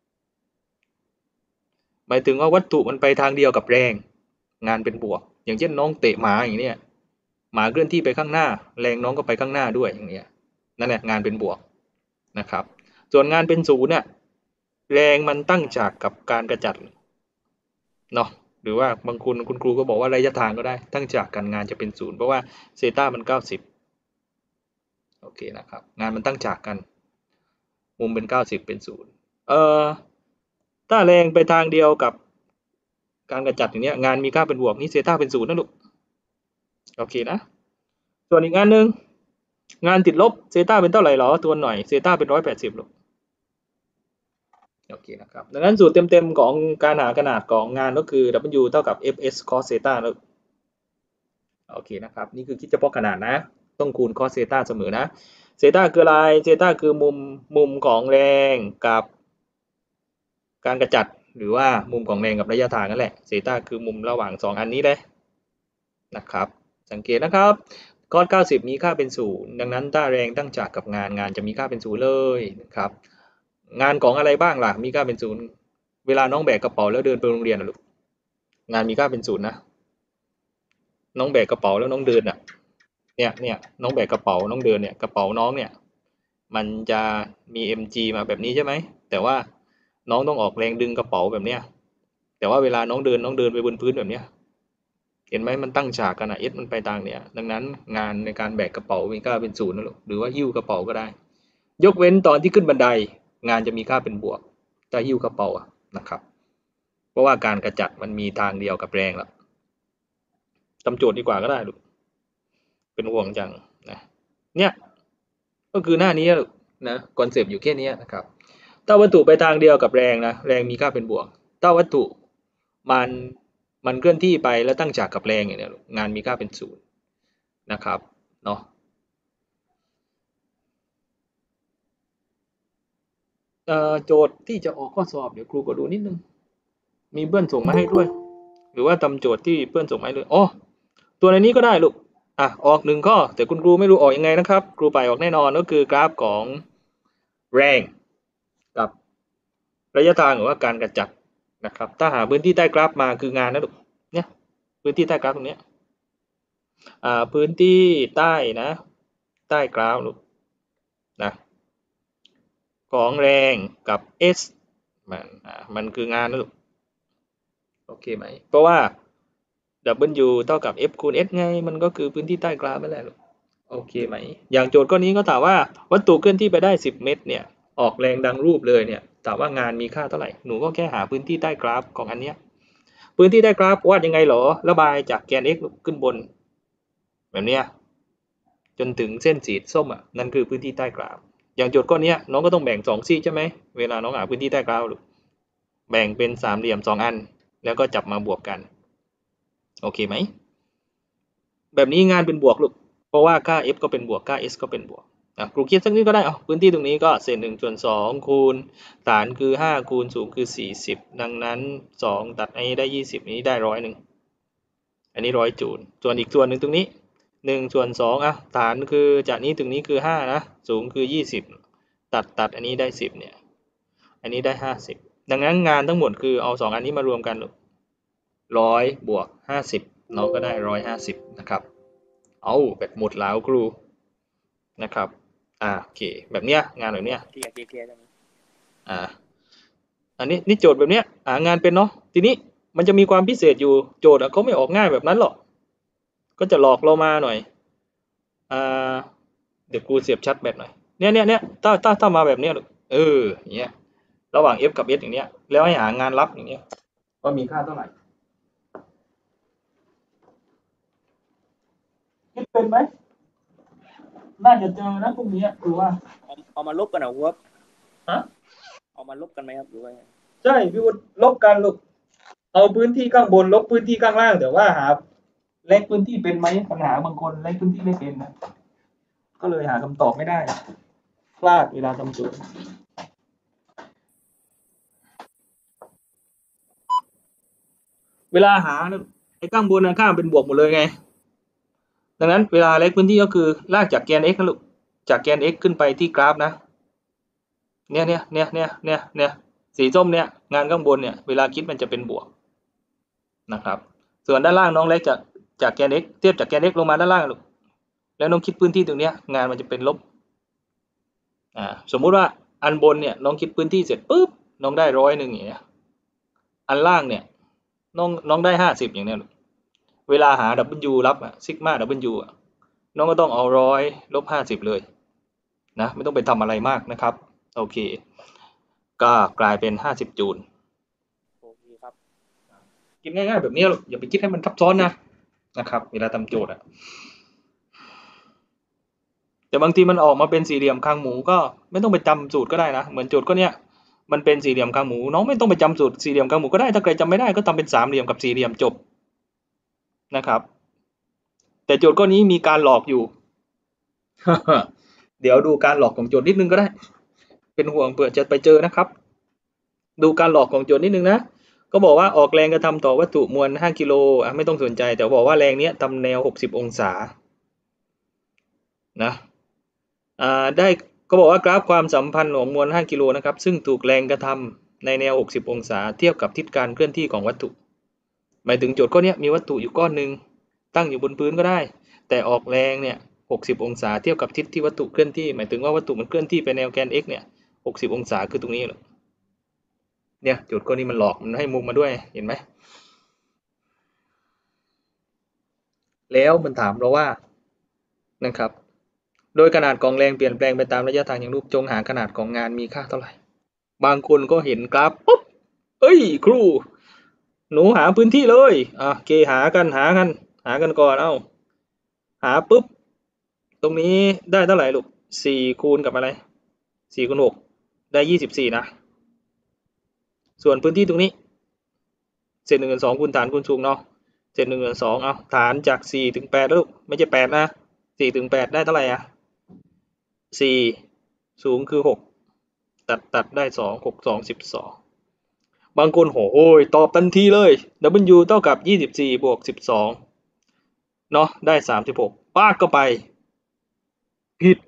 หมายถึงว่าวัตถุมันไปทางเดียวกับแรงงานเป็นบวกอย่างเช่นน้องเตะหมาอย่างเนี้ยหมาเคลื่อนที่ไปข้างหน้าแรงน้องก็ไปข้างหน้าด้วยอย่างเนี้ยนั่นแหละงานเป็นบวกนะครับส่วนงานเป็นศูนย์เนี่ยแรงมันตั้งฉากกับการกระจัดเนาะหรือว่าบางคนคุณครูก็บอกว่าระยะทางก็ได้ตั้งฉากกันงานจะเป็นศูนย์เพราะว่าเซต้ามันเก้าสิบโอเคนะครับงานมันตั้งฉากกันมุมเป็นเก้าสิบเป็นศูนย์เอ่อถ้าแรงไปทางเดียวกับการกระจัดอย่างเนี้ยงานมีค่าเป็นบวกนี่เซต้าเป็นศูนย์นะลูกโอเคนะส่วนอีกงานหนึ่งงานติดลบเซต้าเป็นเท่าไหร่หรอทวนหน่อยเซต้าเป็นร้อยแปดสิบลูกโอเคนะครับดังนั้นสูตรเต็มๆของการหาขนาดของงานก็คือ W เท่ากับ fs cos เซต้าแล้วโอเคนะครับนี่คือคิดเฉพาะขนาดนะต้องคูณ cos เซต้าเสมอนะเซต้าคืออะไรเซต้าคือมุมมุมของแรงกับการกระจัดหรือว่ามุมของแรงกับระยะทางนั่นแหละเซต้าคือมุมระหว่างสองอันนี้เลยนะครับสังเกตนะครับคอสเก้าสิบมีค่าเป็นศูนย์ดังนั้นถ้าแรงตั้งฉากกับงานงานจะมีค่าเป็นศูนย์เลยนะครับงานของอะไรบ้างล่ะมีค่าเป็นศูนย์เวลาน้องแบกกระเป๋าแล้วเดินไปโรงเรียนนะลูกงานมีค่าเป็นศูนย์นะน้องแบกกระเป๋าแล้วน้องเดินอ่ะเนี่ยเนี่ยน้องแบกกระเป๋าน้องเดินเนี่ยกระเป๋าน้องเนี่ยมันจะมี เอ็ม จี มาแบบนี้ใช่ไหมแต่ว่าน้องต้องออกแรงดึงกระเป๋าแบบเนี้ยแต่ว่าเวลาน้องเดินน้องเดินไปบนพื้นแบบเนี้ยเห็นไหมมันตั้งฉากกันอ่ะ S มันไปทางเนี้ยดังนั้นงานในการแบกกระเป๋ามีค่าเป็นศูนย์นะลูกหรือว่าหิ้วกระเป๋าก็ได้ยกเว้นตอนที่ขึ้นบันไดงานจะมีค่าเป็นบวกถ้าหิ้วกระเป๋าอะนะครับเพราะว่าการกระจัดมันมีทางเดียวกับแรงแล้วทำโจทย์ดีกว่าก็ได้ลูกเป็นห่วงจังนะเนี่ยก็คือหน้านี้ลูกนะคอนเซปต์อยู่แค่นี้นะครับถ้าวัตถุไปทางเดียวกับแรงนะแรงมีค่าเป็นบวกถ้าวัตถุมันมันเคลื่อนที่ไปแล้วตั้งฉากกับแรงอย่างเนี้ยงานมีค่าเป็นศูนย์นะครับเนาะเอ่อโจทย์ที่จะออกข้อสอบเดี๋ยวครูก็ดูนิดนึงมีเพื่อนส่งมาให้ด้วยหรือว่าทำโจทย์ที่เพื่อนส่งมาให้เลยอ๋อตัวในนี้ก็ได้ลูกอ่ะออกหนึ่งข้อแต่คุณครูไม่รู้ออกยังไงนะครับครูไปออกแน่นอนก็คือกราฟของแรงกับระยะทางหรือว่าการกระจัดนะครับถ้าหาพื้นที่ใต้กราฟมาคืองานนะลูกเนี่ยพื้นที่ใต้กราฟตรงนี้อ่าพื้นที่ใต้นะใต้กราฟลูกนะของแรงกับ S มันอ่ามันคืองานนะลูกโอเคไหมเพราะว่า W เท่ากับ F คูณ S ไงมันก็คือพื้นที่ใต้กราฟนั่นแหละลูกโอเคไหมอย่างโจทย์ข้อนี้ก็ถามว่าวัตถุเคลื่อนที่ไปได้สิบเมตรเนี่ยออกแรงดังรูปเลยเนี่ยถามว่างานมีค่าเท่าไหร่หนูก็แค่หาพื้นที่ใต้กราฟของอันเนี้ยพื้นที่ใต้กราฟวาดยังไงหรอระบายจากแกน x ขึ้นบนแบบเนี้ยจนถึงเส้นสีส้มอ่ะนั่นคือพื้นที่ใต้กราฟอย่างโจทย์ข้อนี้น้องก็ต้องแบ่งสองซีกใช่ไหมเวลาน้องหาพื้นที่ใต้กราฟแบ่งเป็นสามเหลี่ยมสองอันแล้วก็จับมาบวกกันโอเคไหมแบบนี้งานเป็นบวกลูกเพราะว่าค่า f ก็เป็นบวกค่า s ก็เป็นบวกอ่ะครูคิดสักนิดก็ได้เอาพื้นที่ตรงนี้ก็เศษหนึ่งส่วนสองคูณฐานคือห้าคูณสูงคือสี่สิบดังนั้นสองตัดอันนี้ได้ยี่สิบนี้ได้ร้อยหนึ่งอันนี้ร้อยจูลส่วนอีกส่วนหนึ่งตรงนี้หนึ่งส่วนสองอ่ะฐานคือจากนี้ถึงนี้คือห้านะสูงคือยี่สิบตัดตัดอันนี้ได้สิบเนี่ยอันนี้ได้ห้าสิบดังนั้นงานทั้งหมดคือเอาสองอันนี้มารวมกันร้อยบวกห้าสิบเราก็ได้ร้อยห้าสิบนะครับเอาแบบหมดแล้วครูนะครับอ่าโอเคแบบเนี้ยงานแบบเนี้ยที่อยากเคลียร์ๆได้ไหมอ่าอันนี้นี่โจทย์แบบเนี้ยหางานเป็นเนาะทีนี้มันจะมีความพิเศษอยู่โจทย์เขาไม่ออกง่ายแบบนั้นหรอกก็จะหลอกเรามาหน่อยอ่าเดี๋ยวกูเสียบชัดแบบหน่อยเนี่ยเนี่ยเนี่ยถ้าถ้าถ้ามาแบบเนี้ยเอออย่างเงี้ยระหว่าง F กับ S อย่างเนี้ยแล้วให้หางานรับอย่างเนี้ยว่ามีค่าเท่าไหร่คิดเป็นไหมน่าจะเจอนะพวกนี้คือว่าเอาเอามาลบกันเหรอครับฮะเอามาลบกันไหมครับหรือว่าไงใช่พี่วุฒิลบกันลูกเอาพื้นที่ข้างบนลบพื้นที่ข้างล่างแต่ว่าหาเลขพื้นที่เป็นไหมปัญหาบางคนเลขพื้นที่ไม่เป็นนะก็เลยหาคำตอบไม่ได้พลาดเวลาทำโจทย์เวลาหาไอ้ข้างบนนะข้างเป็นบวกหมดเลยไงดังนั้นเวลาเลขพื้นที่ก็คือลากจากแกน x นะลูกจากแกน x ขึ้นไปที่กราฟนะเนี่ยเนี่ยเนี่ยเนี่ยเนี่ยเนี่ยสีส้มเนี่ยงานข้างบนเนี่ยเวลาคิดมันจะเป็นบวกนะครับส่วนด้านล่างน้องเล็กจากจากแกน x เทียบจากแกน x ลงมาด้านล่างลูกแล้วน้องคิดพื้นที่ตรงเนี้ยงานมันจะเป็นลบอ่าสมมุติว่าอันบนเนี่ยน้องคิดพื้นที่เสร็จปุ๊บน้องได้ร้อยหนึ่งอย่างเงี้ยอันล่างเนี่ยน้องน้องได้ห้าสิบอย่างเนี้ยลูกเวลาหา W รับอะซิกมา W อะน้องก็ต้องเอาร้อยลบห้าสิบเลยนะไม่ต้องไปทำอะไรมากนะครับโอเคก็กลายเป็นห้าสิบจูลโอเคครับคิดง่ายๆแบบนี้ลูกอย่าไปคิดให้มันซับซ้อนนะนะครับเวลาทำโจทย์อะแต่บางทีมันออกมาเป็นสี่เหลี่ยมคางหมูก็ไม่ต้องไปจำสูตรก็ได้นะเหมือนโจทย์ก็เนี้ยมันเป็นสี่เหลี่ยมคางหมูน้องไม่ต้องไปจำสูตรสี่เหลี่ยมคางหมูก็ได้ถ้าใครจำไม่ได้ก็ทำเป็นสามเหลี่ยมกับสี่เหลี่ยมจบนะครับแต่โจทย์ข้อนี้มีการหลอกอยู่ เดี๋ยวดูการหลอกของโจทย์นิดนึงก็ได้เป็นห่วงเผื่อจะไปเจอนะครับดูการหลอกของโจทย์นิดนึงนะก็บอกว่าออกแรงกระทำต่อวัตถุมวลห้ากิโลอ่ะไม่ต้องสนใจแต่บอกว่าแรงเนี้ยทำแนวหกสิบองศานะอ่าได้ก็บอกว่ากราฟความสัมพันธ์ของมวลห้ากิโลนะครับซึ่งถูกแรงกระทำในแนวหกสิบองศาเทียบกับทิศการเคลื่อนที่ของวัตถุหมายถึงโจทย์ข้อนี้มีวัตถุอยู่ก้อนหนึ่งตั้งอยู่บนพื้นก็ได้แต่ออกแรงเนี่ยหกสิบองศาเทียบกับทิศที่วัตถุเคลื่อนที่หมายถึงว่าวัตถุมันเคลื่อนที่ไปแนวแกน x เนี่ยหกสิบองศาคือตรงนี้แหละเนี่ยโจทย์ข้อนี้มันหลอกมันให้มุมมาด้วยเห็นไหมแล้วมันถามเราว่านะครับโดยขนาดของแรงเปลี่ยนแปลงไปตามระยะทางอย่างรูปจงหาขนาดของงานมีค่าเท่าไหร่บางคนก็เห็นกราฟปุ๊บเอ้ยครูหนูหาพื้นที่เลยอ่ะโอเคหากันหากันหากันก่อนเอ้าหาปุ๊บตรงนี้ได้เท่าไหร่ลูกสี่คูณกับอะไรสี่คูณหกได้ยี่สิบสี่นะส่วนพื้นที่ตรงนี้เศษหนึ่งส่วนสองคูณฐานคูณสูงเนาะเศษหนึ่งส่วนสองเอาฐานจากสี่ถึงแปดลูกไม่ใช่แปดนะสี่ถึงแปดได้เท่าไหร่อ่ะสี่สูงคือหกตัดตัดได้สองหกสองสิบสองบางคนโหยตอบทันทีเลย W เท่ากับยี่สิบสี่บวกสิบสองเนาะได้สามสิบหกปากก็ไปผิด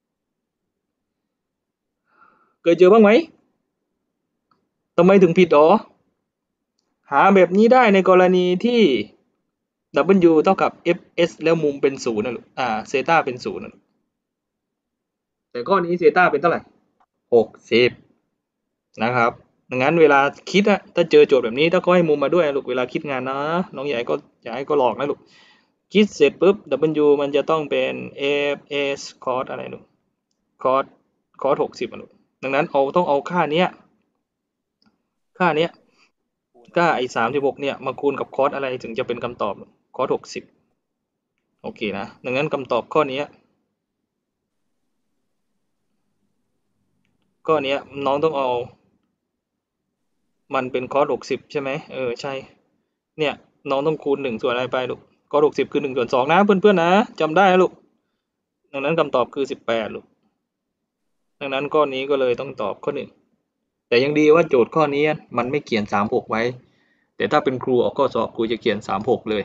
เคยเจอบ้างไหมทำไมถึงผิดหรอหาแบบนี้ได้ในกรณีที่ W เท่ากับ เอฟ เอส แล้วมุมเป็นศูนย์นะลูกอ่าเซต้าเป็นศูนย์นะแต่ข้อนี้เซต้าเป็นเท่าไหร่หกสิบนะครับดังนั้นเวลาคิดอะถ้าเจอโจทย์แบบนี้ถ้าเขาให้มุมมาด้วยลูกเวลาคิดงานนะน้องใหญ่ก็อย่าให้ก็หลอกนะลูกคิดเสร็จปุ๊บ W มันจะต้องเป็น เอฟ เอส cos อะไรลูก cos cos หกสิบลูกดังนั้นเอาต้องเอาค่าเนี้ยค่าเนี้ยค่าไอ้สามสิบหกเนี่ยมาคูณกับ cos อะไรถึงจะเป็นคำตอบ cos หกสิบโอเคนะดังนั้นคำตอบข้อนี้ข้อนี้น้องต้องเอามันเป็น cos หกสิบใช่ไหมเออใช่เนี่ยน้องต้องคูณหนึ่งส่วนอะไรไปลูก cos หกสิบคือหนึ่งส่วนสองนะเพื่อนๆนะจำได้นะลูกดังนั้นคำตอบคือสิบแปดลูกดังนั้นข้อนี้ก็เลยต้องตอบข้อหนึ่งแต่ยังดีว่าโจทย์ข้อนี้มันไม่เขียนสามหกไว้แต่ถ้าเป็นครูออกข้อสอบครูจะเขียนสามหกเลย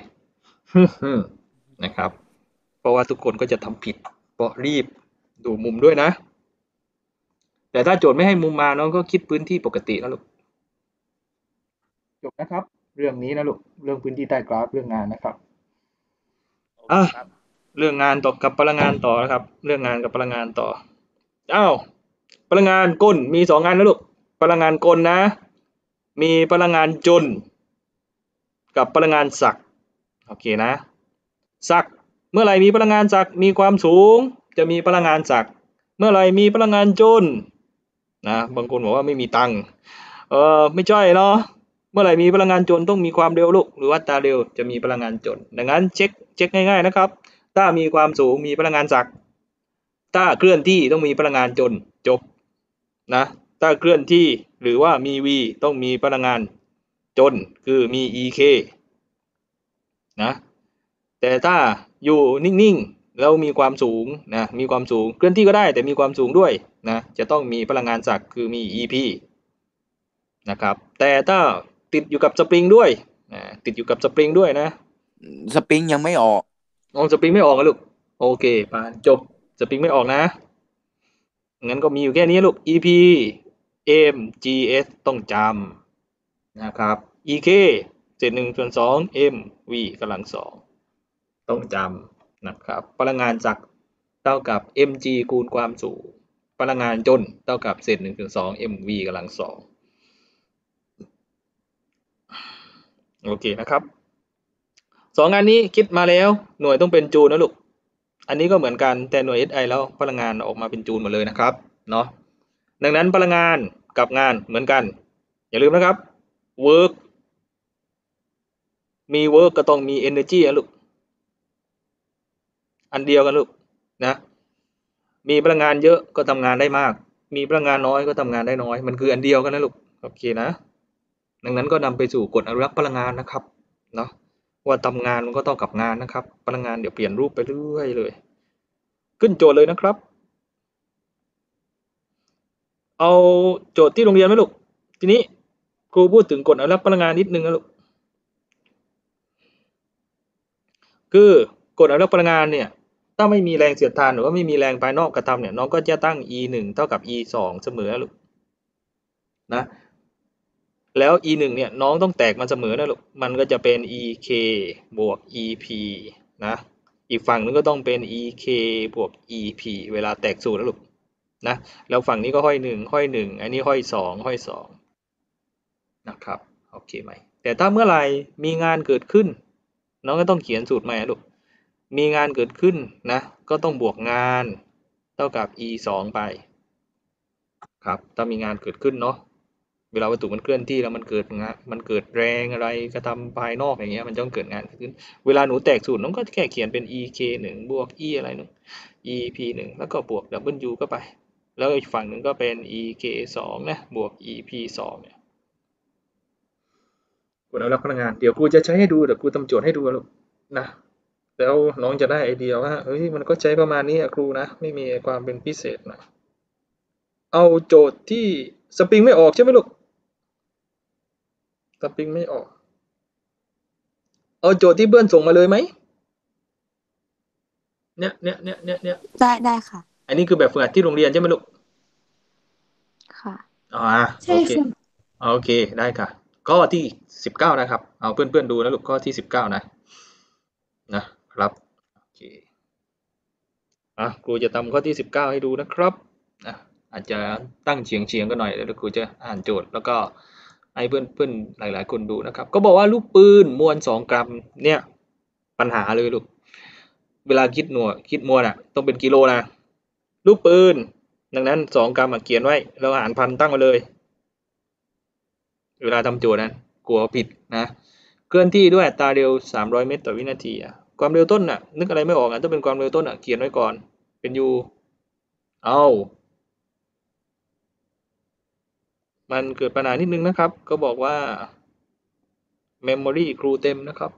นะครับเพราะว่าทุกคนก็จะทำผิดเพราะรีบดูมุมด้วยนะแต่ถ้าโจทย์ไม่ให้มุมมาน้องก็คิดพื้นที่ปกตินะลูกจบนะครับเรื่องนี้นะลูกเรื่องพื้นที่ใต้กราฟเรื่องงานนะครับอ่ะเรื่องงานต่อกับพลังงานต่อนะครับเรื่องงานกับพลังงานต่ออ้าวพลังงานกลมีสองงานนะลูกพลังงานกลนะมีพลังงานจนกับพลังงานศักย์โอเคนะศักย์เมื่อไหร่มีพลังงานศักย์มีความสูงจะมีพลังงานศักย์เมื่อไหร่มีพลังงานจนนะบางคนบอกว่าไม่มีตังค์เออไม่ใช่เนาะเมื่อไหร่มีพลังงานจนต้องมีความเร็วลูกหรือว่าอัตราเร็วจะมีพลังงานจนดังนั้นเช็คเช็คง่ายๆนะครับถ้ามีความสูงมีพลังงานศักย์ถ้าเคลื่อนที่ต้องมีพลังงานจนจบนะถ้าเคลื่อนที่หรือว่ามี v ต้องมีพลังงานจนคือมี อี เค นะแต่ถ้าอยู่นิ่งๆแล้วมีความสูงนะมีความสูงเคลื่อนที่ก็ได้แต่มีความสูงด้วยนะจะต้องมีพลังงานศักย์คือมี อี พี นะครับแต่ถ้าติดอยู่กับสปริงด้วยนะติดอยู่กับสปริงด้วยนะสปริงยังไม่ออกอ๋อสปริงไม่ออกนะลูกโอเคผ่านจบสปริงไม่ออกนะงั้นก็มีอยู่แค่นี้ลูก อี พี เอ็ม จี เอส ต้องจำนะครับ อี เค เศษหนึ่งส่วนสอง m v กำลังสองต้องจำนะครับพลังงานศักย์เท่ากับ mg คูณความสูงพลังงานจนเท่ากับเศษหนึ่งส่วนสอง mv กำลังสองโอเคนะครับสองอันนี้คิดมาแล้วหน่วยต้องเป็นจูลนะลูกอันนี้ก็เหมือนกันแต่หน่วย เอส ไอ แล้วพลังงานออกมาเป็นจูลหมดเลยนะครับเนาะดังนั้นพลังงานกับงานเหมือนกันอย่าลืมนะครับ work มี work ก็ต้องมี energy นะลูกอันเดียวกันลูกนะมีพลังงานเยอะก็ทำงานได้มากมีพลังงานน้อยก็ทำงานได้น้อยมันคืออันเดียวกันนะลูกโอเคนะดังนั้นก็นำไปสู่กฎอนุรักษ์พลังงานนะครับเนาะว่าทำงานมันก็ต้องกับงานนะครับพลังงานเดี๋ยวเปลี่ยนรูปไปเรื่อยเลยขึ้นโจทย์เลยนะครับเอาโจทย์ที่โรงเรียนไหมลูกทีนี้ครูพูดถึงกฎอนุรักษ์พลังงานนิดนึงนะลูกคือกฎอนุรักษ์พลังงานเนี่ยถ้าไม่มีแรงเสียดทานหรือว่าไม่มีแรงภายนอกกระทำเนี่ยน้องก็จะตั้ง e หนึ่งเท่ากับ e สองเสมอลูกนะแล้ว e หนึ่งเนี่ยน้องต้องแตกมันเสมอนะลูกมันก็จะเป็น ek บวก ep นะอีกฝั่งนึงก็ต้องเป็น ek บวก ep เวลาแตกสูตรนะลูกนะแล้วฝั่งนี้ก็ห้อยหนึ่งห้อยหนึ่งอันนี้ห้อยสองห้อยสองนะครับโอเคไหมแต่ถ้าเมื่อไหร่มีงานเกิดขึ้นน้องก็ต้องเขียนสูตรใหม่ลูกมีงานเกิดขึ้นนะก็ต้องบวกงานเท่ากับ e สองไปครับถ้ามีงานเกิดขึ้นเนาะเวลาวัตถุมันเคลื่อนที่แล้วมันเกิดงานมันเกิดแรงอะไรกระทำภายนอกอย่างเงี้ยมันต้องเกิดงานขึ้นเวลาหนูแตกสูตรน้องก็แค่เขียนเป็น e k หนึ่งบวก e อะไรนึง e p หนึ่งแล้วก็บวก w ก็ไปแล้วอีกฝั่งหนึ่งก็เป็น e k สองนะบวก e p สองเนี่ยกดเอาลักพลังงานเดี๋ยวครูจะใช้ให้ดูเดี๋ยวครูทำโจทย์ให้ดูลูกนะแล้วน้องจะได้ไอเดียว่าเฮ้ยมันก็ใช้ประมาณนี้อะครูนะไม่มีความเป็นพิเศษนะเอาโจทย์ที่สปริงไม่ออกใช่ไหมลูกสปริงไม่ออกเอาโจทย์ที่เพื่อนส่งมาเลยไหมเนี่ยเนี่ยเนี่ยเนี่ยเนี่ยได้ได้ค่ะอันนี้คือแบบฝึกหัดที่โรงเรียนใช่ไหมลูกค่ะอ๋อโอเคโอเคได้ค่ะข้อที่สิบเก้านะครับเอาเพื่อนๆดูนะลูกข้อที่สิบเก้านะนะครับโอเคอ่ะครูจะทำข้อที่สิบเก้าให้ดูนะครับอ่ะอาจจะตั้งเฉียงๆกันหน่อยแล้วครูจะอ่านโจทย์แล้วก็ให้เพื่อนๆหลายๆคนดูนะครับก็บอกว่าลูกปืนมวลสองกรัมเนี่ยปัญหาเลยลูกเวลาคิดหน่วยคิดมวลอ่ะต้องเป็นกิโลนะลูกปืนดังนั้นสองกรัมเขียนไว้แล้วหารพันตั้งมาเลยเวลาทำโจทย์นะกลัวผิดนะเคลื่อนที่ด้วยอัตราเร็วสามร้อยเมตรต่อวินาทีอ่ะความเร็วต้นน่ะนึกอะไรไม่ออกอ่ะต้องเป็นความเร็วต้นอ่ะเขียนไว้ก่อนเป็น u เอามันเกิดปัญหานิดนึงนะครับก็บอกว่า memory ครูเต็มนะครับ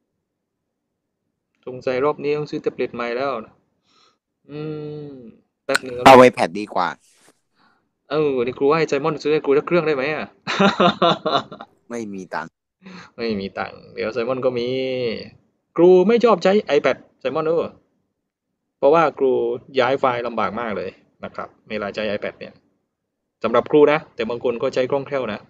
สงสัยรอบนี้ต้องซื้อแท็บเล็ตใหม่แล้วอืมแป๊บนึงเอาไอแพดดีกว่าเออนี่ครูว่าให้ไซมอนซื้อให้ครูสักเครื่องได้ไหมอ่ะไม่มีตังค์ไม่มีตังค์เดี๋ยวไซมอนก็มีครูไม่ชอบใช้ iPad ไซมอนเออเพราะว่าครูย้ายไฟล์ลำบากมากเลยนะครับเวลาใช้ iPad เนี่ยสำหรับครูนะแต่บางคนก็ใช้คล่องแคล่วนะ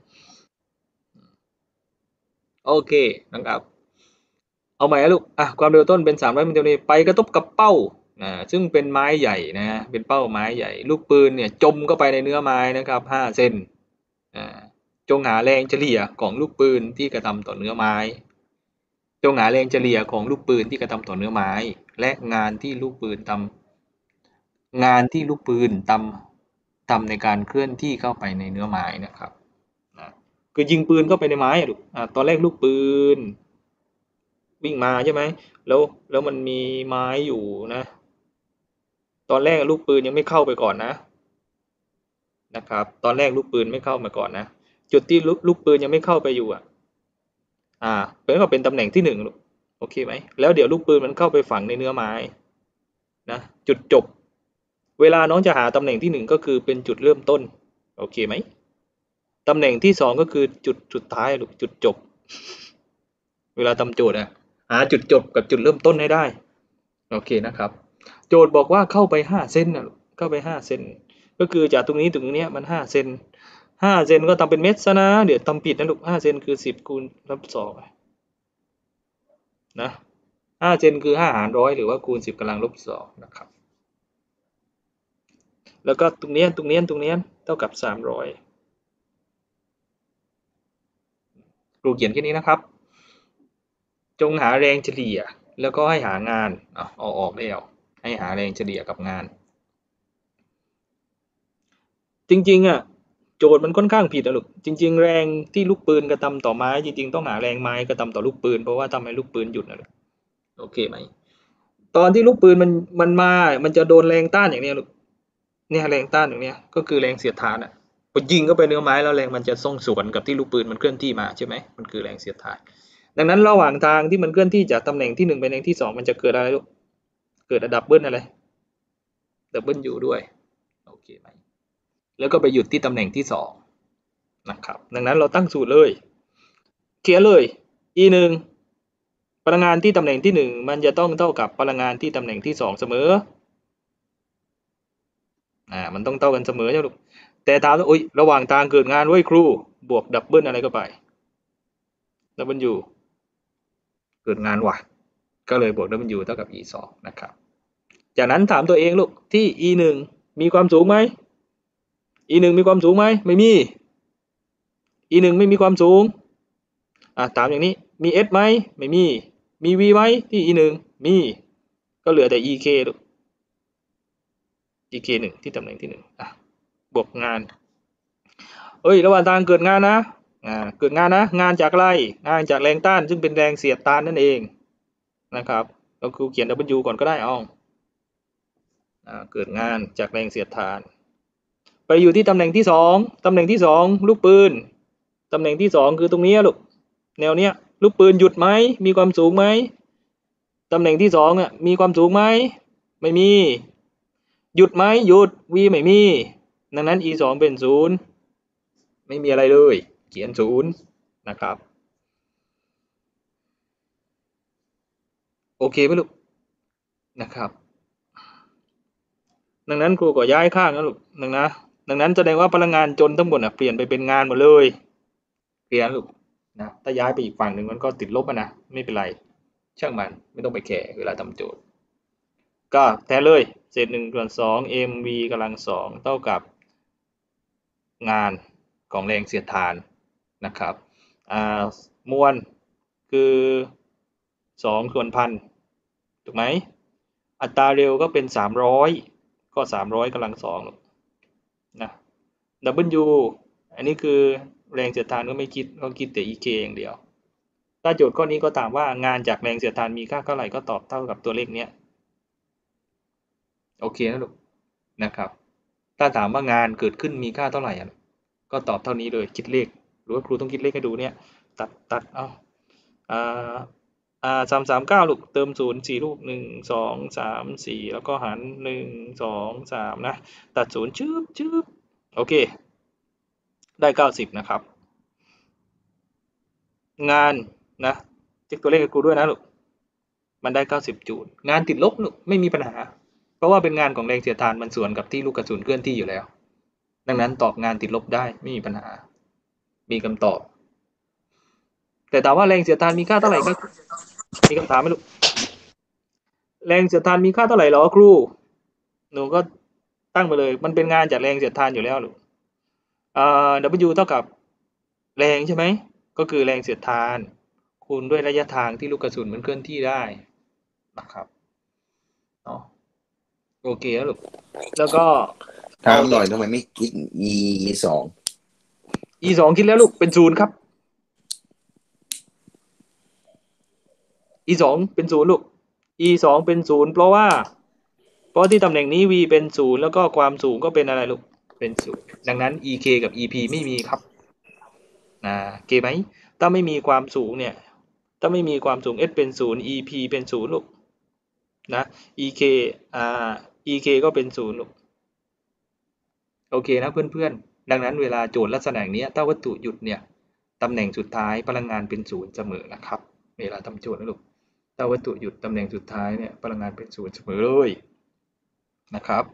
โอเคนะครับเอาใหม่นะลูกอ่ะความเร็วต้นเป็นสามร้อยมิลลิเมตรไปกระทบกับเป้าอ่าซึ่งเป็นไม้ใหญ่นะเป็นเป้าไม้ใหญ่ลูกปืนเนี่ยจมเข้าไปในเนื้อไม้นะครับห้าเซนอ่าจงหาแรงเฉลี่ยของลูกปืนที่กระทำต่อเนื้อไม้จงหาแรงเฉลี่ยของลูกปืนที่กระทำต่อเนื้อไม้และงานที่ลูกปืนทำงานที่ลูกปืนททำในการเคลื่อนที่เข้าไปในเนื้อไม้นะครับนะคือยิงปืนเข้าไปในไม้อะลูกอ่าตอนแรกลูกปืนวิ่งมาใช่ไหมแล้วแล้วมันมีไม้อยู่นะตอนแรกลูกปืนยังไม่เข้าไปก่อนนะนะครับตอนแรกลูกปืนไม่เข้ามาก่อนนะจุดที่ลูกลูกปืนยังไม่เข้าไปอยู่อ่ะอ่าเป็นก็เป็นตำแหน่งที่หนึ่งลูกโอเคไหมแล้วเดี๋ยวลูกปืนมันเข้าไปฝังในเนื้อไม้นะจุดจบเวลาน้องจะหาตำแหน่งที่หนึ่งก็คือเป็นจุดเริ่มต้นโอเคไหมตำแหน่งที่สองก็คือจุดสุดท้ายลูกจุดจบเวลาทำโจทย์อะหาจุดจบกับจุดเริ่มต้นให้ได้โอเคนะครับโจทย์บอกว่าเข้าไปห้าเซนนะเข้าไปห้าเซนก็คือจากตรงนี้ถึงตรงนี้มันห้าเซนห้าเซนก็ทำเป็นเมตรซะนะเดี๋ยวทำผิดนะลูกห้าเซนคือสิบคูณลบสองนะห้าเซนคือห้าหารร้อยหรือว่าคูณสิบกำลังลบสองนะครับแล้วก็ตรงนี้ตรงนี้ตรงนี้เท่ากับสามร้อยครูเขียนแค่นี้นะครับจงหาแรงเฉลี่ยแล้วก็ให้หางานเอาเอาออกแล้วให้หาแรงเฉลี่ยกับงานจริงๆอ่ะโจทย์มันค่อนข้างผิดนะลูกจริงๆแรงที่ลูกปืนกระทำต่อไม้จริงๆต้องหาแรงไม้กระทำต่อลูกปืนเพราะว่าทำให้ลูกปืนหยุดนะลูกโอเคไหมตอนที่ลูกปืนมันมันมามันจะโดนแรงต้านอย่างเนี้ยลูกเนี่ยแรงต้านอย่างเนี้ยก็คือแรงเสียดทานอ่ะพอยิงเข้าไปเนื้อไม้แล้วแรงมันจะส่งสวนกับที่ลูกปืนมันเคลื่อนที่มาใช่ไหมมันคือแรงเสียดทานดังนั้นระหว่างทางที่มันเคลื่อนที่จากตำแหน่งที่หนึ่งไปตำแหน่งที่สองมันจะเกิดอะไรลูกเกิดดับเบิลอะไรดับเบิลยูด้วยโอเคไหมแล้วก็ไปหยุดที่ตำแหน่งที่สองนะครับดังนั้นเราตั้งสูตรเลยเขียนเลย e หนึ่งพลังงานที่ตำแหน่งที่หนึ่งมันจะต้องเท่ากับพลังงานที่ตำแหน่งที่สองเสมออ่ามันต้องเท่ากันเสมอใช่ไหมลูกแต่ถามว่าโอ๊ยระหว่างทางเกิดงานไว้ครูบวกดับเบิลอะไรก็ไปดับเบิลยูเกิดงานว่ะก็เลยบวกดับเบิลยูเท่ากับ e สองนะครับจากนั้นถามตัวเองลูกที่ e หนึ่งมีความสูงไหม e หนึ่งมีความสูงไหมไม่มี e หนึ่งไม่มีความสูงอ่ะถามอย่างนี้มี s ไหมไม่มีมี v ไหมที่ e หนึ่งมีก็เหลือแต่ ek ลูก ek หนึ่งที่ตำแหน่งที่หนึ่งอ่ะบวกงานเอ้ยระหว่างทางเกิดงานนะอ่าเกิดงานนะงานจากอะไรงานจากแรงต้านซึ่งเป็นแรงเสียดทานนั่นเองนะครับเราครูเขียน w ก่อนก็ได้เอาอ่าเกิดงานจากแรงเสียดทานไปอยู่ที่ตำแหน่งที่สองตำแหน่งที่สองลูกปืนตำแหน่งที่สองคือตรงนี้ลูกแนวเนี้ยลูกปืนหยุดไหมมีความสูงไหมตำแหน่งที่สองอ่ะมีความสูงไหมไม่มีหยุดไหมหยุด v ไม่มีดังนั้น e สองเป็นศูนย์ไม่มีอะไรเลยเขียนศูนย์นะครับโอเคไหมลูกนะครับดังนั้นครูก็ย้ายข้างนะลูกดังนะดังนั้นแสดงว่าพลังงานจนทั้งหมดอ่ะเปลี่ยนไปเป็นงานหมดเลยเปลี่ยนลูกนะถ้าย้ายไปอีกฝั่งหนึ่งมันก็ติดลบนะไม่เป็นไรช่างมันไม่ต้องไปแคร์เวลาทำโจทย์ก็แทนเลยเศษหนึ่งส่วนสอง mv กำลังสองเท่ากับงานของแรงเสียดทานนะครับอ่ามวลคือสองส่วนพันถูกไหมอัตราเร็วก็เป็นสามร้อยก็สามร้อยกำลังสองนะ w อันนี้คือแรงเสียดทานก็ไม่คิดก็คิดแต่ ek อย่างเดียวถ้าโจทย์ข้อนี้ก็ถามว่างานจากแรงเสียดทานมีค่าเท่าไหร่ก็ตอบเท่ากับตัวเลขเนี้ยโอเคนะลูกนะครับถ้าถามว่างานเกิดขึ้นมีค่าเท่าไหร่อ่ะก็ตอบเท่านี้เลยคิดเลขหรือว่าครูต้องคิดเลขให้ดูเนี่ยตัดตัดเอาอ่าอ่าสามสามเก้าลูกเติมศูนย์สี่ลูกหนึ่งสองสามสี่แล้วก็หารหนึ่งสองสามนะตัดศูนย์ชืบชืบโอเคได้เก้าสิบนะครับงานนะเช็คตัวเลขให้ครูด้วยนะลูกมันได้เก้าสิบจูลงานติดลบลูกไม่มีปัญหาเพราะว่าเป็นงานของแรงเสียดทานมันส่วนกับที่ลูกกระสุนเคลื่อนที่อยู่แล้วดังนั้นตอบงานติดลบได้ไม่มีปัญหามีคำตอบแต่ถามว่าแรงเสียดทานมีค่าเท่าไหร่ก็มีคำถามไหมลูกแรงเสียดทานมีค่าเท่าไหร่หรอครูหนูก็ตั้งไปเลยมันเป็นงานจากแรงเสียดทานอยู่แล้วลูกอ่า w เท่ากับแรงใช่ไหมก็คือแรงเสียดทานคูณด้วยระยะทางที่ลูกกระสุนมันเคลื่อนที่ได้นะครับเนาะโอเคแล้วลูกแล้วก็ถามหน่อยทำไมไม่คิด e สอง e สองคิดแล้วลูกเป็นศูนย์ครับ e สองเป็นศูนย์ลูก e สองเป็นศูนย์เพราะว่าเพราะที่ตำแหน่งนี้ v เป็นศูนย์แล้วก็ความสูงก็เป็นอะไรลูกเป็นศูนย์ดังนั้น ek กับ ep ไม่มีครับนะโอเคไหมถ้าไม่มีความสูงเนี่ยถ้าไม่มีความสูง s เป็นศูนย์ ep เป็นศูนย์ลูกนะ ek อ่า ek ก็เป็นศูนย์ลูกโอเคนะเพื่อนๆดังนั้นเวลาโจทย์ลักษณะนี้ถ้าวัตถุหยุดเนี่ยตำแหน่งสุดท้ายพลังงานเป็นศูนย์เสมอนะครับเวลาทำโจทย์นะลูกถ้าวัตถุหยุดตำแหน่งสุดท้ายเนี่ยพลังงานเป็นศูนย์เสมอเลยนะครับ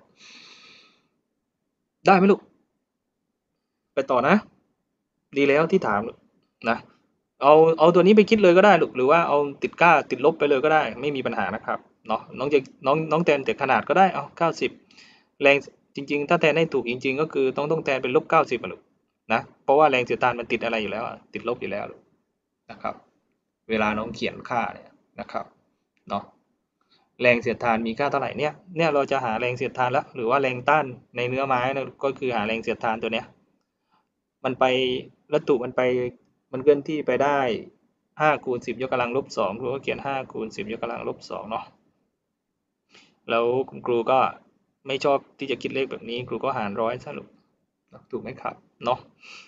ได้ไหมลูกไปต่อนะดีแล้วที่ถามนะเอาเอาตัวนี้ไปคิดเลยก็ได้ลูกหรือว่าเอาติดก้าติดลบไปเลยก็ได้ไม่มีปัญหานะครับเนาะน้องจะน้องน้องแทนแต่ขนาดก็ได้เอาเก้าสิบแรงจริงๆถ้าแทนให้ถูกจริงๆก็คือต้องต้องแทนเป็นลบเก้าสิบลูกนะเพราะว่าแรงเสียดทานมันติดอะไรอยู่แล้วติดลบอยู่แล้วนะครับเวลาน้องเขียนค่าเนี่ยนะครับเนาะแรงเสียดทานมีค่าเท่าไหร่เนี่ยเนี่ยเราจะหาแรงเสียดทานแล้วหรือว่าแรงต้านในเนื้อไม้นะก็คือหาแรงเสียดทานตัวเนี้ยมันไปวัตถุมันไปมันเคลื่อนที่ไปได้ห้าคูณสิบยกกำลังลบสองครูก็เขียนห้าคูณสิบยกกำลังลบสองเนาะแล้วคุณครูก็ไม่ชอบที่จะคิดเลขแบบนี้ครูก็หารร้อยสรุปถูกไหมครับเนาะ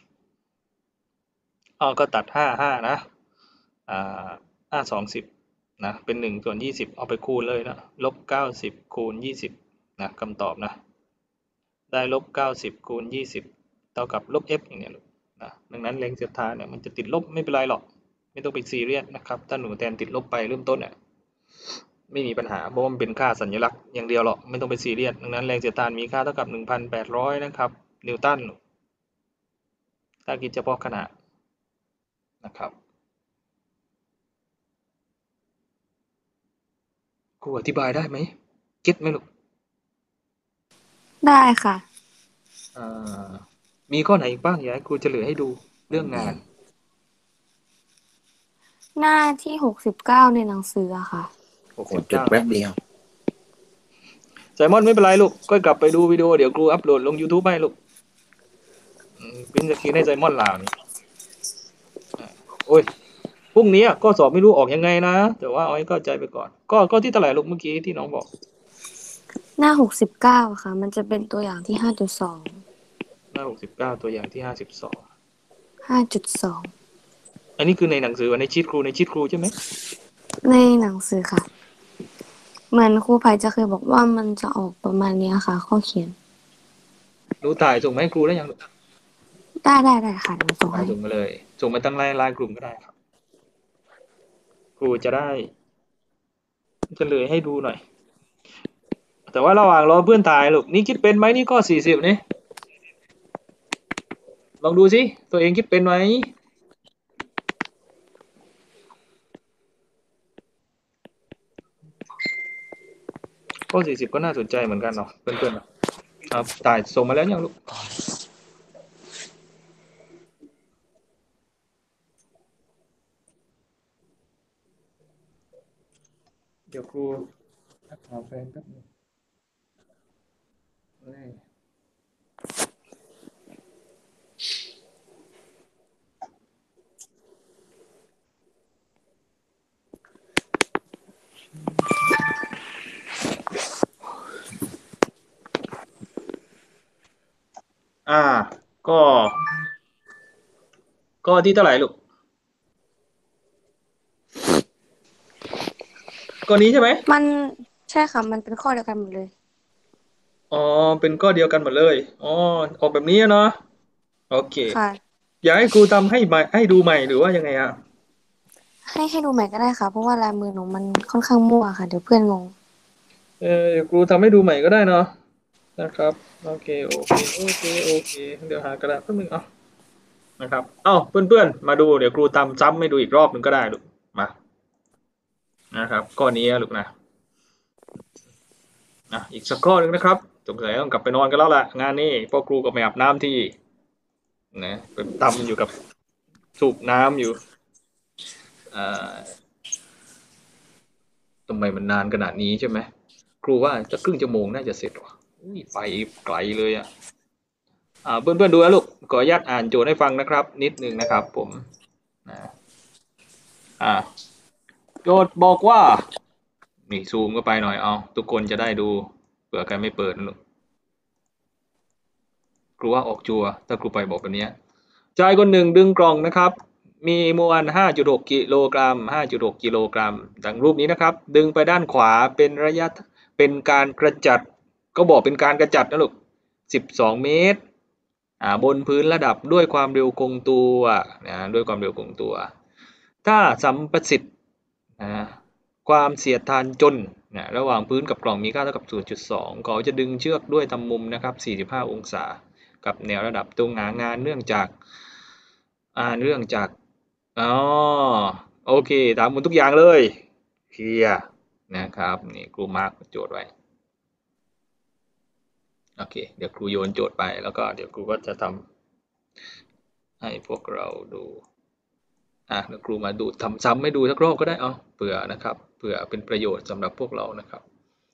อ๋อก็ตัดห้าห้านะอ่าห้าสองสิบนะเป็นหนึ่งส่วนยี่สิบเอาไปคูณเลยนะลบเก้าสิบคูณยี่สิบนะคำตอบนะได้ลบเก้าสิบคูณยี่สิบเท่ากับลบ f อย่างเนี้ยนะดังนั้นแรงเสียดทานเนี่ยมันจะติดลบไม่เป็นไรหรอกไม่ต้องไปซีเรียสนะครับถ้าหนูแทนติดลบไปเริ่มต้นเนี่ยไม่มีปัญหาเพราะมันเป็นค่าสัญลักษณ์อย่างเดียวหรอกไม่ต้องไปซีเรียสดังนั้นแรงเสียดทานมีค่าเท่ากับ หนึ่งพันแปดร้อย นะครับนิวตันถ้าคิดเฉพาะขนาดนะครับครูอธิบายได้ไหมเก็ตไหมลูกได้ค่ะอ่ามีข้อไหนอีกบ้างอยากให้ครูเฉลยให้ดูเรื่องงานหน้าที่หกสิบเก้าในหนังสืออะค่ะหกกสิดบจุดเก้าแป๊บเดียวไซมอนไม่เป็นไรลูกก็กลับไปดูวิดีโอเดี๋ยวครูอัปโหลดลง YouTube ให้ลูกพิมพ์สกรีนให้ไซมอนลาวนี่โอ้ยพรุ่งนี้ก็สอบไม่รู้ออกยังไงนะแต่ว่าเอาให้เข้าใจไปก่อนก็ก็ที่เท่าไหร่ลูกเมื่อกี้ที่น้องบอกหน้าหกสิบเก้าค่ะมันจะเป็นตัวอย่างที่ห้าจุดสองหน้าหกสิบเก้าตัวอย่างที่ห้าสิบสองห้าจุดสองอันนี้คือในหนังสือในชีทครูในชีทครูใช่ไหมในหนังสือค่ะเหมือนครูไผ่จะเคยบอกว่ามันจะออกประมาณนี้ค่ะข้อเขียนรู้ถ่ายส่งมาให้ครูได้ยังได้ได้ได้ค่ะเดี๋ยวส่งให้ส่งมาเลยส่งมาตั้งไลน์ไลน์กลุ่มก็ได้ครับครูจะได้เฉลยให้ดูหน่อยแต่ว่าระหว่างรอเพื่อนถ่ายลูกนี่คิดเป็นไหมนี่ข้อสี่สิบนี่ลองดูสิตัวเองคิดเป็นไหมข้อสี่สิบก็น่าสนใจเหมือนกันเนาะเพื่อนๆครับถ่ายส่งมาแล้วยังลูกเดี๋ยวครูทักหาแฟนแป๊บนึงอ่าก็ก็ที่เท่าไหร่ลูกข้อนี้ใช่ไหมมันใช่ค่ะมันเป็นข้อเดียวกันหมดเลยอ๋อเป็นข้อเดียวกันหมดเลยอ๋อออกแบบนี้เนาะโอเคค่ะอยากให้ครูทำให้ใหม่ให้ดูใหม่หรือว่ายังไงอ่ะให้ให้ดูใหม่ก็ได้ค่ะเพราะว่าลายมือหนูมันค่อนข้างมั่วค่ะเดี๋ยวเพื่อนงงเออเดี๋ยวครูทำให้ดูใหม่ก็ได้เนาะนะครับโอเคโอเคโอเคโอเคเดี๋ยวหากระดาษแป๊บนึงเอานะครับเอ้าเพื่อนๆมาดูเดี๋ยวครูทำซ้ำให้ดูอีกรอบหนึ่งก็ได้ลูกมานะครับข้อนี้ลูกนะอ่ะอีกสักข้อหนึ่งนะครับสงสัยต้องกลับไปนอนกันแล้วล่ะงานนี้พ่อครูก็ไม่อาบน้ำที่นะเป็นตำอยู่กับสูบน้ำอยู่อ่าทำไมมันนานขนาดนี้ใช่ไหมครูว่าจะครึ่งชั่วโมงน่าจะเสร็จหรออุ้ยไปไกลเลยอ่ะอ่าเพื่อนๆดูนะลูกขออนุญาตอ่านโจทย์ให้ฟังนะครับ นิดนึงนะครับผมนะอ่าโจทย์บอกว่านี่ซูมเข้าไปหน่อยเอาทุกคนจะได้ดูเผื่อใครไม่เปิดนะลูกครูว่าออกจัวถ้าครูไปบอกแบบนี้ชายคนหนึ่งดึงกล่องนะครับ มีมวล ห้าจุดหก กิโลกรัม ห้าจุดหก กิโลกรัมดังรูปนี้นะครับ ดึงไปด้านขวาเป็นระยะเป็นการกระจัดก็บอกเป็นการกระจัดนะลูกสิบสองเมตรอ่าบนพื้นระดับด้วยความเร็วคงตัวนะด้วยความเร็วคงตัว ถ้าสัมประสิทธิ์นะความเสียดทานจนนะระหว่างพื้นกับกล่องมีค่าเท่ากับ ศูนย์จุดสอง เขาจะดึงเชือกด้วยทำมุมนะครับสี่สิบห้าองศากับแนวระดับตรงหางานเนื่องจากอ่าเนื่องจากอ๋อโอเคตามหมดทุกอย่างเลยเคลียร์นะครับนี่ครูมาร์กโจทย์ไว้โอเคเดี๋ยวครูโยนโจทย์ไปแล้วก็เดี๋ยวครูก็จะทำให้พวกเราดูอ่ะเดี๋ยวครูมาดูทำซ้ำให้ดูสักรอบก็ได้เอาเผื่อนะครับเผื่อเป็นประโยชน์สำหรับพวกเรานะครับ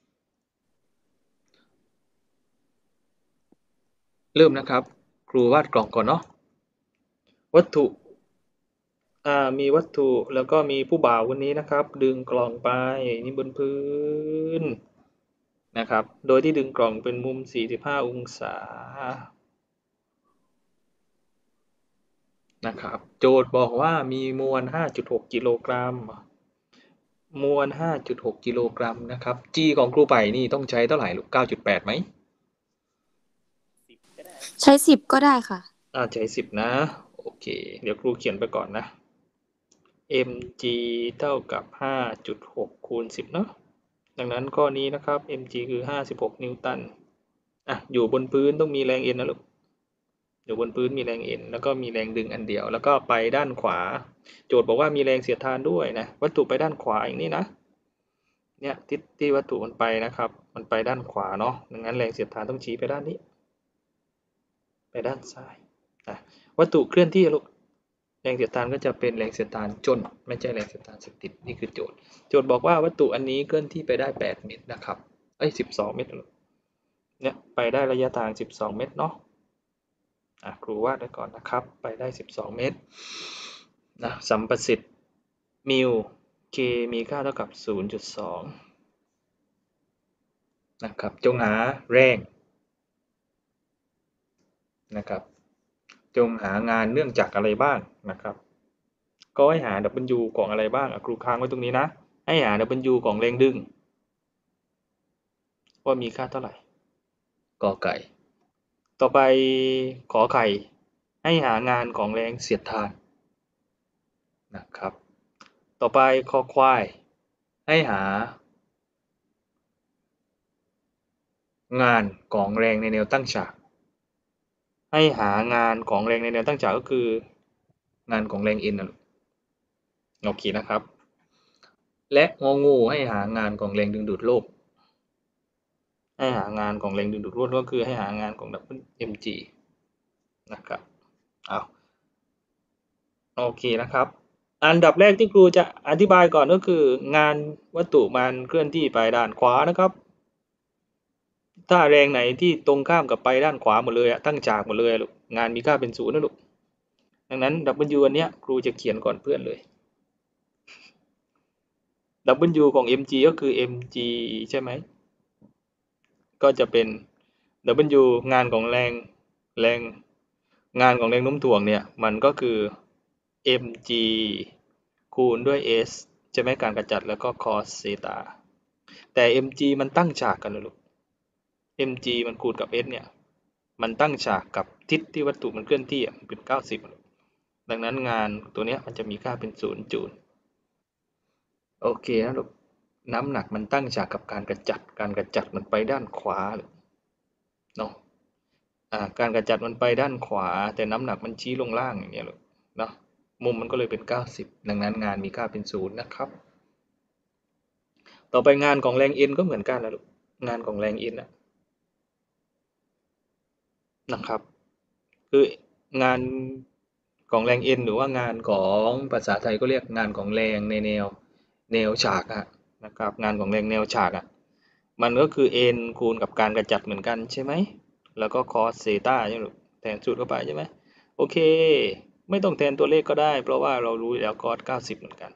เริ่มนะครับครูวาดกล่องก่อนเนาะวัตถุอ่ามีวัตถุแล้วก็มีผู้บ่าวคนนี้นะครับดึงกล่องไปนี่บนพื้นนะครับโดยที่ดึงกล่องเป็นมุมสี่สิบห้าองศานะครับโจทย์บอกว่ามีมวล ห้าจุดหก กิโลกรัมมวล ห้าจุดหก กิโลกรัมนะครับ G ของครูไปนี่ต้องใช้เท่าไหร่ลูก เก้าจุดแปด ไหมใช้สิบก็ได้ค่ะอ่าใช้สิบนะโอเคเดี๋ยวครูเขียนไปก่อนนะ mg เท่ากับ ห้าจุดหก คูณสิบเนาะดังนั้นข้อนี้นะครับ mg คือห้าสิบหกนิวตันอ่ะอยู่บนพื้นต้องมีแรง N นะลูกอยู่บนพื้นมีแรง N แล้วก็มีแรงดึงอันเดียวแล้วก็ไปด้านขวาโจทย์บอกว่ามีแรงเสียดทานด้วยนะวัตถุไปด้านขวาอย่างนี้นะเนี่ยทิศที่วัตถุมันไปนะครับมันไปด้านขวาเนาะดังนั้นแรงเสียดทานต้องชี้ไปด้านนี้ไปด้านซ้ายอ่ะวัตถุเคลื่อนที่ลูกแรงเสียดทานก็จะเป็นแรงเสียดทานจนไม่ใช่แรงเสียดทานสถิตนี่คือโจทย์โจทย์บอกว่าวัตถุอันนี้เคลื่อนที่ไปได้แปดเมตรนะครับเอ้ยสิบสองเมตรเนี่ยไปได้ระยะทางสิบสองเมตรเนาะอ่ะครูวาดไว้ก่อนนะครับไปได้สิบสองเมตรนะสัมประสิทธิ์มิว k มีค่าเท่ากับ ศูนย์จุดสอง นะครับจงหาแรงนะครับจงหางานเนื่องจากอะไรบ้างนะครับก็ให้หา W ของอะไรบ้างครูค้างไว้ตรงนี้นะให้หา W ของแรงดึงว่ามีค่าเท่าไหร่กอไก่ต่อไปขอไข่ให้หางานของแรงเสียดทานนะครับต่อไปคอควายให้หางานของแรงในแนวตั้งฉากให้หางานของแรงในแนวตั้งฉากก็คืองานของแรง N นะโอเคนะครับและงองูให้หางานของแรงดึงดูดโลกให้หางานของแรงดึงดูดโลกก็คือให้หางานของ mg นะครับเอาโอเคนะครับอันดับแรกที่ครูจะอธิบายก่อนก็คืองานวัตถุมันเคลื่อนที่ไปด้านขวานะครับถ้าแรงไหนที่ตรงข้ามกับไปด้านขวาหมดเลยอะตั้งฉากหมดเลยลูกงานมีค่าเป็นศูนย์นะลูกดังนั้น W อันเนี้ยครูจะเขียนก่อนเพื่อนเลย W ของ mg ก็คือ mg ใช่ไหมก็จะเป็น W งานของแรงแรงงานของแรงโน้มถ่วงเนี่ยมันก็คือ mg คูณด้วย s ใช่ไหมการกระจัดแล้วก็ cos เซตาแต่ mg มันตั้งฉากกันเลยลูก mg มันคูณกับ s เนี่ยมันตั้งฉากกับทิศที่วัตถุมันเคลื่อนที่มันเป็นเก้าสิบดังนั้นงานตัวนี้มันจะมีค่าเป็นศูนย์จูลโอเคนะลูกน้ำหนักมันตั้งฉากกับการกระจัดการกระจัดมันไปด้านขวาเนาะอ่าการกระจัดมันไปด้านขวาแต่น้ำหนักมันชี้ลงล่างอย่างเงี้ยลูกเนาะมุมมันก็เลยเป็นเก้าสิบดังนั้นงานมีค่าเป็นศูนย์นะครับต่อไปงานของแรง N ก็เหมือนกันนะลูกงานของแรง N นะนะครับคืองานของแรง N หรือว่างานของภาษาไทยก็เรียกงานของแรงในแนวแนวฉากอะนะครับงานของแรงแนวฉากอะมันก็คือ n คูณกับการกระจัดเหมือนกันใช่ไหมแล้วก็ cos เซต้าใช่ไหมแทนสูตรเข้าไปใช่ไหมโอเคไม่ต้องแทนตัวเลขก็ได้เพราะว่าเรารู้แล้ว cos เก้าสิบเหมือนกัน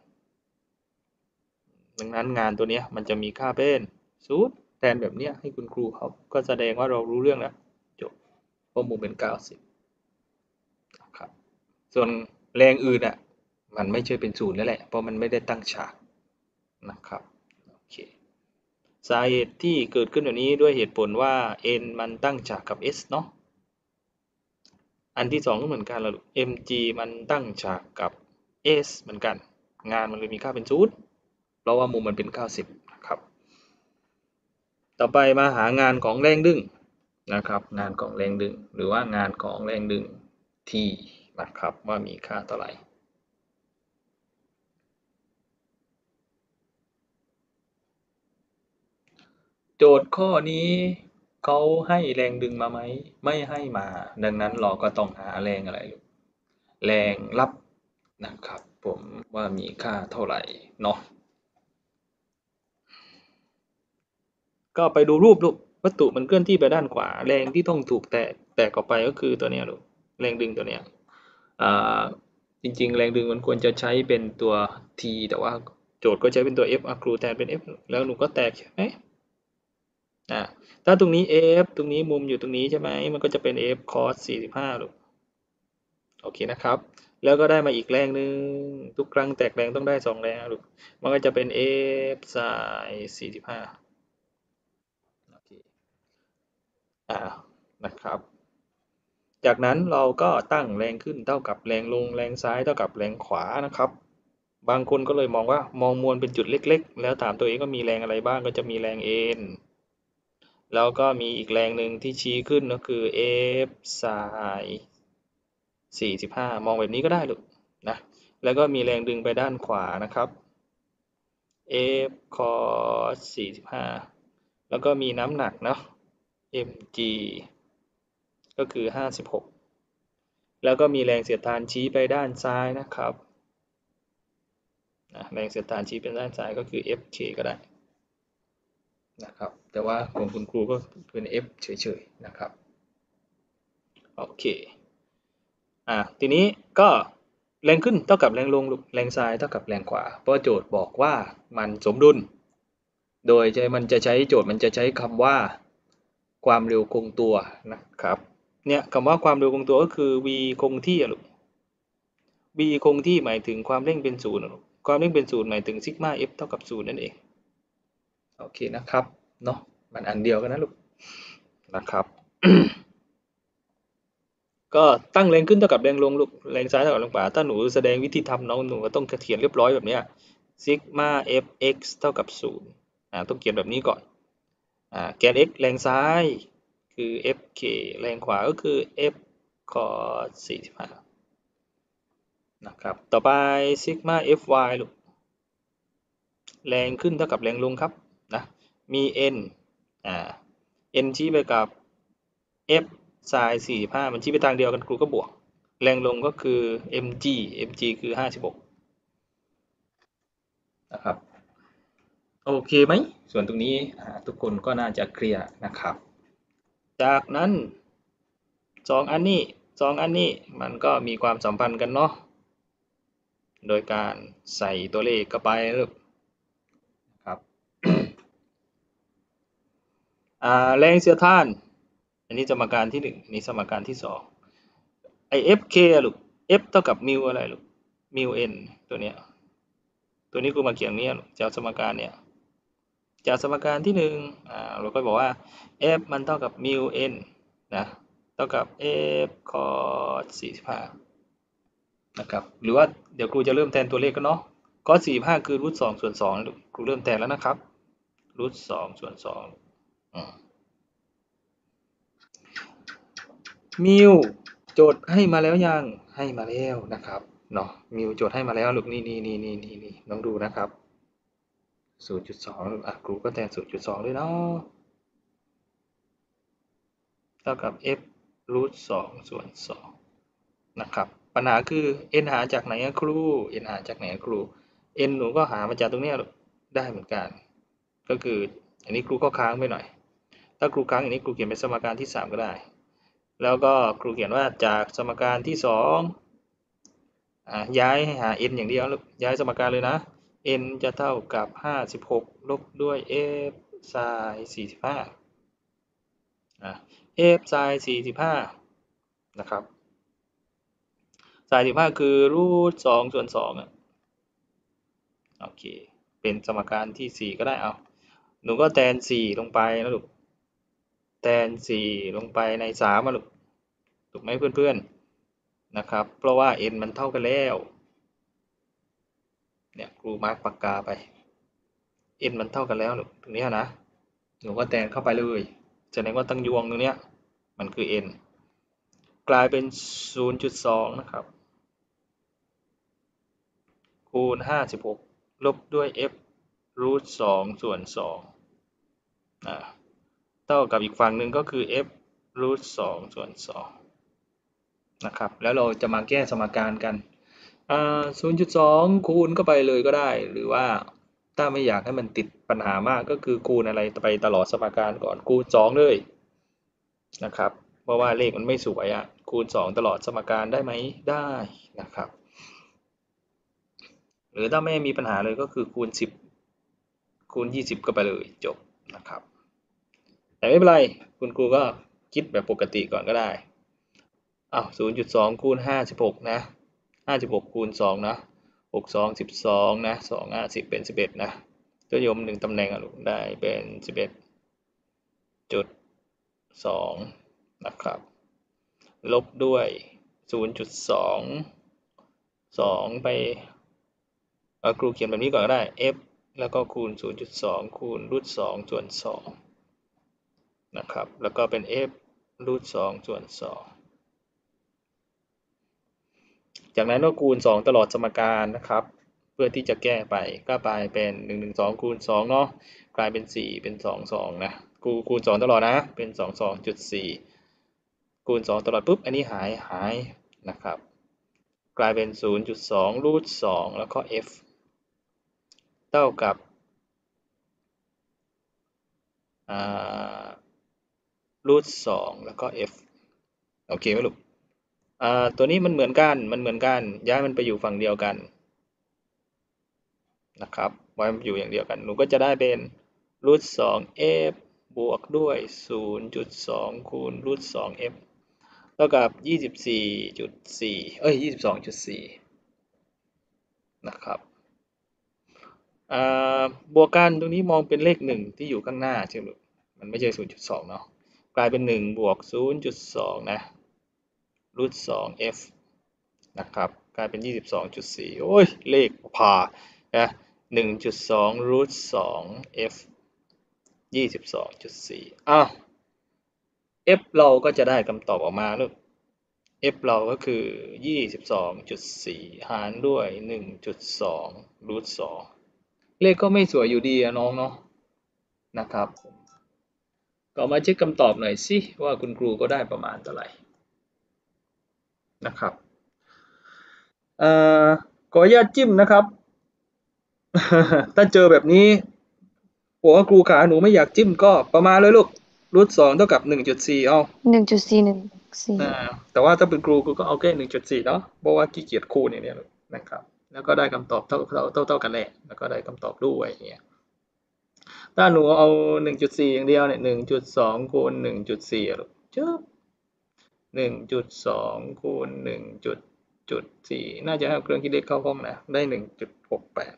ดังนั้นงานตัวนี้มันจะมีค่าเป็นสูตรแทนแบบนี้ให้คุณครูเขาก็แสดงว่าเรารู้เรื่องแล้วจบเพราะมุมเป็นเก้าสิบครับส่วนแรงอื่นอ่ะมันไม่ใช่เป็นศูนย์แล้วแหละเพราะมันไม่ได้ตั้งฉากนะครับโอเคสาเหตุที่เกิดขึ้นแบบนี้ด้วยเหตุผลว่า n มันตั้งฉากกับ s เนาะอันที่สองก็เหมือนกันแล้ว mg มันตั้งฉากกับ s เหมือนกันงานมันเลยมีค่าเป็นศูนย์เพราะว่ามุมมันเป็นเก้าสิบนะครับต่อไปมาหางานของแรงดึงนะครับงานของแรงดึงหรือว่างานของแรงดึง t นะครับว่ามีค่าเท่าไหร่โจทย์ข้อนี้เขาให้แรงดึงมาไหมไม่ให้มาดังนั้นเราก็ต้องหาแรงอะไรแรงรับนะครับผมว่ามีค่าเท่าไหร่เนาะก็ไปดูรูปลูกวัตถุมันเคลื่อนที่ไปด้านขวาแรงที่ต้องถูกแตะแตะออกไปก็คือตัวเนี้ยลูกแรงดึงตัวเนี้ยอ่าจริงๆแรงดึงมันควรจะใช้เป็นตัว t แต่ว่าโจทย์ก็ใช้เป็นตัว f อ่ะครูแทนเป็น f แล้วหนูก็แตกใช่ไหมอ่าถ้าตรงนี้ f ตรงนี้มุมอยู่ตรงนี้ใช่ไหมมันก็จะเป็น f cos สี่สิบห้าลูกโอเคนะครับแล้วก็ได้มาอีกแรงหนึ่งทุกครั้งแตกแรงต้องได้สองแรงลูกมันก็จะเป็น f sin สี่สิบห้าโอเคอ่านะครับจากนั้นเราก็ตั้งแรงขึ้นเท่ากับแรงลงแรงซ้ายเท่ากับแรงขวานะครับบางคนก็เลยมองว่ามองมวลเป็นจุดเล็กๆแล้วถามตัวเองก็มีแรงอะไรบ้างก็จะมีแรง n แล้วก็มีอีกแรงหนึ่งที่ชี้ขึ้นก็คือ f sin สี่สิบห้ามองแบบนี้ก็ได้ลูกนะแล้วก็มีแรงดึงไปด้านขวานะครับ f cos สี่สิบห้าแล้วก็มีน้ำหนักเนาะ mg ก็คือห้าสิบหกแล้วก็มีแรงเสียดทานชี้ไปด้านซ้ายนะครับนะแรงเสียดทานชี้ไปด้านซ้ายก็คือ fk ก็ได้นะครับแต่ว่าของคุณครูก็เป็น f เฉยๆนะครับโอเคอ่ะทีนี้ก็แรงขึ้นเท่ากับแรงลงแรงซ้ายเท่ากับแรงขวาเพราะโจทย์บอกว่ามันสมดุลโดยใช้มันจะใช้โจทย์มันจะใช้คำว่าความเร็วคงตัวนะครับเนี่ยคำว่าความเร็วคงตัวก็คือ v คงที่อะลูก v คงที่หมายถึงความเร่งเป็นศูนย์ความเร่งเป็นศูนย์หมายถึงซิกมา f เท่ากับศูนย์นั่นเองโอเคนะครับเนาะมันอันเดียวกันนะลูกนะครับ ก็ตั้งแรงขึ้นเท่ากับแรงลงลูกแรงซ้ายเท่ากับแรงขวาถ้าหนูแสดงวิธีทำน้องหนูก็ต้องเขียนเรียบร้อยแบบนี้ซิกมา fx เท่ากับศูนย์อ่าต้องเขียนแบบนี้ก่อนอ่าแกน x แรงซ้ายคือ fk แรงขวาก็คือ f cos สี่สิบห้านะครับต่อไปซิกมา fy ลูกแรงขึ้นเท่ากับแรงลงครับนะมี n อ่า n ชี้ไปกับ f sin สี่สิบห้ามันชี้ไปทางเดียวกันครูก็บวกแรงลงก็คือ mg mg คือห้าสิบหกนะครับโอเคไหมส่วนตรงนี้ทุกคนก็น่าจะเคลียร์นะครับจากนั้นสองอันนี้สองอันนี้มันก็มีความสัมพันธ์กันเนาะโดยการใส่ตัวเลขเข้าไปครับ อ่าแรงเสียดทานอันนี้สมการที่หนึ่งอันนี้สมการที่สองไอ fk อะลูก f เท่ากับมิวอะไรลูกมิว n ตัวเนี้ยตัวนี้กูมาเขียนเนี้ยจากสมการเนี่ยจากสมการที่หนึ่งอ่าเราก็บอกว่า f มันเท่ากับมิว n นะเท่ากับ f cos สี่สิบห้านะครับหรือว่าเดี๋ยวครูจะเริ่มแทนตัวเลขกันเนาะ cos สี่สิบห้าคือรูทสองส่วนสองครูเริ่มแทนแล้วนะครับรูทสองส่วนสองอืมมิวโจทย์ให้มาแล้วยังให้มาแล้วนะครับเนาะมิวโจทย์ให้มาแล้วลูกนี่นี่นี่นี่นี่นี่ลองดูนะครับ ศูนย์จุดสอง อ่ะครูก็แทน ศูนย์จุดสอง ด้วยเนาะเท่ากับ f รูทสองส่วนสองนะครับปัญหาคือ n หาจากไหนครู n หาจากไหนครู n หนูก็หามาจากตรงนี้ได้เหมือนกันก็คืออันนี้ครูก็ค้างไปหน่อยถ้าครูค้างอย่างนี้ครูเขียนเป็นสมการที่สามก็ได้แล้วก็ครูเขียนว่าจากสมการที่สองอ่ะย้ายให้หา n อย่างเดียวย้ายสมการเลยนะ n จะเท่ากับห้าสิบหกลบด้วย f ไซน์สี่สิบห้าอ่ะ f ไซน์สี่สิบห้านะครับไซน์สิบห้าคือรูทสองส่วนสองอ่ะโอเคเป็นสมการที่สี่ก็ได้เอาหนูก็แทนสี่ลงไปนะลูกแทนสี่ลงไปในสามมาลูกถูกไหมเพื่อนๆนะครับเพราะว่า n มันเท่ากันแล้วเนี่ยครูมาร์กปากกาไป n มันเท่ากันแล้วลูกตรงนี้นะหนูก็แทนเข้าไปเลยแสดงว่าตั้งยวงตรงเนี้ยมันคือ n กลายเป็น ศูนย์จุดสอง นะครับคูณห้าสิบหกลบด้วย f รูทสองส่วนสองอ่าเท่ากับอีกฝั่งหนึ่งก็คือ f รูทสองส่วนสองนะครับแล้วเราจะมาแก้สมการกันอ่า ศูนย์จุดสอง คูณเข้าไปเลยก็ได้หรือว่าถ้าไม่อยากให้มันติดปัญหามากก็คือคูณอะไรไปตลอดสมการก่อนคูณสองเลยนะครับเพราะว่าเลขมันไม่สวยอ่ะคูณสองตลอดสมการได้ไหมได้นะครับหรือถ้าไม่มีปัญหาเลยก็คือคูณสิบคูณยี่สิบก็ไปเลยจบนะครับแต่ไม่เป็นไรคุณครูก็คิดแบบปกติก่อนก็ได้อ้าว ศูนย์จุดสอง คูณห้าสิบหกนะห้าสิบหกคูณสองนะหก สอง สิบสองนะสอง ห้า สิบเป็นสิบเอ็ดนะตัวยมหนึ่งตำแหน่งอ่ะลูกได้เป็นสิบเอ็ดจุดสองนะครับลบด้วย ศูนย์จุดสอง สองไปเอาครูเขียนแบบนี้ก่อนก็ได้ f แล้วก็คูณ ศูนย์จุดสอง คูณรูทสองส่วนสองนะครับแล้วก็เป็น f รูทสองส่วนสองจากนั้นก็คูณสองตลอดสมการนะครับเพื่อที่จะแก้ไปก็กลายเป็นหนึ่ง หนึ่ง สองคูณสองเนาะกลายเป็นสี่เป็นสอง สองนะคูณคูณสองตลอดนะเป็น สอง สอง จุด สี่ คูณสองตลอดปุ๊บอันนี้หายหายนะครับกลายเป็น ศูนย์จุดสอง รูทสองแล้วก็ f เท่ากับรูทสองแล้วก็ f โอเคไหมลูกอ่าตัวนี้มันเหมือนกันมันเหมือนกันย้ายมันไปอยู่ฝั่งเดียวกันนะครับไว้มันอยู่อย่างเดียวกันหนูก็จะได้เป็นรูทสอง f บวกด้วย ศูนย์จุดสอง คูณรูทสอง f เท่ากับ ยี่สิบสี่ จุด สี่ เอ้ย ยี่สิบสอง จุด สี่ นะครับอ่าบวกกันตรงนี้มองเป็นเลขหนึ่งที่อยู่ข้างหน้าใช่ไหมลูกมันไม่ใช่ ศูนย์จุดสอง เนาะกลายเป็นหนึ่งบวก ศูนย์จุดสอง นะรูทสอง f นะครับกลายเป็น ยี่สิบสอง จุด สี่ โอ้ยเลขพานะ หนึ่งจุดสอง รูทสอง f ยี่สิบสอง จุด สี่ อ้าว f เราก็จะได้คำตอบออกมาลูก f เราก็คือ ยี่สิบสอง จุด สี่ หารด้วย หนึ่งจุดสอง รูทสองเลขก็ไม่สวยอยู่ดีอะน้องเนาะนะครับก็มาเช็คคำตอบหน่อยสิว่าคุณครูก็ได้ประมาณเท่าไหร่นะครับเอ่อขออนุญาตจิ้มนะครับ ถ้าเจอแบบนี้บอกว่าครูขาหนูไม่อยากจิ้มก็ประมาณเลยลูกรูทสองเท่ากับ หนึ่งจุดสี่ เอาหนึ่งจุดสี่หนึ่งสี่อ่าแต่ว่าถ้าเป็นครูครูก็เอาแค่ หนึ่งจุดสี่ เนาะเพราะว่าขี้เกียจคูณอย่างเนี้ยนะครับแล้วก็ได้คำตอบเท่าเท่าเท่าเท่ากันแหละแล้วก็ได้คำตอบด้วยอย่างเงี้ยถ้าหนูเอา หนึ่งจุดสี่ อย่างเดียวเนี่ย หนึ่งจุดสอง คูณ หนึ่งจุดสี่ อ่ะลูกจบ หนึ่งจุดสอง คูณ หนึ่งจุดสี่ น่าจะให้เครื่องคิดเลขเข้าห้องนะได้ หนึ่งจุดหกแปด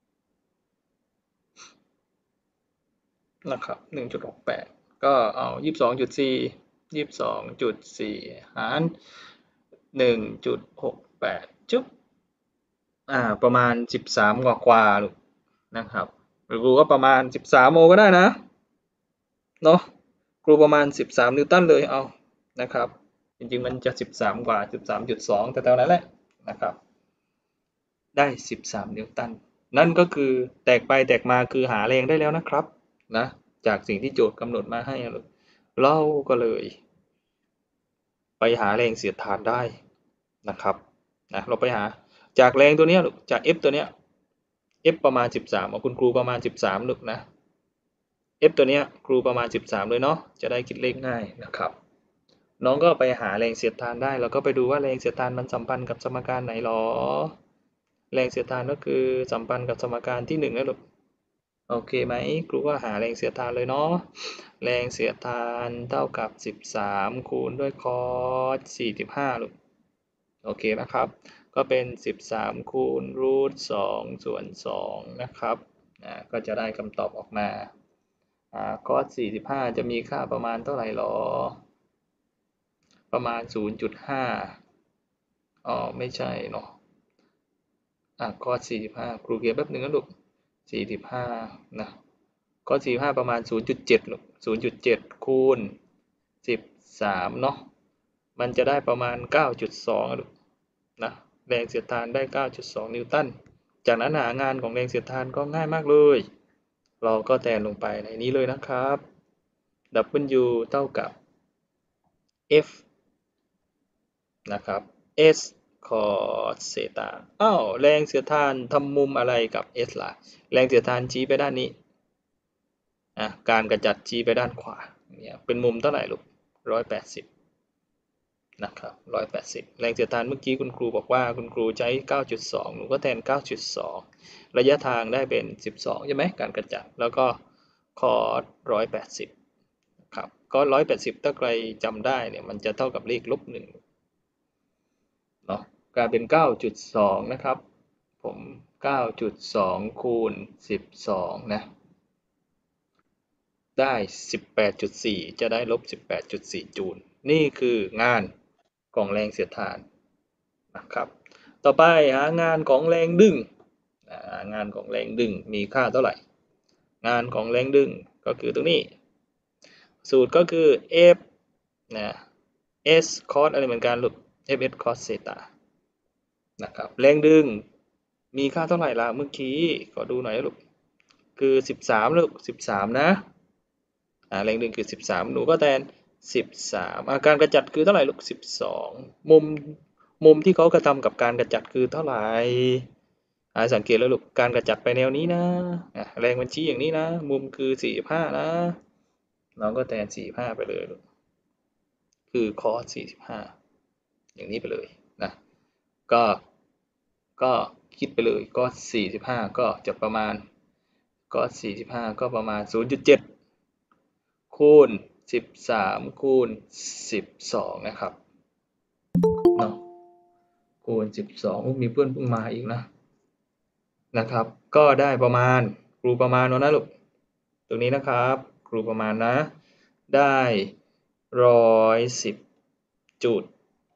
นะครับ หนึ่งจุดหกแปด ก็เอา ยี่สิบสองจุดสี่ ยี่สิบสองจุดสี่ หาร หนึ่งจุดหกแปด จุ๊บอ่าประมาณสิบสามกว่ากว่าลูกนะครับหรือครูก็ประมาณสิบสามโมก็ได้นะเนาะครูประมาณสิบสามนิวตันเลยเอานะครับจริงๆมันจะสิบสามกว่า สิบสามจุดสอง แต่แถวนั้นแหละนะครับได้สิบสามนิวตันนั่นก็คือแตกไปแตกมาคือหาแรงได้แล้วนะครับนะจากสิ่งที่โจทย์กำหนดมาให้เราก็เลยไปหาแรงเสียดทานได้นะครับนะเราไปหาจากแรงตัวนี้จาก F ตัวเนี้ย F ประมาณสิบสามเอาคุณครูประมาณสิบสามลูกนะ f ตัวเนี้ยครูประมาณสิบสามเลยเนาะจะได้คิดเลขง่ายนะครับน้องก็ไปหาแรงเสียดทานได้แล้วก็ไปดูว่าแรงเสียดทานมันสัมพันธ์กับสมการไหนหรอแรงเสียดทานก็คือสัมพันธ์กับสมการที่หนึ่งนะลูกโอเคไหมครูก็หาแรงเสียดทานเลยเนาะแรงเสียดทานเท่ากับสิบสามคูณด้วยคอสสี่สิบห้าลูกโอเคนะครับก็เป็นสิบสามคูณรูทสองส่วนสองนะครับอ่าก็จะได้คำตอบออกมาอ่าคอสสี่สิบห้าจะมีค่าประมาณเท่าไหร่หรอประมาณ ศูนย์จุดห้า อ๋อไม่ใช่เนาะอ่ะคอสสี่สิบห้าครูเขียนแป๊บหนึ่งนะลูกสี่สิบห้านะคอสสี่สิบห้าประมาณ ศูนย์จุดเจ็ด ลูก ศูนย์จุดเจ็ด คูณสิบสามเนาะมันจะได้ประมาณ เก้าจุดสอง ลูกนะแรงเสียดทานได้ เก้าจุดสอง นิวตันจากนั้นหางานของแรงเสียดทานก็ง่ายมากเลยเราก็แทนลงไปในนี้เลยนะครับ W เท่ากับ F นะครับ S cos เซตาอ้าวแรงเสียดทานทำมุมอะไรกับ S ล่ะแรงเสียดทานชี้ไปด้านนี้อ่ะการกระจัดชี้ไปด้านขวาเนี่ยเป็นมุมเท่าไหร่ลูกหนึ่งร้อยแปดสิบนะครับหนึ่งร้อยแปดสิบแรงเสียดทานเมื่อกี้คุณครูบอกว่าคุณครูใช้ เก้าจุดสอง หนูก็แทน เก้าจุดสอง ระยะทางได้เป็นสิบสองใช่ไหมการกระจัดแล้วก็คอสหนึ่งร้อยแปดสิบครับก็หนึ่งร้อยแปดสิบถ้าใครจำได้เนี่ยมันจะเท่ากับเลขลบหนึ่งเนาะกลายเป็น เก้าจุดสอง นะครับผม เก้าจุดสอง คูณ สิบสอง นะได้ สิบแปดจุดสี่ จะได้ลบ สิบแปดจุดสี่ จูลนี่คืองานของแรงเสียดทานนะครับต่อไปหางานของแรงดึงงานของแรงดึงมีค่าเท่าไหร่งานของแรงดึงก็คือตรงนี้สูตรก็คือ F นะ S cos อะไรเหมือนกันลูก F S cos เซตานะครับแรงดึงมีค่าเท่าไหร่ล่ะเมื่อกี้ขอดูหน่อยลูกคือสิบสามลูกสิบสามนะอ่าแรงดึงคือสิบสามหนูก็แทนสิบสามอาการกระจัดคือเท่าไหร่ลูกสิบสองมุมมุมที่เขากระทำกับการกระจัดคือเท่าไหร่อ่าสังเกตแล้วลูกการกระจัดไปแนวนี้นะอ่าแรงมันชี้อย่างนี้นะมุมคือสี่สิบห้านะเราก็แทนสี่สิบห้าไปเลยลูกคือ cos สี่สิบห้าอย่างนี้ไปเลยนะก็ก็คิดไปเลยก็สี่สิบห้าก็จะประมาณก็สี่สิบห้าก็ประมาณ ศูนย์จุดเจ็ด คูณสิบสามคูณสิบสองนะครับเนาะคูณสิบสองมีเพื่อนเพิ่งมาอีกนะนะครับก็ได้ประมาณครูประมาณนะลูกตรงนี้นะครับครูประมาณนะได้ร้อยสิบจุด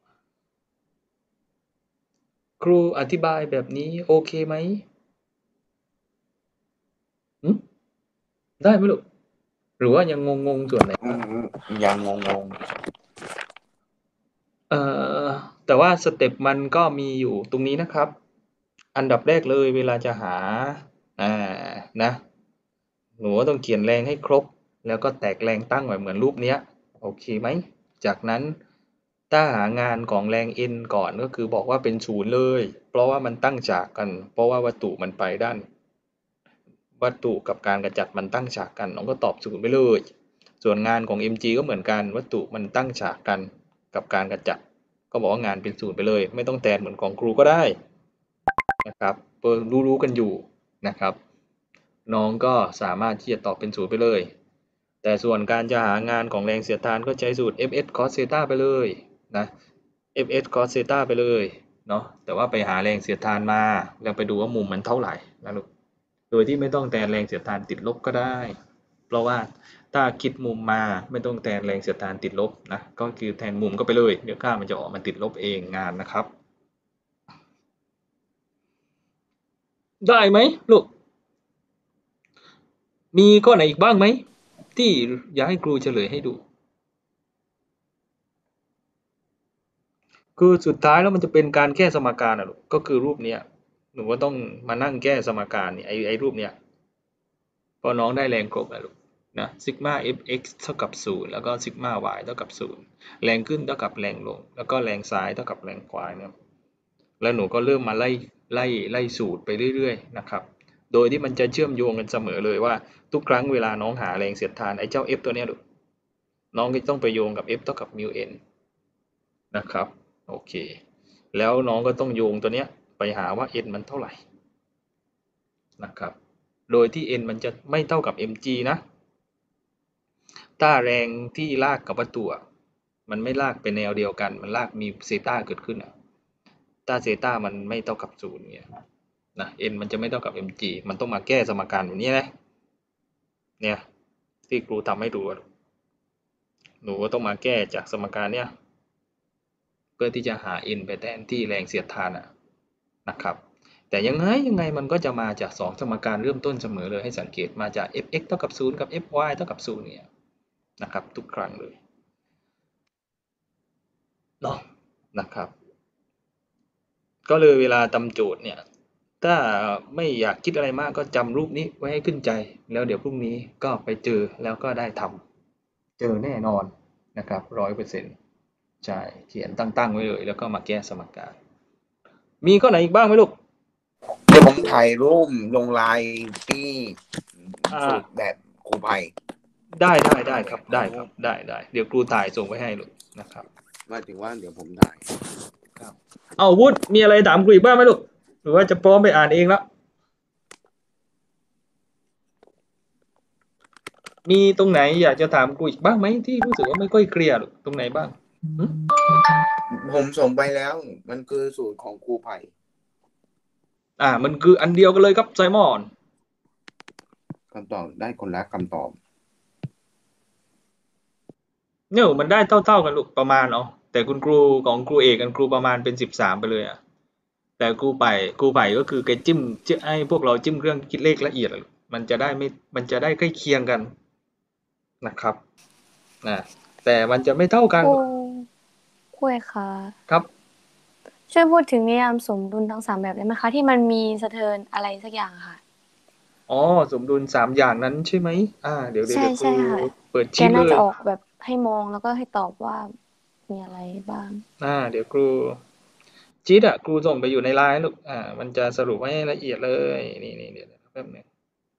ครูอธิบายแบบนี้โอเคไหมหืมได้ไหมลูกหรือว่ายังงงๆส่วนไหนยังงงเอ่อแต่ว่าสเต็ปมันก็มีอยู่ตรงนี้นะครับอันดับแรกเลยเวลาจะหาอ่านะหนูต้องเขียนแรงให้ครบแล้วก็แตกแรงตั้งไว้เหมือนรูปเนี้ยโอเคไหมจากนั้นถ้าหางานของแรง N ก่อนก็คือบอกว่าเป็นศูนย์เลยเพราะว่ามันตั้งฉากกันเพราะว่าวัตถุมันไปด้านวัตถุกับการกระจัดมันตั้งฉากกันน้องก็ตอบศูนย์ไปเลยส่วนงานของ เอ็ม จี ก็เหมือนกันวัตถุมันตั้งฉากกันกับการกระจัดก็บอกว่างานเป็นศูนย์ไปเลยไม่ต้องแทนเหมือนของครูก็ได้นะครับรู้รู้กันอยู่นะครับน้องก็สามารถที่จะตอบเป็นศูนย์ไปเลยแต่ส่วนการจะหางานของแรงเสียดทานก็ใช้สูตร เอฟ เอส cos เซตาไปเลยนะ เอฟ เอส cos เซตาไปเลยเนาะแต่ว่าไปหาแรงเสียดทานมาแล้วไปดูว่ามุมมันเท่าไหร่นะลูกโดยที่ไม่ต้องแทนแรงเสียดทานติดลบก็ได้เพราะว่าถ้าคิดมุมมาไม่ต้องแทนแรงเสียดทานติดลบนะก็คือแทนมุมก็ไปเลยเดี๋ยวค่ามันจะออกมาติดลบเองงานนะครับได้ไหมลูกมีข้อไหนอีกบ้างไหมที่อยากให้ครูเฉลยให้ดูคือสุดท้ายแล้วมันจะเป็นการแก้สมการอ่ะลูกก็คือรูปเนี้ยหนูก็ต้องมานั่งแก้สมการนี่ไอไอรูปเนี้ยพอน้องได้แรงครบแล้วลูกนะซิกมา fx เท่ากับศูนย์แล้วก็ซิกมา y เท่ากับศูนย์แรงขึ้นเท่ากับแรงลงแล้วก็แรงซ้ายเท่ากับแรงขวาเนี่ยแล้วหนูก็เริ่มมาไล่ไล่ไล่สูตรไปเรื่อยๆนะครับโดยที่มันจะเชื่อมโยงกันเสมอเลยว่าทุกครั้งเวลาน้องหาแรงเสียดทานไอ้เจ้า F ตัวเนี้ยลูกน้องก็ต้องไปโยงกับ F เท่ากับมิว n นะครับโอเคแล้วน้องก็ต้องโยงตัวเนี้ยไปหาว่า n มันเท่าไหร่นะครับโดยที่ n มันจะไม่เท่ากับ mg นะถ้าแรงที่ลากกับวัตถุมันไม่ลากเป็นแนวเดียวกันมันลากมีเซต้าเกิดขึ้นอ่ะถ้าเซต้ามันไม่เท่ากับศูนย์เนี่ยนะ n มันจะไม่เท่ากับ mg มันต้องมาแก้สมการแบบนี้นะเนี่ยที่ครูทำให้ดูหนูก็ต้องมาแก้จากสมการเนี่ยเพื่อที่จะหา n ไปแทนที่แรงเสียดทานอ่ะนะครับแต่ยังไงยังไงมันก็จะมาจากสองสมการเริ่มต้นเสมอเลยให้สังเกตมาจาก f(x) เท่ากับศูนย์กับ fy เท่ากับศูนย์เนี่ยนะครับทุกครั้งเลยเนาะนะครับก็เลยเวลาทำโจทย์เนี่ยถ้าไม่อยากคิดอะไรมากก็จำรูปนี้ไว้ให้ขึ้นใจแล้วเดี๋ยวพรุ่งนี้ก็ไปเจอแล้วก็ได้ทำเจอแน่นอนนะครับร้อยเปอร์เซ็นต์ใช่เขียนตั้งๆไว้เลยแล้วก็มาแก้สมการมีข้อไหนอีกบ้างไหมลูกเดี๋ยวผมถ่ายรูปลงไลน์ที่สูตรแบบครูภัยได้ได้ได้ครับได้ครับได้ได้เดี๋ยวครูถ่ายส่งไว้ให้ลูกนะครับมาถึงว่าเดี๋ยวผมถ่ายครับเอาวุฒิมีอะไรถามครูอีกบ้างไหมลูกหรือว่าจะพร้อมไปอ่านเองแล้วมีตรงไหนอยากจะถามครูอีกบ้างไหมที่รู้สึกว่าไม่ค่อยเคลียร์ลูกตรงไหนบ้างผมส่งไปแล้วมันคือสูตรของครูภัยอ่ามันคืออันเดียวกันเลยครับไซมอนคำตอบได้คนละคำตอบเนี่ยมันได้เท่าๆกันลูกประมาณเอาแต่คุณครูของครูเอกกับครูประมาณเป็นสิบสามไปเลยอ่ะแต่ครูไปครูไปก็คือแกจิ้มไอ้พวกเราจิ้มเครื่องคิดเลขละเอียดมันจะได้ไม่มันจะได้ใกล้เคียงกันนะครับนะแต่มันจะไม่เท่ากันคุยค่ะครับช่วยพูดถึงนิยามสมดุลทั้งสามแบบได้ไหมคะที่มันมีสะเทินอะไรสักอย่างค่ะอ๋อสมดุลสามอย่างนั้นใช่ไหมอ่าเดี๋ยวเดี๋ยวครูเปิดชีทเลยแกน่าจะออกแบบให้มองแล้วก็ให้ตอบว่ามีอะไรบ้างอ่าเดี๋ยวครูชีทอ่ะครูส่งไปอยู่ในไลน์ลูกอ่ามันจะสรุปไว้ให้ละเอียดเลยนี่นี่เดี๋ยวแป๊บนึง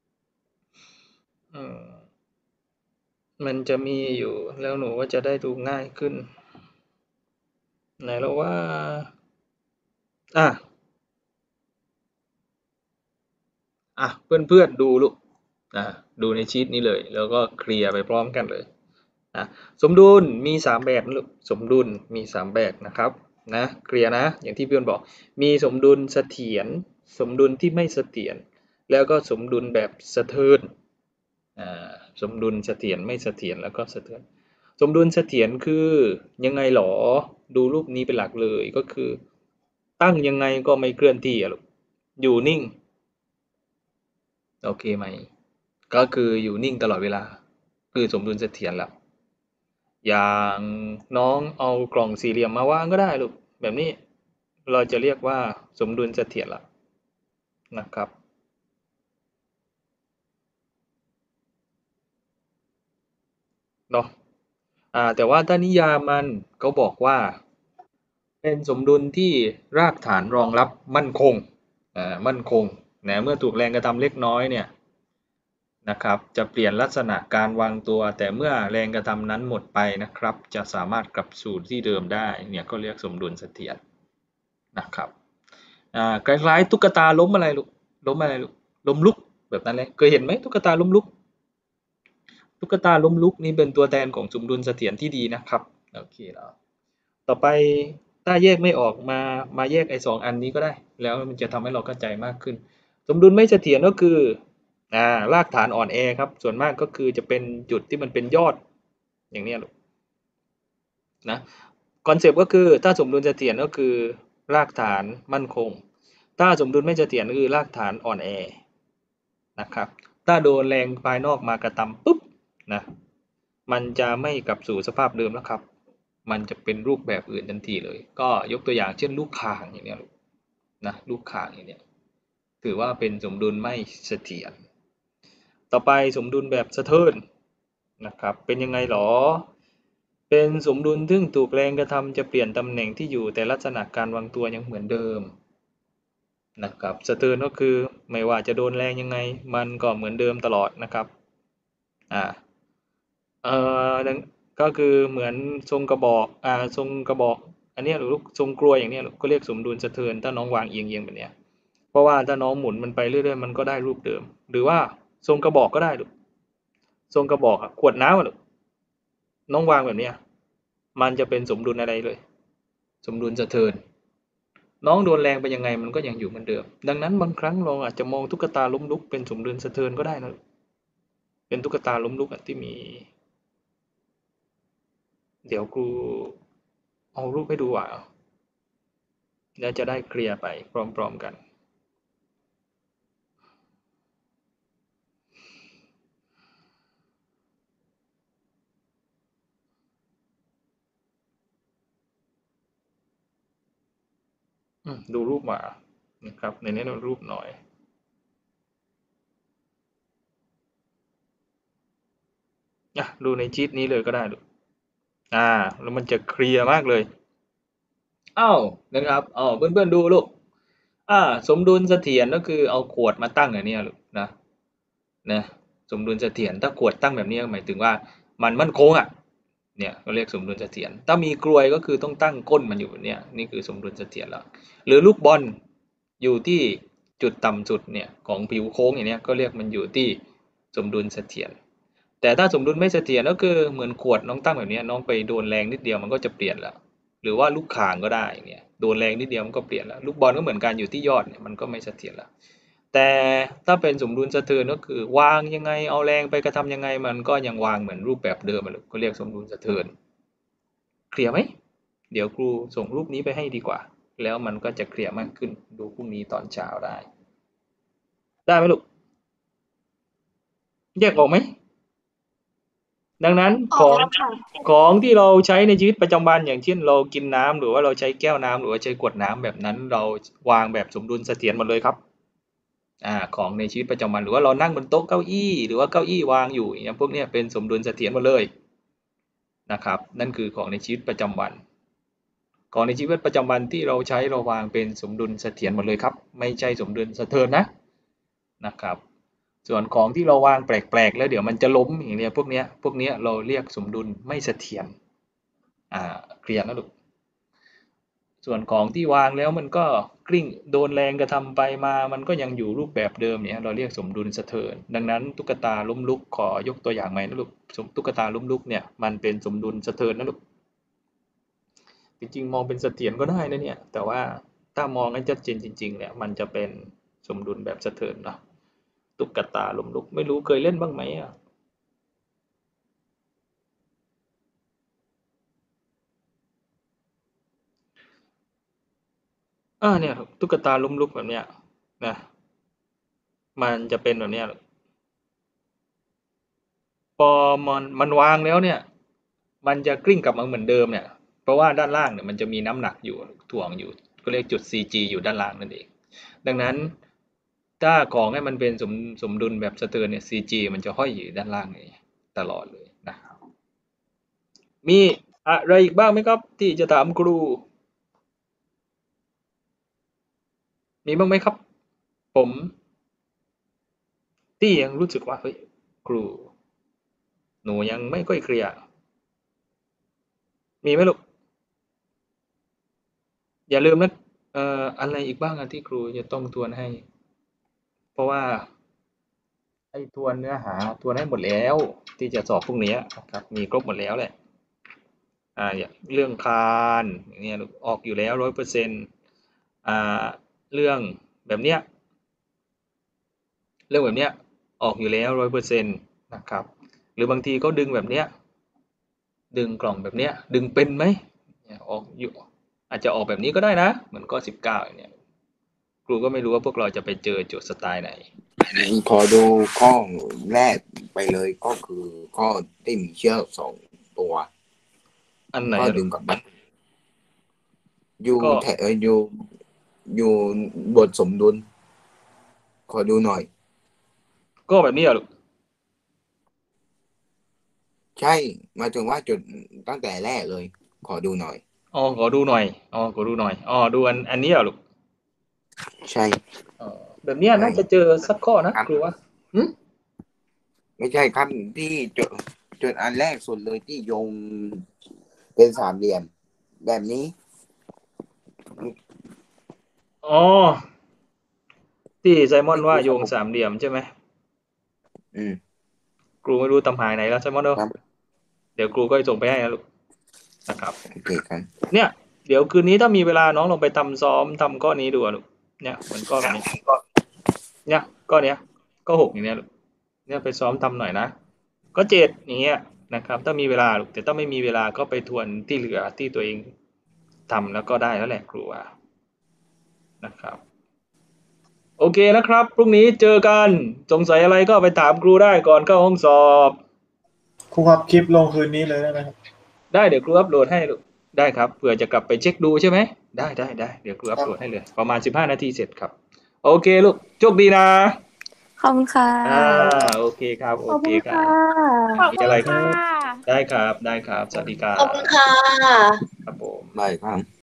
อืมมันจะมีอยู่แล้วหนูก็จะได้ดูง่ายขึ้นไหนแล้วว่าอ่ะอ่ะเพื่อนๆดูลูกอ่ะดูในชีทนี้เลยแล้วก็เคลียร์ไปพร้อมกันเลยนะสมดุลมีสามแบบลูกสมดุลมีสามแบบนะครับนะเคลียร์นะอย่างที่เพื่อนบอกมีสมดุลเสถียรสมดุลที่ไม่เสถียรแล้วก็สมดุลแบบสะเทือนอ่าสมดุลเสถียรไม่เสถียรแล้วก็สะเทือนสมดุลเสถียรคือยังไงหรอดูรูปนี้เป็นหลักเลยก็คือตั้งยังไงก็ไม่เคลื่อนที่อ่ะลูกอยู่นิ่งโอเคไหมก็คืออยู่นิ่งตลอดเวลาคือสมดุลเสถียรแล้วอย่างน้องเอากล่องสี่เหลี่ยมมาวางก็ได้ลูกแบบนี้เราจะเรียกว่าสมดุลเสถียรแล้วนะครับเนาะอ่าแต่ว่าถ้านิยามมันเขาบอกว่าเป็นสมดุลที่รากฐานรองรับมั่นคงอ่ามั่นคงนะเมื่อถูกแรงกระทำเล็กน้อยเนี่ยนะครับจะเปลี่ยนลักษณะการวางตัวแต่เมื่อแรงกระทำนั้นหมดไปนะครับจะสามารถกลับสู่ที่เดิมได้เนี่ยก็เรียกสมดุลเสถียรนะครับอ่าคล้ายๆตุ๊กตาล้มอะไรลูกล้มอะไรลูกล้มลุกแบบนั้นเลยเคยเห็นไหมตุ๊กตาล้มลุกตุ๊กตาล้มลุกนี่เป็นตัวแทนของสมดุลเสถียรที่ดีนะครับโอเคแล้วต่อไปถ้าแยกไม่ออกมามาแยกไอ้สองอันนี้ก็ได้แล้วมันจะทำให้เราเข้าใจมากขึ้นสมดุลไม่เสถียรก็คืออ่ารากฐานอ่อนแอครับส่วนมากก็คือจะเป็นจุดที่มันเป็นยอดอย่างนี้ลูกนะคอนเซปต์ก็คือถ้าสมดุลเสถียรก็คือรากฐานมั่นคงถ้าสมดุลไม่เสถียรก็คือรากฐานอ่อนแอนะครับถ้าโดนแรงภายนอกมากระทำปุ๊บนะมันจะไม่กลับสู่สภาพเดิมแล้วครับมันจะเป็นรูปแบบอื่นทันทีเลยก็ยกตัวอย่างเช่นลูกข่างอย่างนี้นะลูกข่างอย่างนี้ถือว่าเป็นสมดุลไม่เสถียรต่อไปสมดุลแบบสะเทินนะครับเป็นยังไงหรอเป็นสมดุลซึ่งถูกแรงกระทำจะเปลี่ยนตำแหน่งที่อยู่แต่ลักษณะการวางตัวยังเหมือนเดิมนะครับสะเทือนก็คือไม่ว่าจะโดนแรงยังไงมันก็เหมือนเดิมตลอดนะครับอ่าเอ่อดังก็คือเหมือนทรงกระบอกอ่าทรงกระบอกอันเนี้ยลูกทรงกลวยอย่างเนี้ยก็เรียกสมดุลสะเทือนถ้าน้องวางเอียงๆแบบเนี้ยเพราะว่าถ้าน้องหมุนมันไปเรื่อยๆมันก็ได้รูปเดิมหรือว่าทรงกระบอกก็ได้ลูกทรงกระบอกอะขวดน้ำอะลูกน้องวางแบบเนี้ยมันจะเป็นสมดุลอะไรเลยสมดุลสะเทือนน้องโดนแรงไปยังไงมันก็ยังอยู่เหมือนเดิมดังนั้นบางครั้งเราอาจจะมองตุ๊กตาล้มลุกเป็นสมดุลสะเทือนก็ได้นะเป็นตุ๊กตาล้มลุกอะที่มีเดี๋ยวครูเอารูปให้ดูอ่ะแล้วจะได้เคลียร์ไปพร้อมๆกันอืมดูรูปมานะครับในนี้เรารูปหน่อยอ่ะดูในชีตนี้เลยก็ได้ดูอ่าแล้วมันจะเคลียร์มากเลยอ้าวนะครับอ๋อเพื่อนๆดูลูกอ่าสมดุลเสถียรก็คือเอาขวดมาตั้งอย่างนี้ลูกนะนะสมดุลเสถียรถ้าขวดตั้งแบบนี้หมายถึงว่ามันมั่นคงอ่ะเนี่ยเราเรียกสมดุลเสถียรถ้ามีกลวยก็คือต้องตั้งก้นมันอยู่แบบเนี้ยนี่คือสมดุลเสถียรแล้วหรือลูกบอลอยู่ที่จุดต่ำสุดเนี่ยของผิวโค้งอย่างเนี้ยก็เรียกมันอยู่ที่สมดุลเสถียรแต่ถ้าสมดุลไม่เสถียรก็คือเหมือนขวดน้องตั้งแบบนี้น้องไปโดนแรงนิดเดียวมันก็จะเปลี่ยนแล้วหรือว่าลูกข่างก็ได้เนี่ยโดนแรงนิดเดียวมันก็เปลี่ยนแล้วลูกบอลก็เหมือนกันอยู่ที่ยอดเนี่ยมันก็ไม่เสถียรแล้วแต่ถ้าเป็นสมดุลสะเทือนก็คือวางยังไงเอาแรงไปกระทำยังไงมันก็ยังวางเหมือนรูปแบบเดิมก็เรียกสมดุลสะเทือนเคลียร์ไหมเดี๋ยวครูส่งรูปนี้ไปให้ดีกว่าแล้วมันก็จะเคลียร์มากขึ้นดูพรุ่งนี้ตอนเช้าได้ได้ไหมลูกแยกออกไหมดังนั้นอขอกองแล้วค่ะของที่เราใช้ในชีวิตประจำวันอย่างเช่นเรากินน้ำหรือว่าเราใช้แก้วน้ำหรือว่าใช้ขวดน้ำแบบนั้นเราวางแบบสมดุลเสถียรหมดเลยครับอ่าของในชีวิตประจำวันหรือว่าเรานั่งบนโต๊ะเก้าอี้หรือว่าเก้าอี้วางอยู่อย่างพวกเนี้ยเป็นสมดุลเสถียรหมดเลยนะครับนั่นคือของในชีวิตประจำวันของในชีวิตประจำวันที่เราใช้เราวางเป็นสมดุลเสถียรหมดเลยครับไม่ใช่สมดุลสะเทือนนะนะครับส่วนของที่เราวางแปลกๆแล้วเดี๋ยวมันจะล้มอย่างเนี้ยพวกเนี้ยพวกเนี้ยเราเรียกสมดุลไม่เสถียรอ่าเคลียร์นะลูกส่วนของที่วางแล้วมันก็กลิ้งโดนแรงกระทำไปมามันก็ยังอยู่รูปแบบเดิมเนี่ยเราเรียกสมดุลสะเทือนดังนั้นตุ๊กตาล้มลุกขอยกตัวอย่างใหม่นะลูกตุ๊กตาล้มลุกเนี่ยมันเป็นสมดุลสะเทือนนะลูกจริงๆมองเป็นเสถียรก็ได้นะเนี่ยแต่ว่าถ้ามองให้ชัดเจนจริงๆเนี่ยมันจะเป็นสมดุลแบบสะเทือนเนาะตุ๊กตาล้มลุกไม่รู้เคยเล่นบ้างไหมอ่ะอ่าเนี่ยตุ๊กตาล้มลุกแบบเนี้ยนะมันจะเป็นแบบเนี้ยพอมันมันวางแล้วเนี่ยมันจะกลิ้งกลับมาเหมือนเดิมเนี่ยเพราะว่าด้านล่างเนี่ยมันจะมีน้ำหนักอยู่ถ่วงอยู่ก็เรียกจุด ซี จี อยู่ด้านล่างนั่นเองดังนั้นถ้าของให้มันเป็นสมสมดุลแบบสเตอร์เนี่ย ซี จี มันจะห้อยอยู่ด้านล่างนี่ตลอดเลยนะครับมีอะไรอีกบ้างไหมครับที่จะถามครูมีบ้างไหมครับผมที่ยังรู้สึกว่าเฮ้ยครูหนูยังไม่ค่อยเคลียร์มีไหมลูกอย่าลืมนะเอ่ออะไรอีกบ้างอะที่ครูจะต้องทวนให้เพราะว่าไอ้ทวนเนื้อหาทวนให้หมดแล้วที่จะสอบพรุ่งนี้นะครับมีครบหมดแล้วแหละอ่าอย่างเรื่องคานอย่างเงี้ยออกอยู่แล้วร้อยเปอร์เซ็นต์อ่าเรื่องแบบเนี้ยเรื่องแบบเนี้ยออกอยู่แล้วร้อยเปอร์เซ็นต์นะครับหรือบางทีก็ดึงแบบเนี้ยดึงกล่องแบบเนี้ยดึงเป็นไหมเนี่ยออกอยู่อาจจะออกแบบนี้ก็ได้นะเหมือนข้อสิบเก้าอย่างเนี้ยครูก็ไม่รู้ว่าพวกเราจะไปเจอโจทย์สไตล์ไหนขอดูข้อแรกไปเลยก็คือข้อที่มีเชือกสองตัวอันไหนก็อะดึลูงกกลับบ้านอยู่ก็แถเอ่ออยู่อยู่บทสมดุล ขอดูหน่อยก็แบบนี้อะลูกใช่หมายถึงว่าจุดตั้งแต่แรกเลย ขอดูหน่อยอ๋อขอดูหน่อยอ๋อขอดูหน่อยอ๋อดูอันอันนี้อะลูกใช่เออแบบเนี้ยน่าจะเจอสักข้อนะครูว่าหึไม่ใช่ครับที่จดจดอันแรกสุดเลยที่โยงเป็นสามเหลี่ยม แบบนี้อ๋อที่ไซมอนว่าโยงสามเหลี่ยมใช่ไหมอืมครูไม่รู้ตำหายไหนแล้วไซมอนเนอะครับเดี๋ยวครูก็ส่งไปให้นะลูกนะครับโอเคครับเนี่ยเดี๋ยวคืนนี้ถ้ามีเวลาน้องลองไปทำซ้อมทำข้อนี้ดูอะลูกเนี่ยเหมือนข้อแบบนี้เนี่ยข้อเนี้ยก็หกอย่างเนี้ยลูกเนี่ยไปซ้อมทำหน่อยนะก็เจ็ดอย่างเงี้ยนะครับถ้ามีเวลาลูกแต่ถ้าไม่มีเวลาก็ไปทวนที่เหลือที่ตัวเองทำแล้วก็ได้แล้วแหละครูว่านะครับโอเคนะครับพรุ่งนี้เจอกันสงสัยอะไรก็ไปถามครูได้ก่อนเข้าห้องสอบครูครับคลิปลงคืนนี้เลยได้ไหมครับได้เดี๋ยวครูอัปโหลดให้ลูกได้ครับเผื่อจะกลับไปเช็คดูใช่ไหมได้ได้ได้เดี๋ยวครูอัปโหลดให้เลยประมาณสิบห้านาทีเสร็จครับโอเคลูกโชคดีนะขอบคุณค่ะอ่าโอเคครับโอขอบเคคุณครัค่ะบมีอะไรครับได้ครับได้ครับสวัสดีครับขอบคุณค่ะครับผมได้ครับ